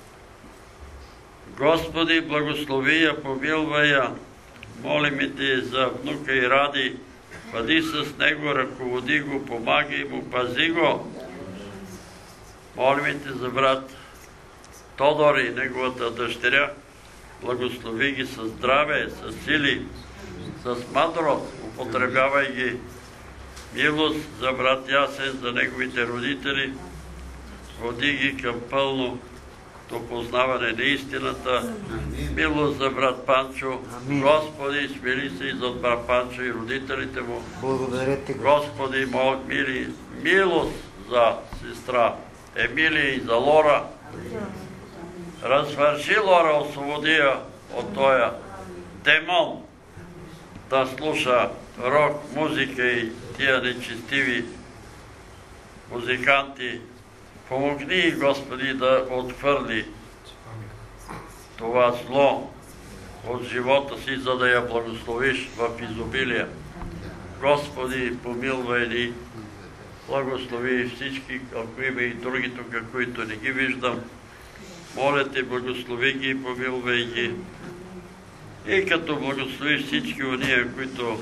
A: Господи, благослови я, помилвай я. Молим Те за внука и Ради. Бъди с него, ръководи го, помагай му, пази го. Молим Те за брат Тодор и неговата дъщеря. Благослови ги със здраве, с сили, с мъдрост, употребявай ги. Милост за брат Ясен, за неговите родители. Води ги към пълно до познаване на истината. Милост за брат Панчо. Господи, смили се и за брат Панчо и родителите му.
B: Благодаря Ти,
A: Господи, мили, милост за сестра Емилия и за Лора. Развърши, Лора, освободи я от тоя демон да слуша рок, музика и тия нечестиви музиканти. Помогни, Господи, да отхвърли това зло от живота си, за да я благословиш в изобилие. Господи, помилвай ни, благослови всички, ако има и други тук, които не ги виждам. Моля Те, благослови ги и помилвай ги. И като благословиш всички ония, които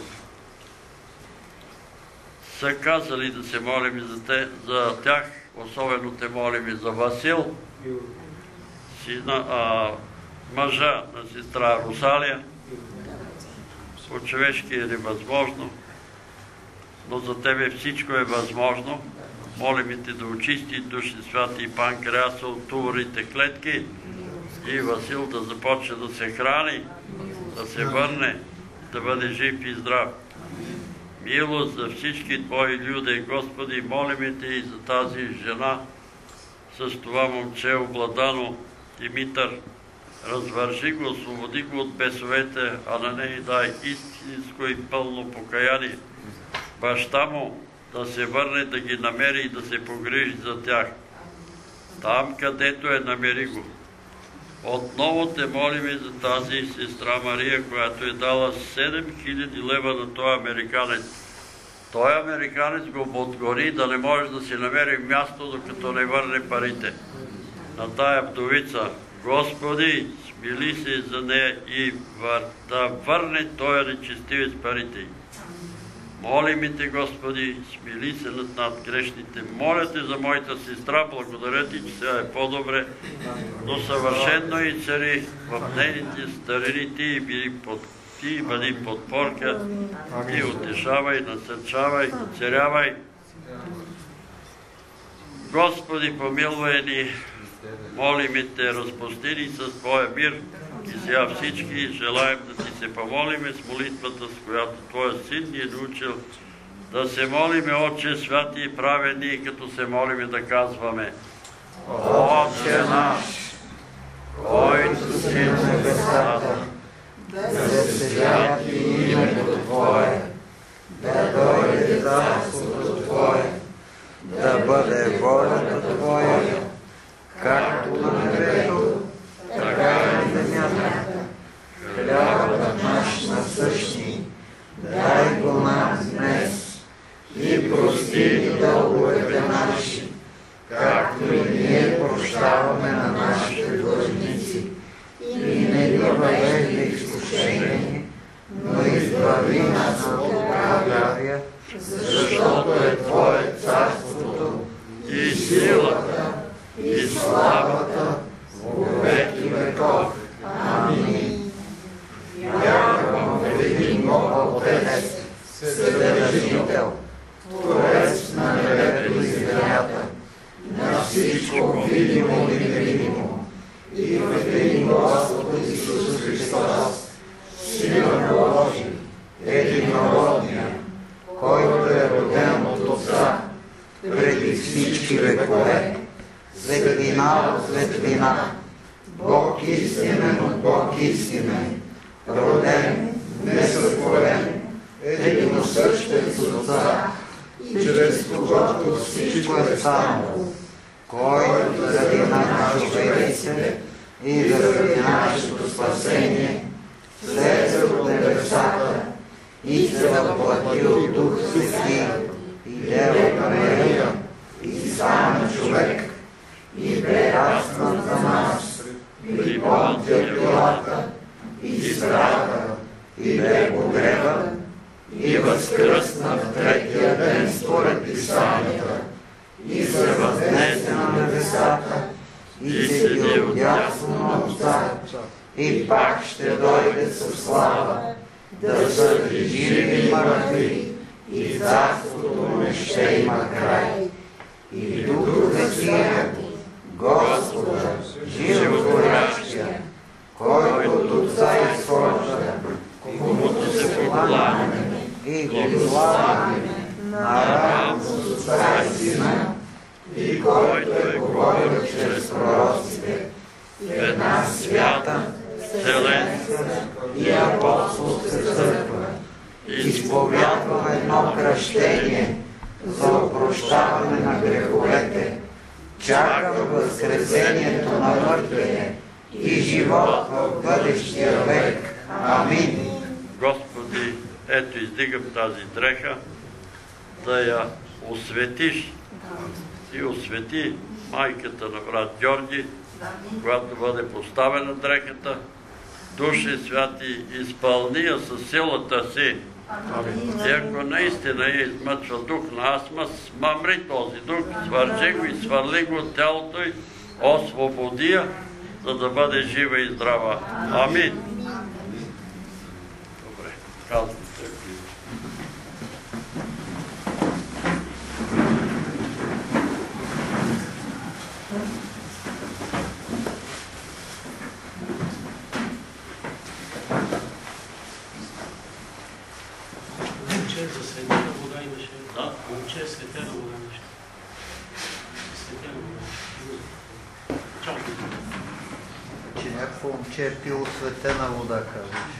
A: са казали да се молим за, те, за тях, особено Те молим и за Васил, сина, а, мъжа на сестра Русалия. По-човешки е невъзможно, но за Тебе всичко е възможно. Молим Те да очисти души святи и панкреаса от туморите клетки и Васил да започне да се храни, да се върне, да бъде жив и здрав. Милост за всички Твои люди, Господи, молим Те и за тази жена с това момче обладано Димитър. Развържи го, освободи го от бесовете, а на нея дай истинско и пълно покаяние. Баща му да се върне, да ги намери и да се погрижи за тях. Там, където е, намери го. Отново Те молим за тази сестра Мария, която е дала седем хиляди лева на този американец. Той американец го подгори да не може да си намери място, докато не върне парите на тая вдовица. Господи, смили се за нея и да върне този нечестивец парите. Молим Те, Господи, смили се над над грешните. Моля Те за моята сестра, благодаря Ти, че сега е по-добре, но съвършено и цари в нейните старини. Ти бъди под, ти бъди подпорка, Ти утешавай, насърчавай, царявай. Господи, помилвай ни, молим Те, разпусти ни с Твоя мир. И сега всички желаем да Ти се помолиме с молитвата, с която Твоя Син ни е научил да се молиме, Отче святи и праведни, като се молиме да казваме: Отче наш, който си в небесата, да се святи името Твое, да дойде царството Твое, да бъде
B: Божия, защото е Твое царството и силата и славата во веки веков. Амин. Вярвам в един Бог Отец, Вседържител, Творец на небето и земята, на всичко видимо и невидимо, и в един Господ Исус Христос, Сина Божий, единородния, който е роден от Отца преди всички векове, светлина от светлина, Бог истинен от Бог истинен, роден, несътворен, единосъщен с Отца, чрез когото всичко е станало, който заради нашите и заради нашето спасение слезе от небесата и се въплати от Дух Свети и Дева Мария и стана човек и бе разнат за нас при Понтия Пилата и страда и бе погребан и възкръсна в третия ден според Писанията и се възнесе на небесата и седи отдясно на Отца и пак ще дойде със слава да съди живи и мъртви и царството не ще има край. И Духовия, Господа, животворящия, който от Отца изхожда, комуто се покланяме и го славяме наравно с Отца и Сина, и който е говорил чрез пророците, в една свята, вселенска и апостолска църква, изповядвам едно кръщение за опрощаване на греховете, чакам възкресението на мъртвите и живот в бъдещия век. Амин.
A: Господи, ето издигам тази дреха, да я осветиш и освети майката на брат Георги, когато бъде поставена дрехата. Души святи, изпълни я със силата си. И ако наистина я измъчва дух на астма, смамри този дух, свържи го и свърли го от тялото й, освободи я, за да бъде жива и здрава. Амин. Добре, казвайте.
G: За светена вода имаше. Да. Момче, светена вода имаше. Светена вода. Чао.
B: Че някакво момче е пило светена вода, казваш.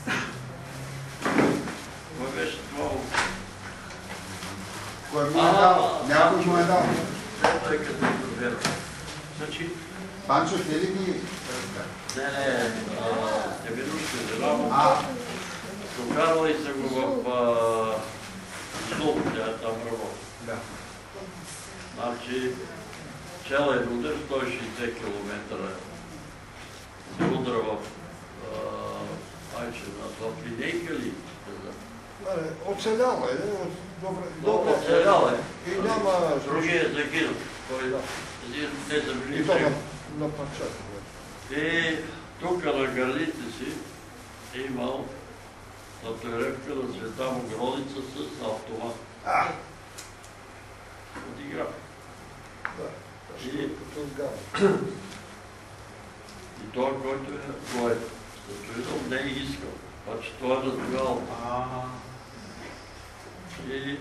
A: Кой беше това?
D: Кой му е дал? Някой му е дал.
A: Той като добре.
G: Значи...
D: Панчо, те ли ги...
A: Не, не, Стевенушка Зелава. А. Докарали са го в Злото, тя е там работа.
D: Да.
A: Значи, челен удар, сто и шейсет километра се удра в Айчина. В линейка ли?
J: Оцелял е.
A: Добре, оцелял е.
J: И няма...
A: Другия е загинал. Те са били
J: и то на, на парчата.
A: И тук на гърлите си е имал татуировка на Света Богородица с автомат.
D: А!
A: От игра.
J: Да.
A: И, и той, който е, го е татуирал, не е искал. Обаче той е разбирал. И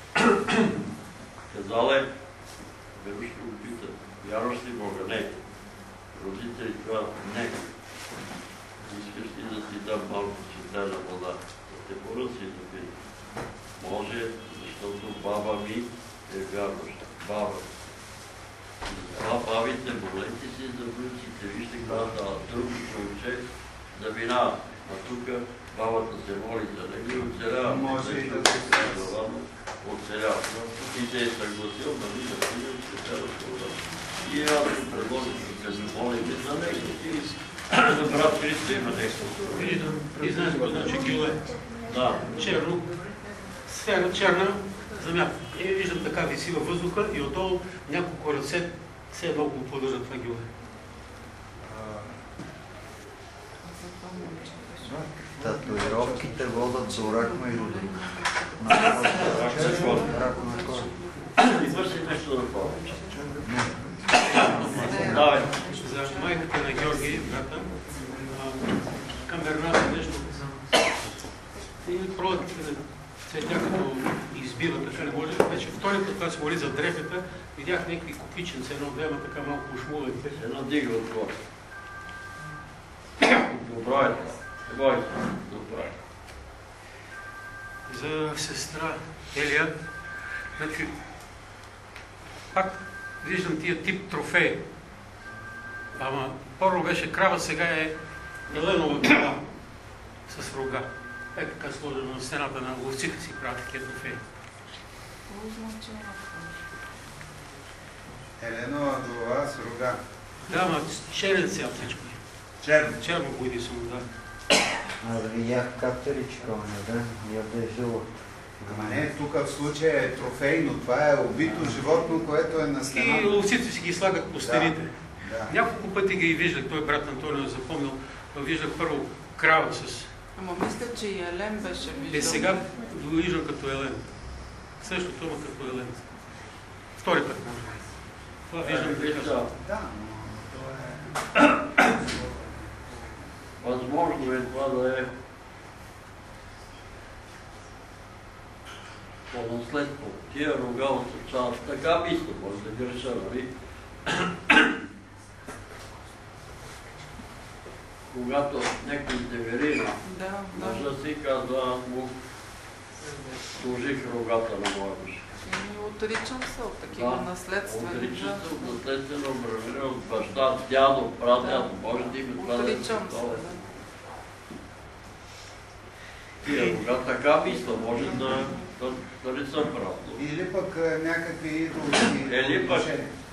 A: казал е, Верушка го пита, вярваш ли Бога? Не. Родители това не. Искаш ли да ти дам малко светена вода? Да те поръси да пи. Може, защото баба ми е вярваща. Баба. И това бабите, молете си за внуците. Вижте когато дава друго човече да минава. А тук бабата се моли за него и оцелява.
D: Може и да се
A: оцелява. Оцелява. И се е съгласил да ми да пине светената вода. И аз ви предложих да се молите за него. За брат Христо има нещо.
G: Или да признаеш го, значи Гюле.
A: Да.
G: Черно. сфера черна замята. И виждам така виси във въздуха и отдолу няколко ръце все едно го поддържат в ъгъла.
B: Татуировките водят до рак и до друг.
A: Извърши нещо да повече.
G: За майката на Георги, брата, камерната нещо. И проводите цветя, като избива, така не може. Вече втори път, когато се моли за дрехата, видях някакви купиченци, едно двема така малко ушмулите.
A: Една дига отгоре. Добро е това. Добро е.
G: За сестра Елия, значи, пак виждам тия тип трофеи. Ама първо беше крава, сега е еленова крава с рога. Е така сложено на стената на ловците си правят такива трофеи.
D: Еленова глава с рога.
G: Да, ама черен цял всичко.
D: Черно.
G: Черно бойди съм, да.
B: Аз видях катеричка, не да, яде жълът.
D: Ама не, тук в случая е трофей, но това е убито животно, което е на стената.
G: И ловците си ги слагат по стените.
D: Да, да.
G: Няколко пъти ги виждах, той брат Антонио е запомнил, виждах първо крава с...
K: Ама мисля, че и Елен беше виждал.
G: Е, сега го виждам като Елен. Същото, но като Елен. Втори път може. Това виждам така.
D: Да, но това е...
A: Възможно е това да е по наследство. Тия рога отсъчават. Така мисля, може да греша, нали? Когато някой те верира,
K: да, да.
A: може да си казва, му служих рогата на моя душа.
K: И отричам се от такива
A: да,
K: наследствени.
A: Отричам се от наследствено бремено, от баща, дядо, прадядо, да. Може да има това да е.
K: Отричам се, да.
A: Тия рога така мисля, може да, да, да не съм прав.
D: Или пък някакви идолски...
A: Или пък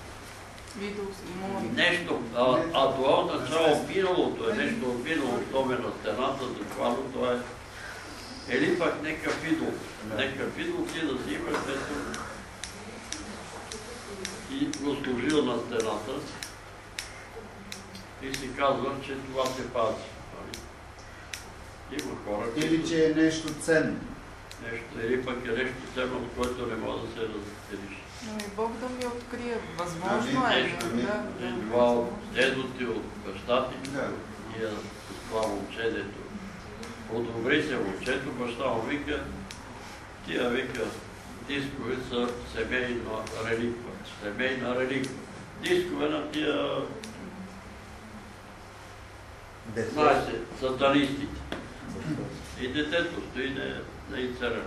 A: нещо, а, а това отначало миналото е нещо от миналото ме на стената, защото това е или пък некъв идол. Некъв идол ти да си имаш нещо и го служил на стената и си казва, че това се пази. Има хора,
D: или че е нещо ценно.
A: Нещо, или пък е нещо ценно, от което не може да се разделиш.
K: Но и Бог да ми открие. Възможно е.
A: Нещо, това от дедо ти, от баща ти, и с това момче, дето подобри се момчето, баща му вика, тия вика, дискове са семейна реликва. Семейна реликва. Дискове на тия, знаете, сатанистите. И детето стои на Ицера.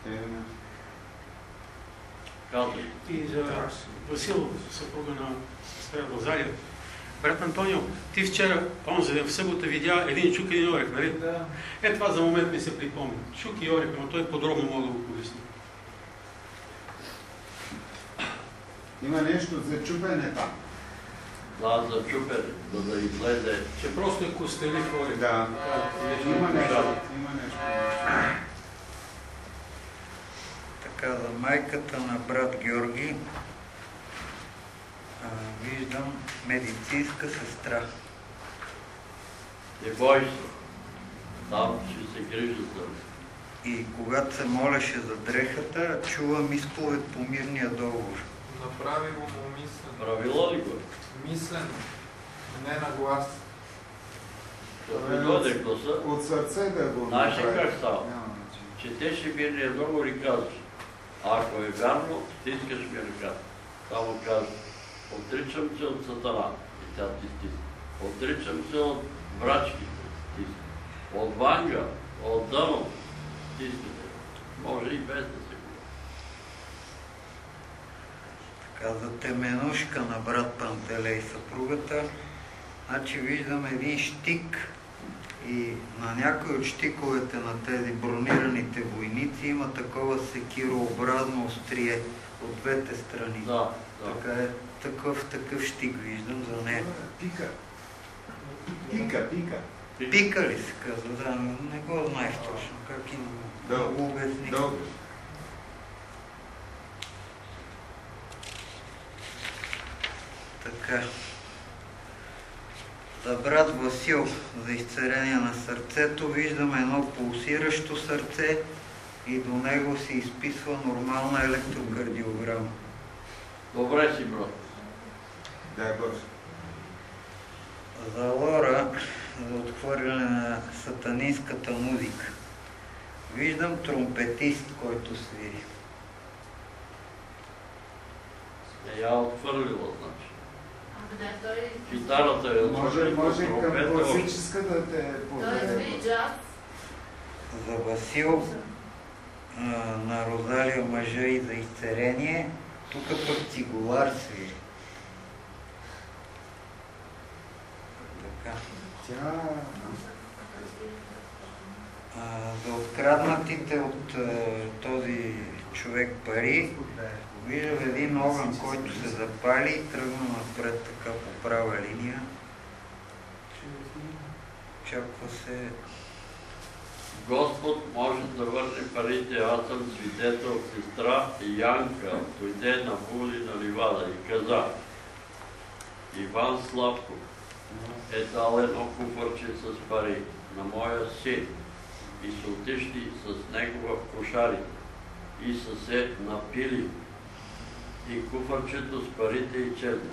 G: И за Васил, съпруга на сестра Розалия. Брат Антонио, ти вчера, онзи ден в събота, видя един чук и един орех, нали?
M: Да.
G: Е, това за момент ми се припомня. Чук и орех, но той подробно мога да го поясни.
D: Има нещо за чупене там.
A: Да, за чупене, за да излезе.
G: Че просто е костелив орех.
D: Да. Има нещо. Има нещо.
B: Така, за майката на брат Георги а, виждам медицинска сестра.
A: Не бой се. Там ще се грижа за.
B: И когато се молеше за дрехата, чувам изповед по мирния договор.
M: Направи го му мислен.
A: Правила ли го?
M: Мислен. Не на глас.
A: Да дойде гласа.
D: От сърце да го
A: знаеш
D: направи.
A: как става? Четеше мирния договор и казваш, ако е вярно, ти искаш ми ръка. Само казваш, отричам се от сатана. И тя ти стиска. Отричам се от врачки. Стиска. От ванга, от дъно. Стискате. Може и без да се говори.
B: Така, за теменушка на брат Пантелей съпругата, значи виждам един щик и на някои от щиковете на тези бронираните войници има такова секирообразно острие от двете страни.
A: Да, да.
B: Така е, такъв, такъв щик виждам за нея.
D: Пика. Пика, пика.
B: Пика ли се казва? Да, не го знаеш точно. Как има?
D: Дълго.
B: Обясни.
D: Дълго.
B: Така. За брат Васил, за изцеление на сърцето, виждаме едно пулсиращо сърце и до него се изписва нормална електрокардиограма.
A: Добре си, брат.
D: Дай Боже.
B: За Лора, за отхвърляне на сатанинската музика. Виждам тромпетист, който свири.
A: Е, я отхвърлила, значи.
E: Да, той...
A: Китарата е
D: Може, може към
A: тромпета,
D: класическа да те
E: Той е
D: поведе.
E: джаз.
B: За Васил, а, на Розалия мъжа и за изцеление, тук пък цигулар свири. Така.
D: Тя...
B: А, за откраднатите от а, този човек пари, виждам един огън, който се запали и тръгна напред така по права линия. Очаква се...
A: Господ може да върне парите. Аз съм свидетел, сестра Янка дойде на Булина ливада и каза: Иван Славков е дал едно куфърче с пари на моя син и са отишли с него в кошарите и са се напили и куфърчето с парите и чезна.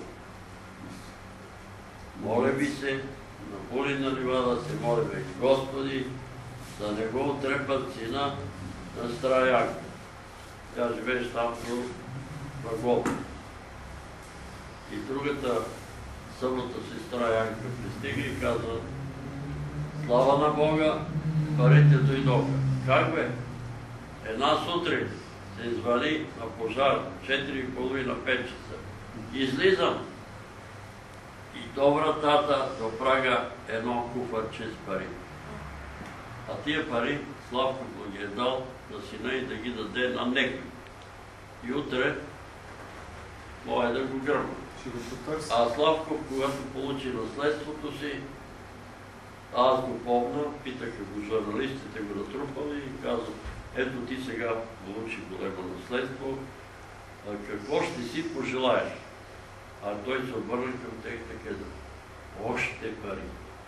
A: Моля ви се, на Булина ливада се молиме: Господи, да не го отрепат сина на сестра Янка. Тя живееш там до вагон. И другата събота сестра Янка пристига и казва: слава на Бога, парите дойдоха. Как бе? Една сутрин се извали на пожар, четири и половина пет часа. Излизам и до вратата, до прага, едно куфарче с пари. А тия пари Славко го ги е дал на сина и да ги даде на него. И утре може да го гръмна. А Славко, когато получи наследството си, аз го помня, питаха го журналистите, го натрупали и казах: ето ти сега получи големо наследство, а какво ще си пожелаеш? А той се обърна към тях и каза: още пари.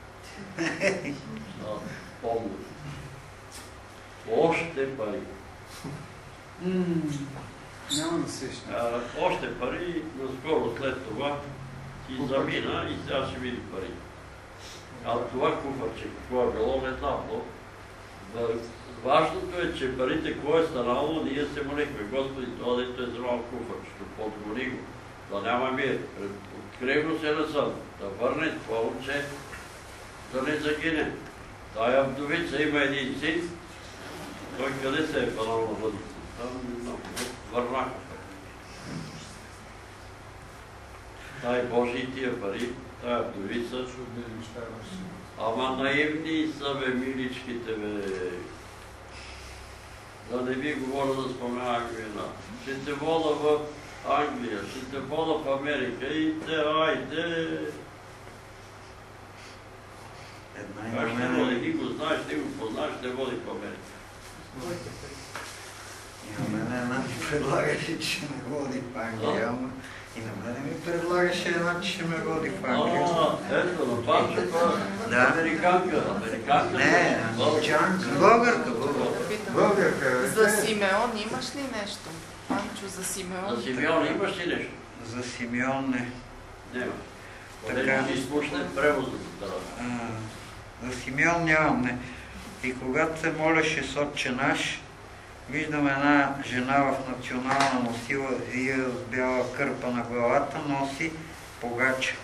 A: А, помня. Още пари.
D: Няма да сеща.
A: Още пари, наскоро след това си замина и сега ще види пари. А това куфърче, какво е било, не знам, но важното е, че парите, какво е станало, ние се молихме: Господи, това дето е вземал куфърчето, подгони го, да няма мир, открий го се на сън, да върне това момче, да не загине. Тая вдовица има един син, той къде се е панал на въдица? Там, не знам, върнаха. Дай Боже и тия пари, тая вдовица. Ама наивни са, бе, миличките, бе. Да не ви говоря да споменавам вина. Ще те вода в Англия, ще те вода в Америка и те, айде. Как ще води? Ти го знаеш, ти го познаеш, ще води в Америка.
B: И на мен една ми предлагаше, че ме води в Англия, ама и на мен ми предлагаше една, че ще ме води в Англия.
A: А, ето, на Панчо,
B: да.
A: Американка, американка.
B: Не, българка, българка.
D: Българка.
K: За Симеон имаш ли нещо? Панчо, за Симеон?
A: За Симеон имаш ли нещо?
B: За Симеон не.
A: Няма.
B: Така.
A: Ще изпушне превоза за това.
B: За Симеон нямам, не. И когато се молеше с Отче наш, виждам една жена в национална носила и с бяла кърпа на главата носи погача.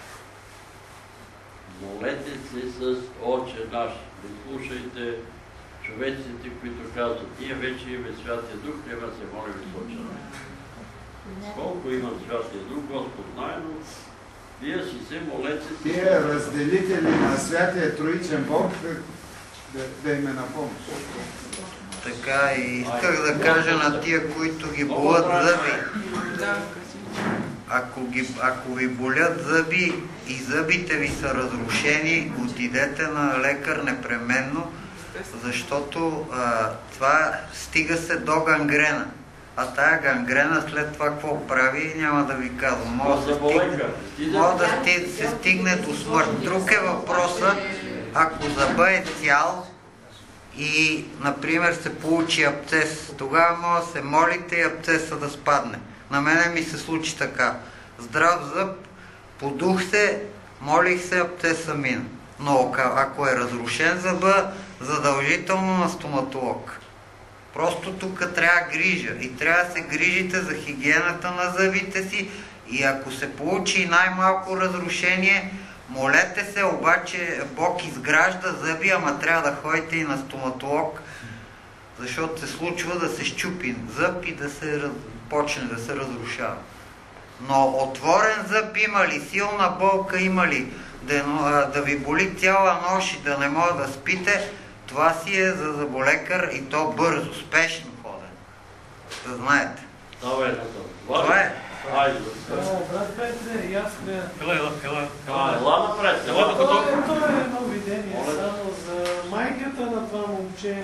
A: Молете се с Отче наш. Не слушайте човеците, които казват: ние вече имаме Святия Дух, трябва да се молим с Отче наш. Колко има Святия Дух, Господ знае, но вие си се молете с...
D: Тия разделители на Святия Троичен Бог да, да им е на помощ.
B: Така и исках да кажа на тия, които ги болят зъби. Ако, ги, ако ви болят зъби и зъбите ви са разрушени, отидете на лекар непременно, защото а, това стига се до гангрена. А тая гангрена след това какво прави, няма да ви казвам. Може да, стигне, може да сти, се стигне до смърт. Друг е въпросът, ако зъба е цял и, например, се получи абцес, тогава може да се молите и абцеса да спадне. На мене ми се случи така. Здрав зъб, подух се, молих се, абцеса мина. Но ако е разрушен зъба, задължително на стоматолог. Просто тук трябва грижа и трябва да се грижите за хигиената на зъбите си и ако се получи най-малко разрушение, молете се, обаче Бог изгражда зъби, ама трябва да ходите и на стоматолог, защото се случва да се щупи зъб и да се почне да се разрушава. Но отворен зъб има ли, силна болка има ли, да, да ви боли цяла нощ и да не може да спите, това си е за зъболекар и то бързо, спешно ходене. Да знаете.
A: Давай,
B: това е.
A: Айде.
H: Брат Петре, и аз бе...
G: Ела, ела, ела.
A: А, ела напред. Ела
H: Това е, това е едно видение, само за майката на това момче.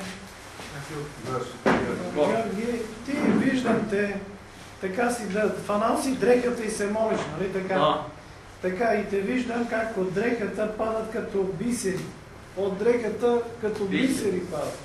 H: Георги, ти виждам те, така си, фанал си дрехата и се молиш, нали така?
A: Да.
H: Така и те виждам как от дрехата падат като бисери. От дрехата като бисери падат.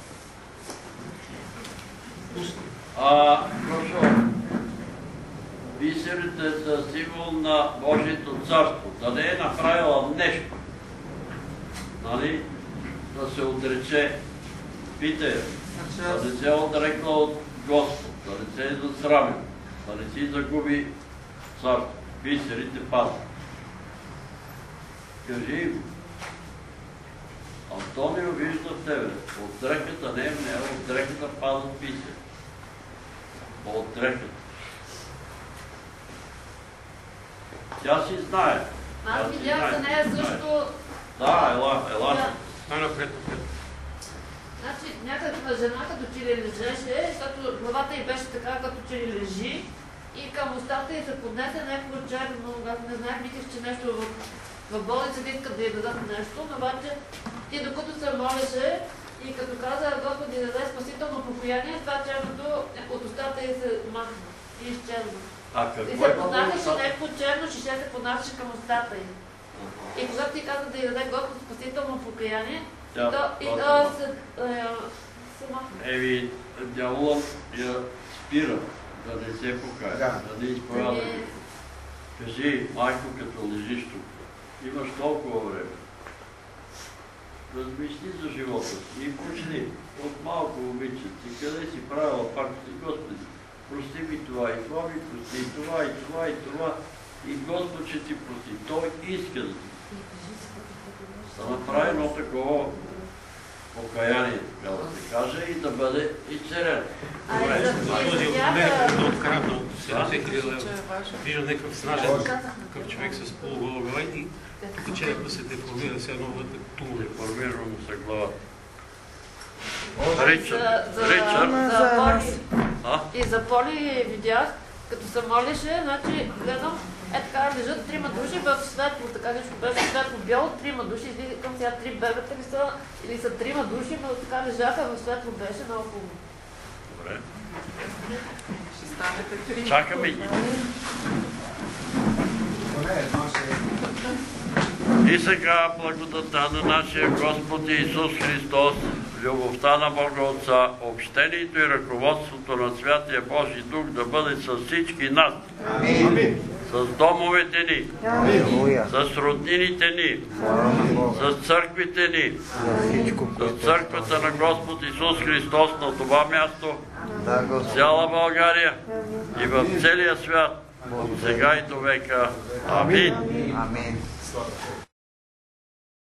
A: А, прошу, бисерите са символ на Божието царство, да не е направила нещо, нали, да се отрече, питай, да не се е отрекла от Господ, да не се е засрамил, да не си загуби царство. Бисерите падат. Кажи им, Антонио вижда в тебе, от дрехата не е в нея, от дрехата падат бисери. От дрехата. Тя си знае.
E: Аз видях за нея също...
A: Да, ела, ела.
G: Най-напред, напред.
E: Значи някаква жена като че ли лежеше, защото главата й беше така като че ли лежи и към устата й се поднесе някакво черно, аз не знаех, мислех, че нещо в, в болницата искат да й дадат нещо, но обаче ти докато се молеше и като каза Господи да даде спасително покояние, това черното от устата й се махна и изчезна.
A: А какво
E: и
A: е
E: се поднасяше някакво черно, шише се поднасяше към устата й. И когато ти каза да й даде Господ спасително покаяние,
A: Да,
E: то, и то се, е, се махна.
A: Еми, дяволът я спира да не се покая, да, да не изповяда. Кажи, майко, като лежиш тук, имаш толкова време. Размисли за живота си и почни от малко момичета, къде си правила пак си, Господи, прости ми това и това ми прости, и това, и това, и това, и Господ ще ти прости. Той иска да ти. Да направи едно такова покаяние, така да се каже, и да бъде изцелен.
G: Добре, от края до седемдесет хиляди лева. Виждам някакъв снажен, такъв човек с полугола глава и тук черепа се деформира, сега едно вътре тумор.
A: Деформира му се главата.
E: Ричард. И за Поли видях, като се молише, значи гледам, е така лежат трима души в светло, така нещо беше светло бяло, трима души, към сега три бебета ли са, или са трима души, но така лежаха в светло беше наоколо.
A: Добре.
K: Ще станете три.
A: Чакаме ги. И сега благодата на нашия Господ Исус Христос, любовта на Бога Отца, общението и ръководството на Святия Божи Дух да бъде с всички нас.
B: Амин.
A: С домовете ни,
B: Амин.
A: с роднините ни, с църквите ни, с църквата на Господ Исус Христос на това място, в цяла България и в целия свят, от сега и до века. Амин.
B: Амин.